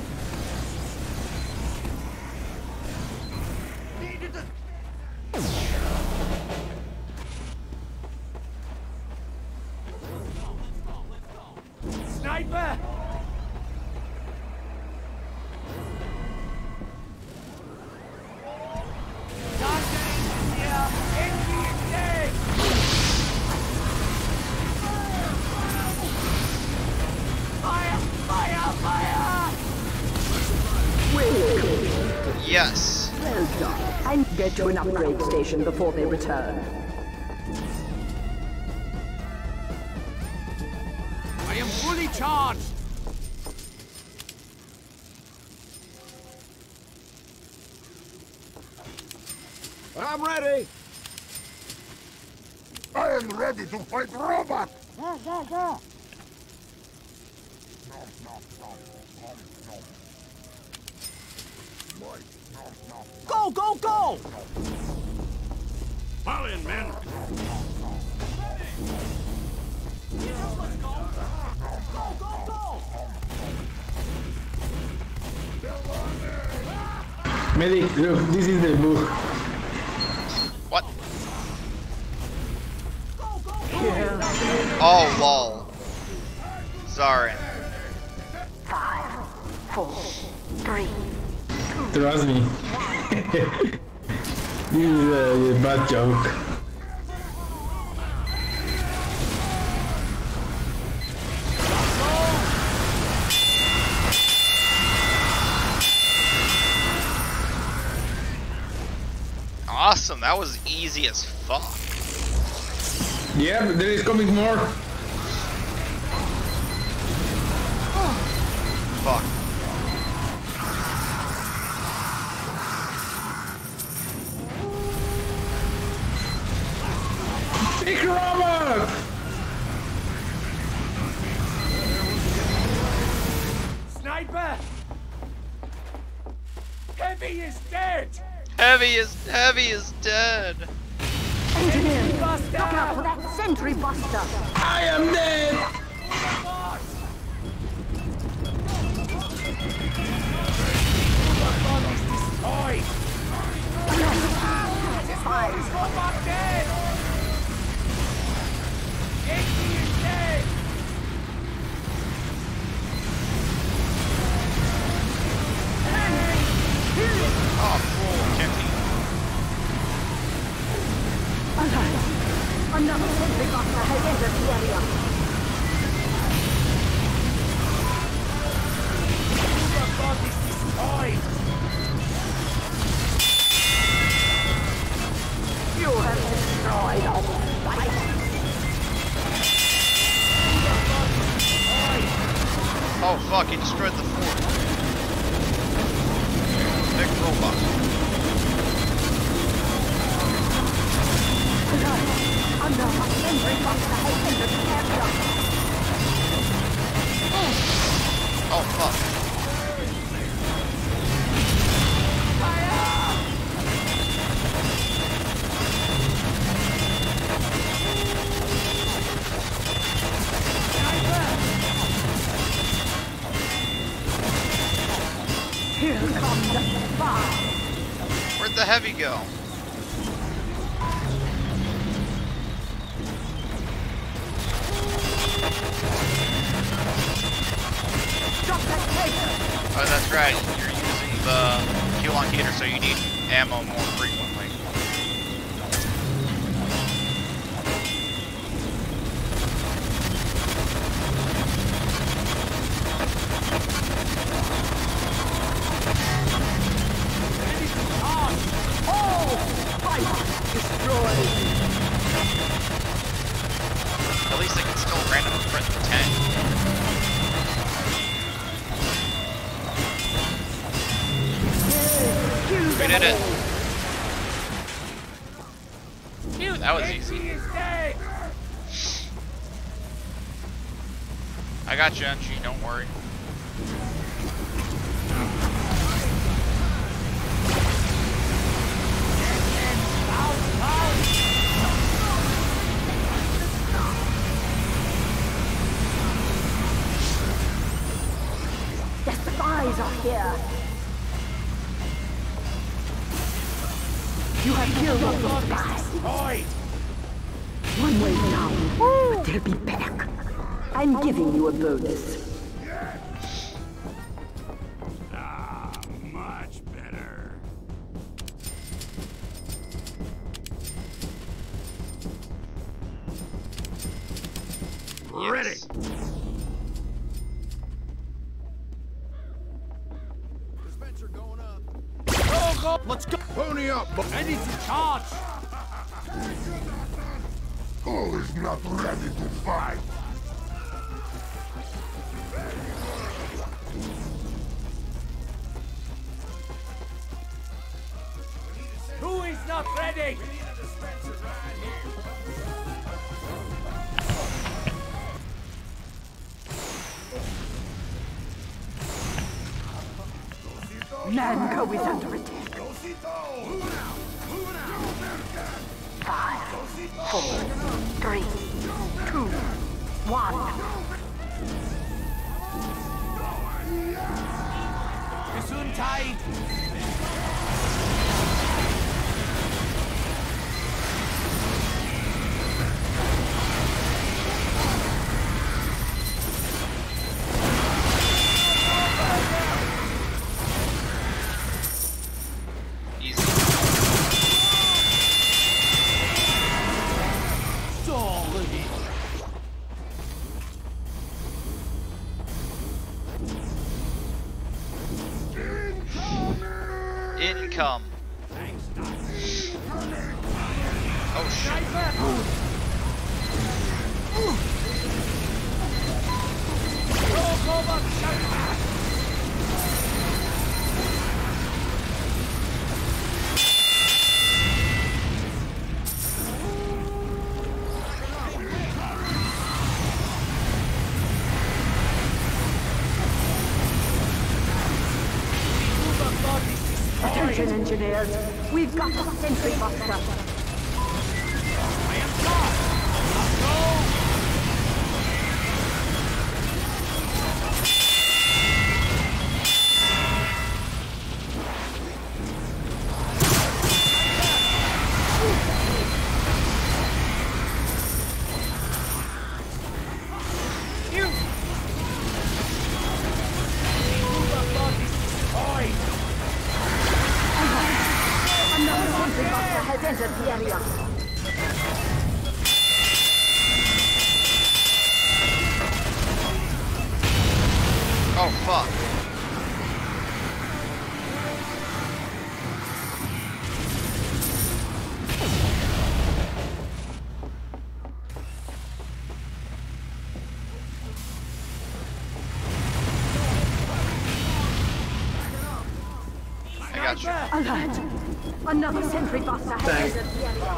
Yes. Well done. And get to an upgrade station before they return. I am fully charged. I'm ready. I am ready to fight robot! Go, go, go! Fall in, men. Go, go, go! Medic, look, this is the book. What? Oh, lol. Sorry. 5, 4, 3. Trust me. This is a bad joke. Awesome, that was easy as fuck. Yeah, but there is coming more. Fuck. Big robot! Sniper! Heavy is dead! Heavy is dead. Engineer, look out for that sentry buster. I am dead! Destroyed! This robot dead! Enemy is dead! Oh, cool, Kenty. Alert! Another sentry buster has entered the area. Robot is destroyed! You have destroyed all fight. Oh fuck, he destroyed the fort. Big robot. Another sentry buster has entered the area. Oh fuck. Here comes the fire. Where'd the heavy go? Drop that taser. Oh, that's right. You're using the fuel locator, so you need ammo more frequently. At least I can still randomly press the tank. We did it. Phew, that was easy. I got you, Unchi, don't worry. The spies are here. You have killed all the spies. One way down, but they'll be back. I'm giving you a bonus. Much better. Ready. Dispenser going up. go. Let's go. Pony up, Ready to charge. Who is not ready to fight? Who is not ready? Manco is under attack. 5, 4, 3, 2, 1. Gesundheit. Easy. Sorry. Income. Oh shit. Attention, engineers. We've got a sentry buster. I am God. Let's go. Another sentry buster has entered the area. Oh fuck. I got you. Alert! Another sentry buster has Thanks. entered the area.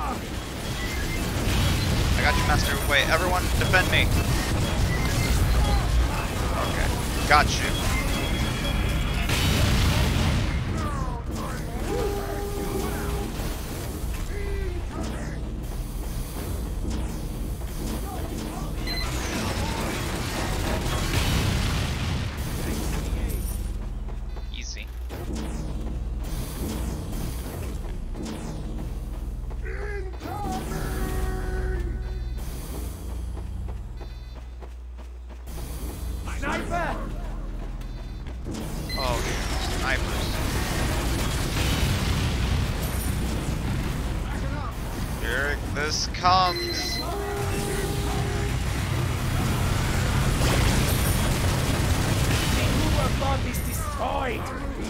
I got you, Master Oogway. Everyone, defend me. Okay, got you. Easy. Sniper. Oh, snipers. Here this comes. Overlord is destroyed.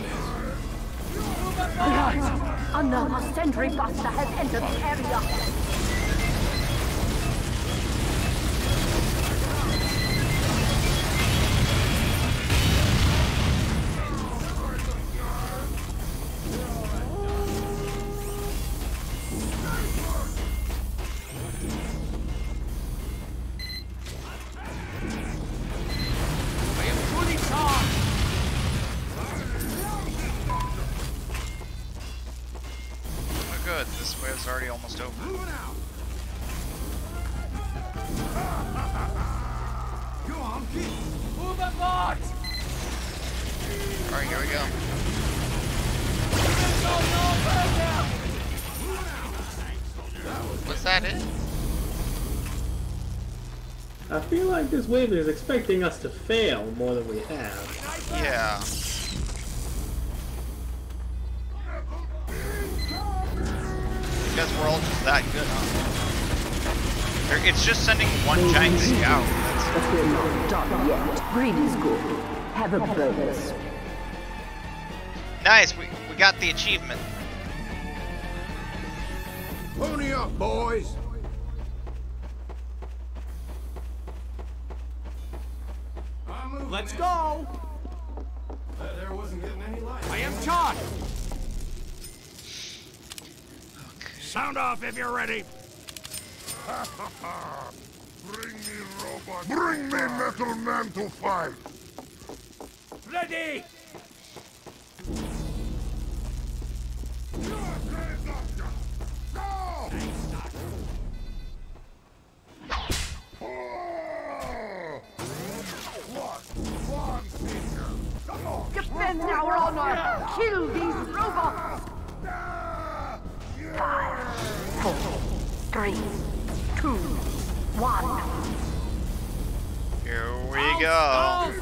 Alert! Another sentry buster has entered the area. Fully charged. Oh, good. This wave's already almost over. Go on, keep. Overlord. Alright, here we go. Was that it? I feel like this wave is expecting us to fail more than we have. Yeah. Because we're all just that good, huh? It's just sending one giant scout. But we're not done yet. Greed is good. Have a bonus. Nice, we got the achievement. Pony up, boys. Let's go! There wasn't getting any light. I am charged! Sound off if you're ready. Bring me robot. Bring me metal man to fight. Ready! Go! One finger. Come on. Defend our honor! Kill these robots! 5, 4, 3, 2, 1. Here we go.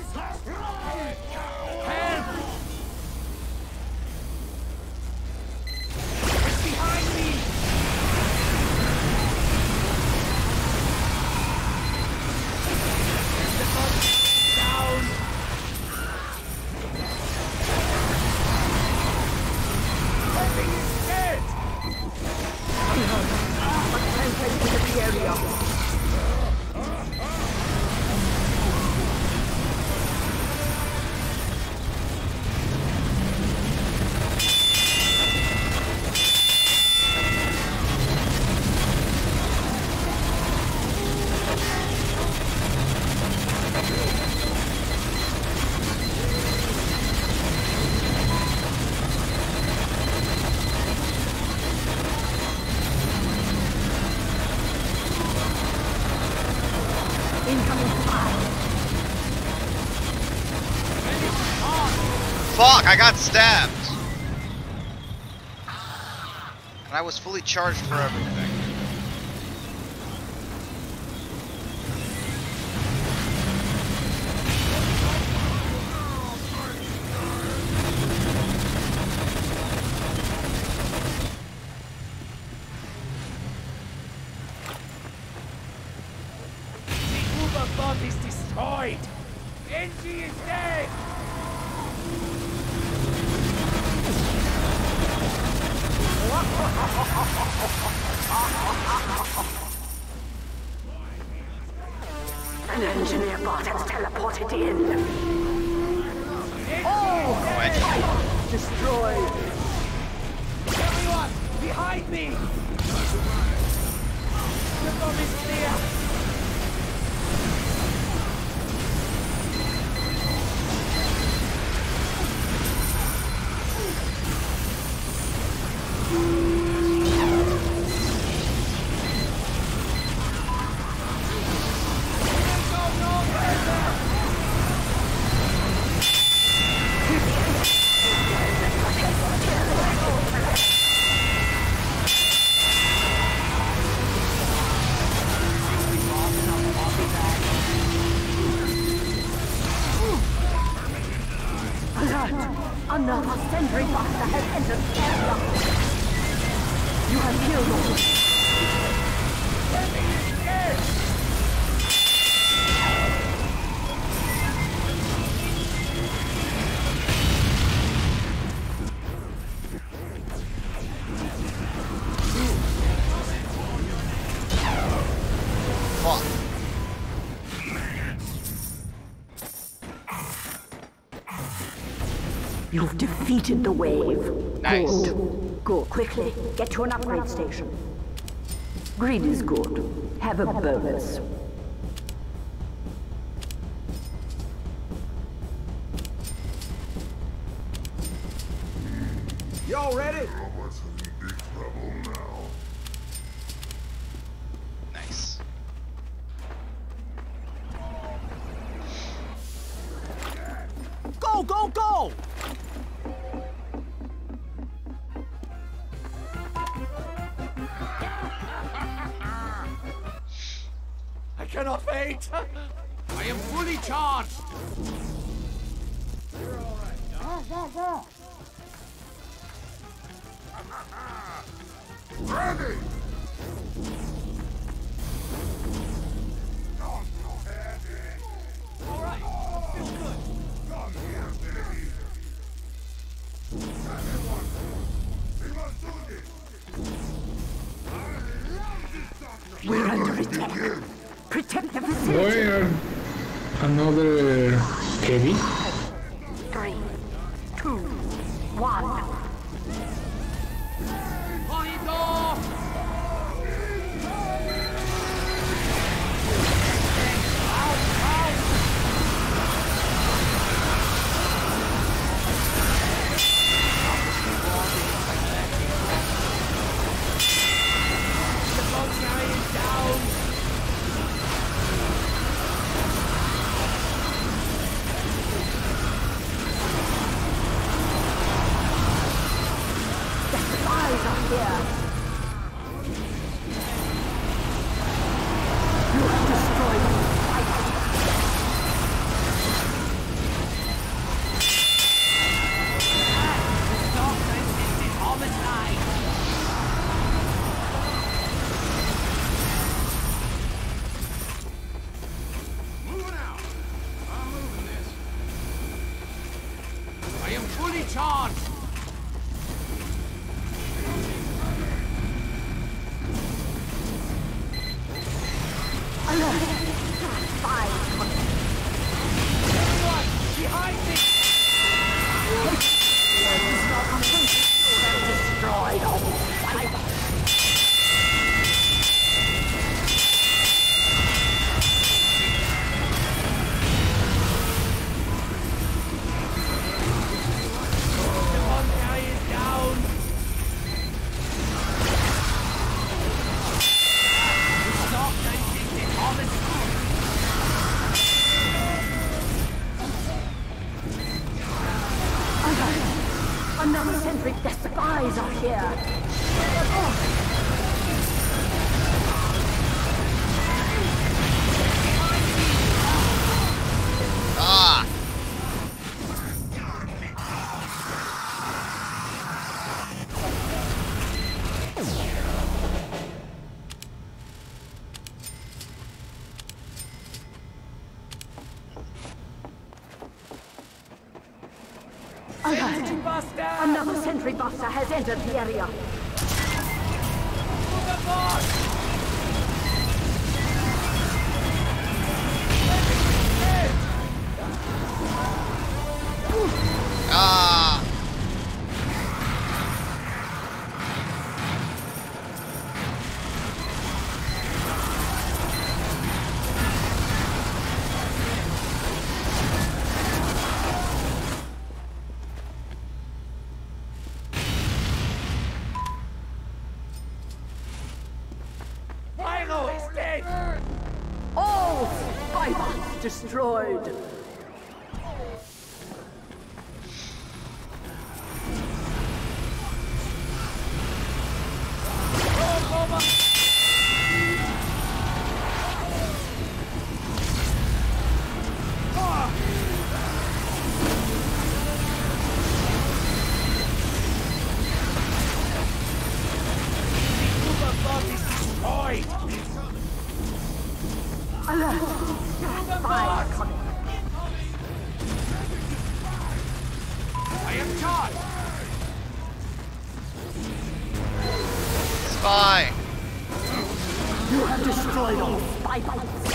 It's behind me! Down! Nothing is dead! Attention to the area. Fuck, I got stabbed. And I was fully charged for everything. The Uber bomb is destroyed! Engie is dead! An engineer bot has teleported in. Oh, Destroyed. Everyone, behind me! The bomb is clear! Alert! Another sentry buster has entered the area. You have killed all. fuck. You've defeated the wave. Nice. Good. Go quickly. Get to an upgrade station. Greed is good. Have a bonus. Y'all ready? Robots in big trouble now. Nice. Go, go, go! I cannot wait! I am fully charged! Ready! Not so heavy. Alright, feel good. Come here, baby. We're under attack. Protect the facility. Where another heavy? 3, 2, 1. Another sentry. The spies are here. Ah! Another sentry buster has entered the area. Ah! All spy bots destroyed. Alert! Spies coming. I am charged. Spy! You have destroyed all spy bots.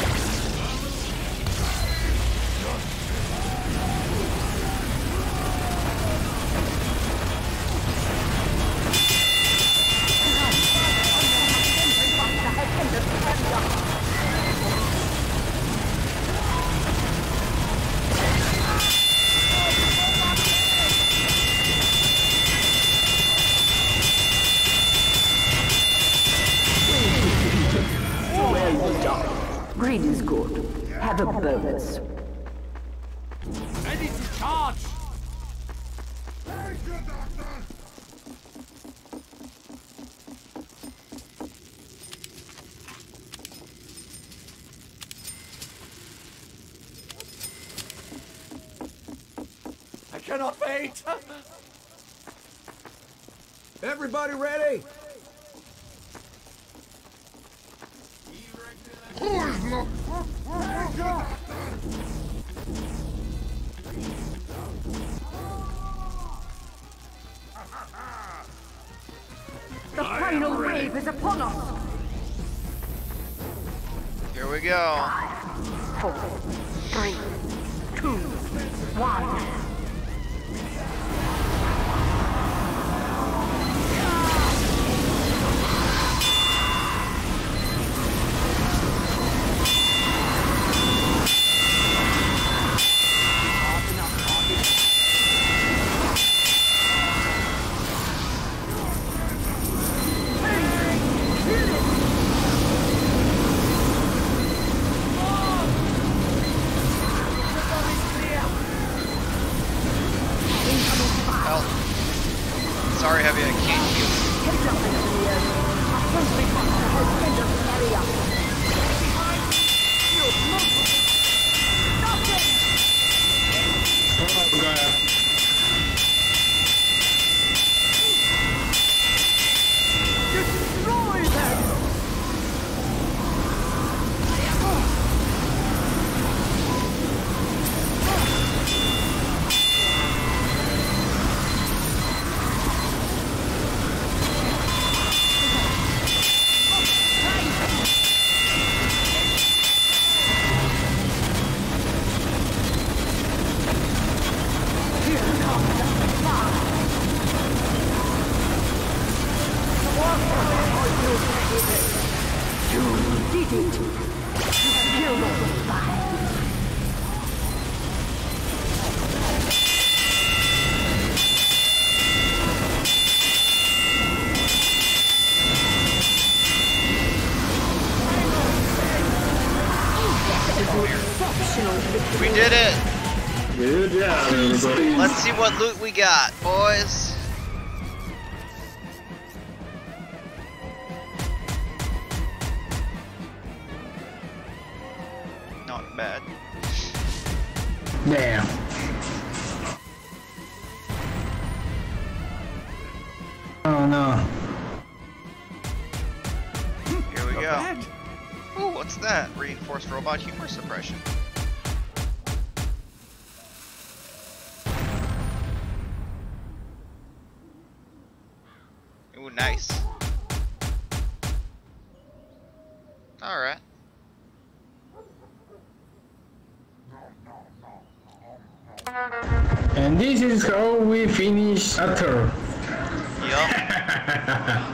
Greed is good. Have a bonus. Ready to charge. I cannot wait. Everybody ready? final wave is upon us. Here we go. 4, 3, 2, 1. Help. Sorry, Heavy, I can't heal. Heads up into the air. A sentry buster has entered the area. Behind me! Shield movement! Nothing! Oh god. Destroy them! Here comes the fire! You did it! You killed the fire! Exceptional victory. We did it! Good job, everybody. Let's see what loot we got, boys. Not bad. Damn. Oh no. Here we go. Ooh, what's that? Reinforced robot humor suppression. Ooh, nice. Alright. And this is how we finish a turn. Yup.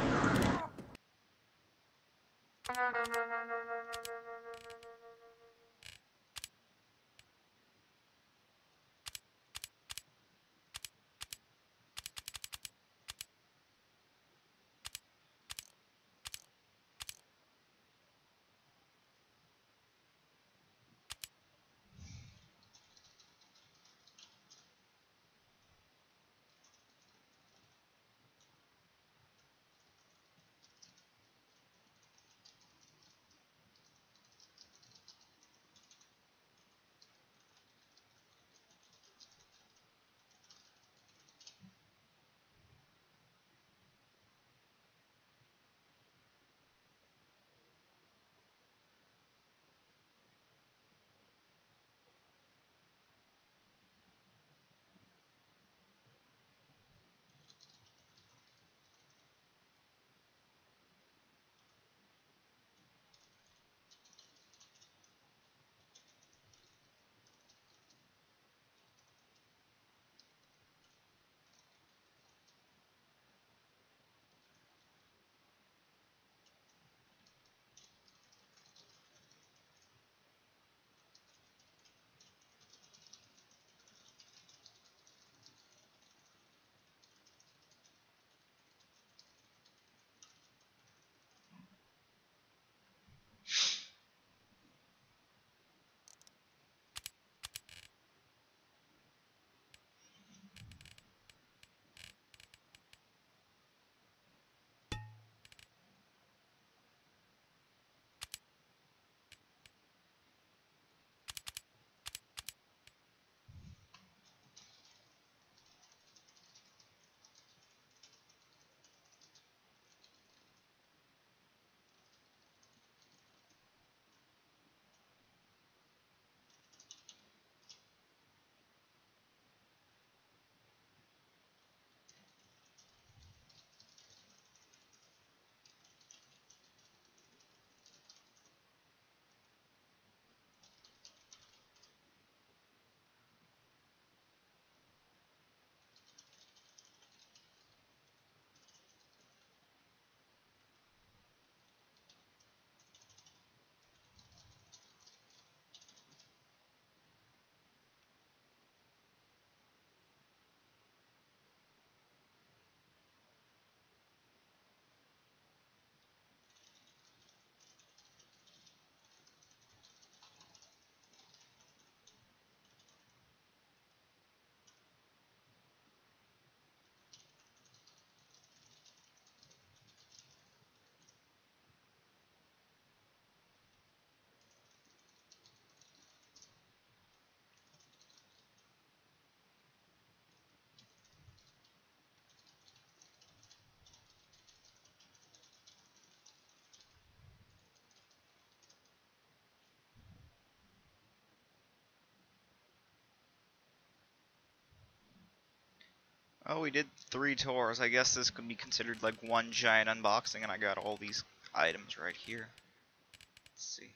Oh, we did 3 tours. I guess this could be considered like one giant unboxing, and I got all these items right here. Let's see.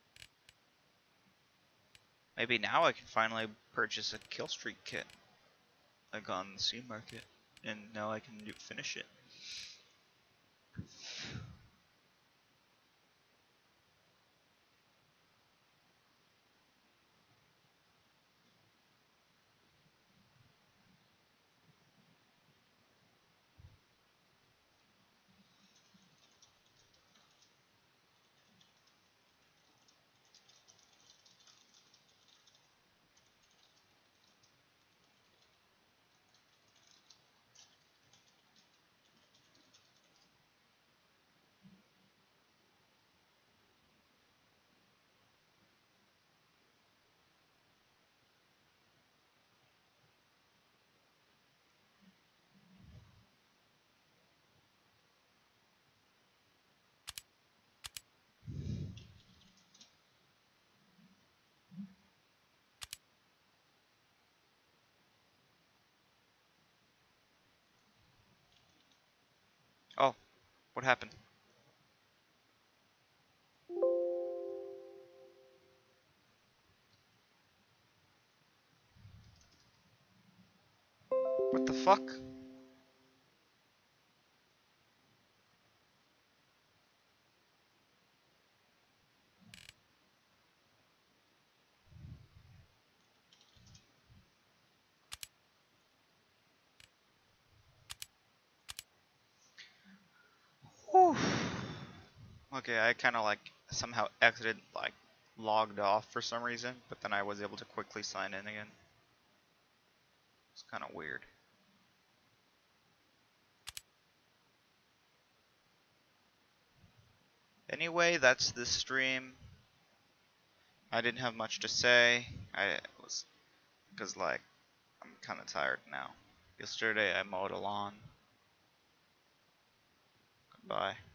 Maybe now I can finally purchase a kill streak kit, like on the Sea Market, and now I can finish it. Oh, what happened? What the fuck? Whew. Okay, I kind of like somehow exited, like logged off for some reason, but then I was able to quickly sign in again. It's kind of weird. Anyway, that's the stream. I didn't have much to say. I was, because like, I'm kind of tired now. Yesterday I mowed a lawn. Goodbye.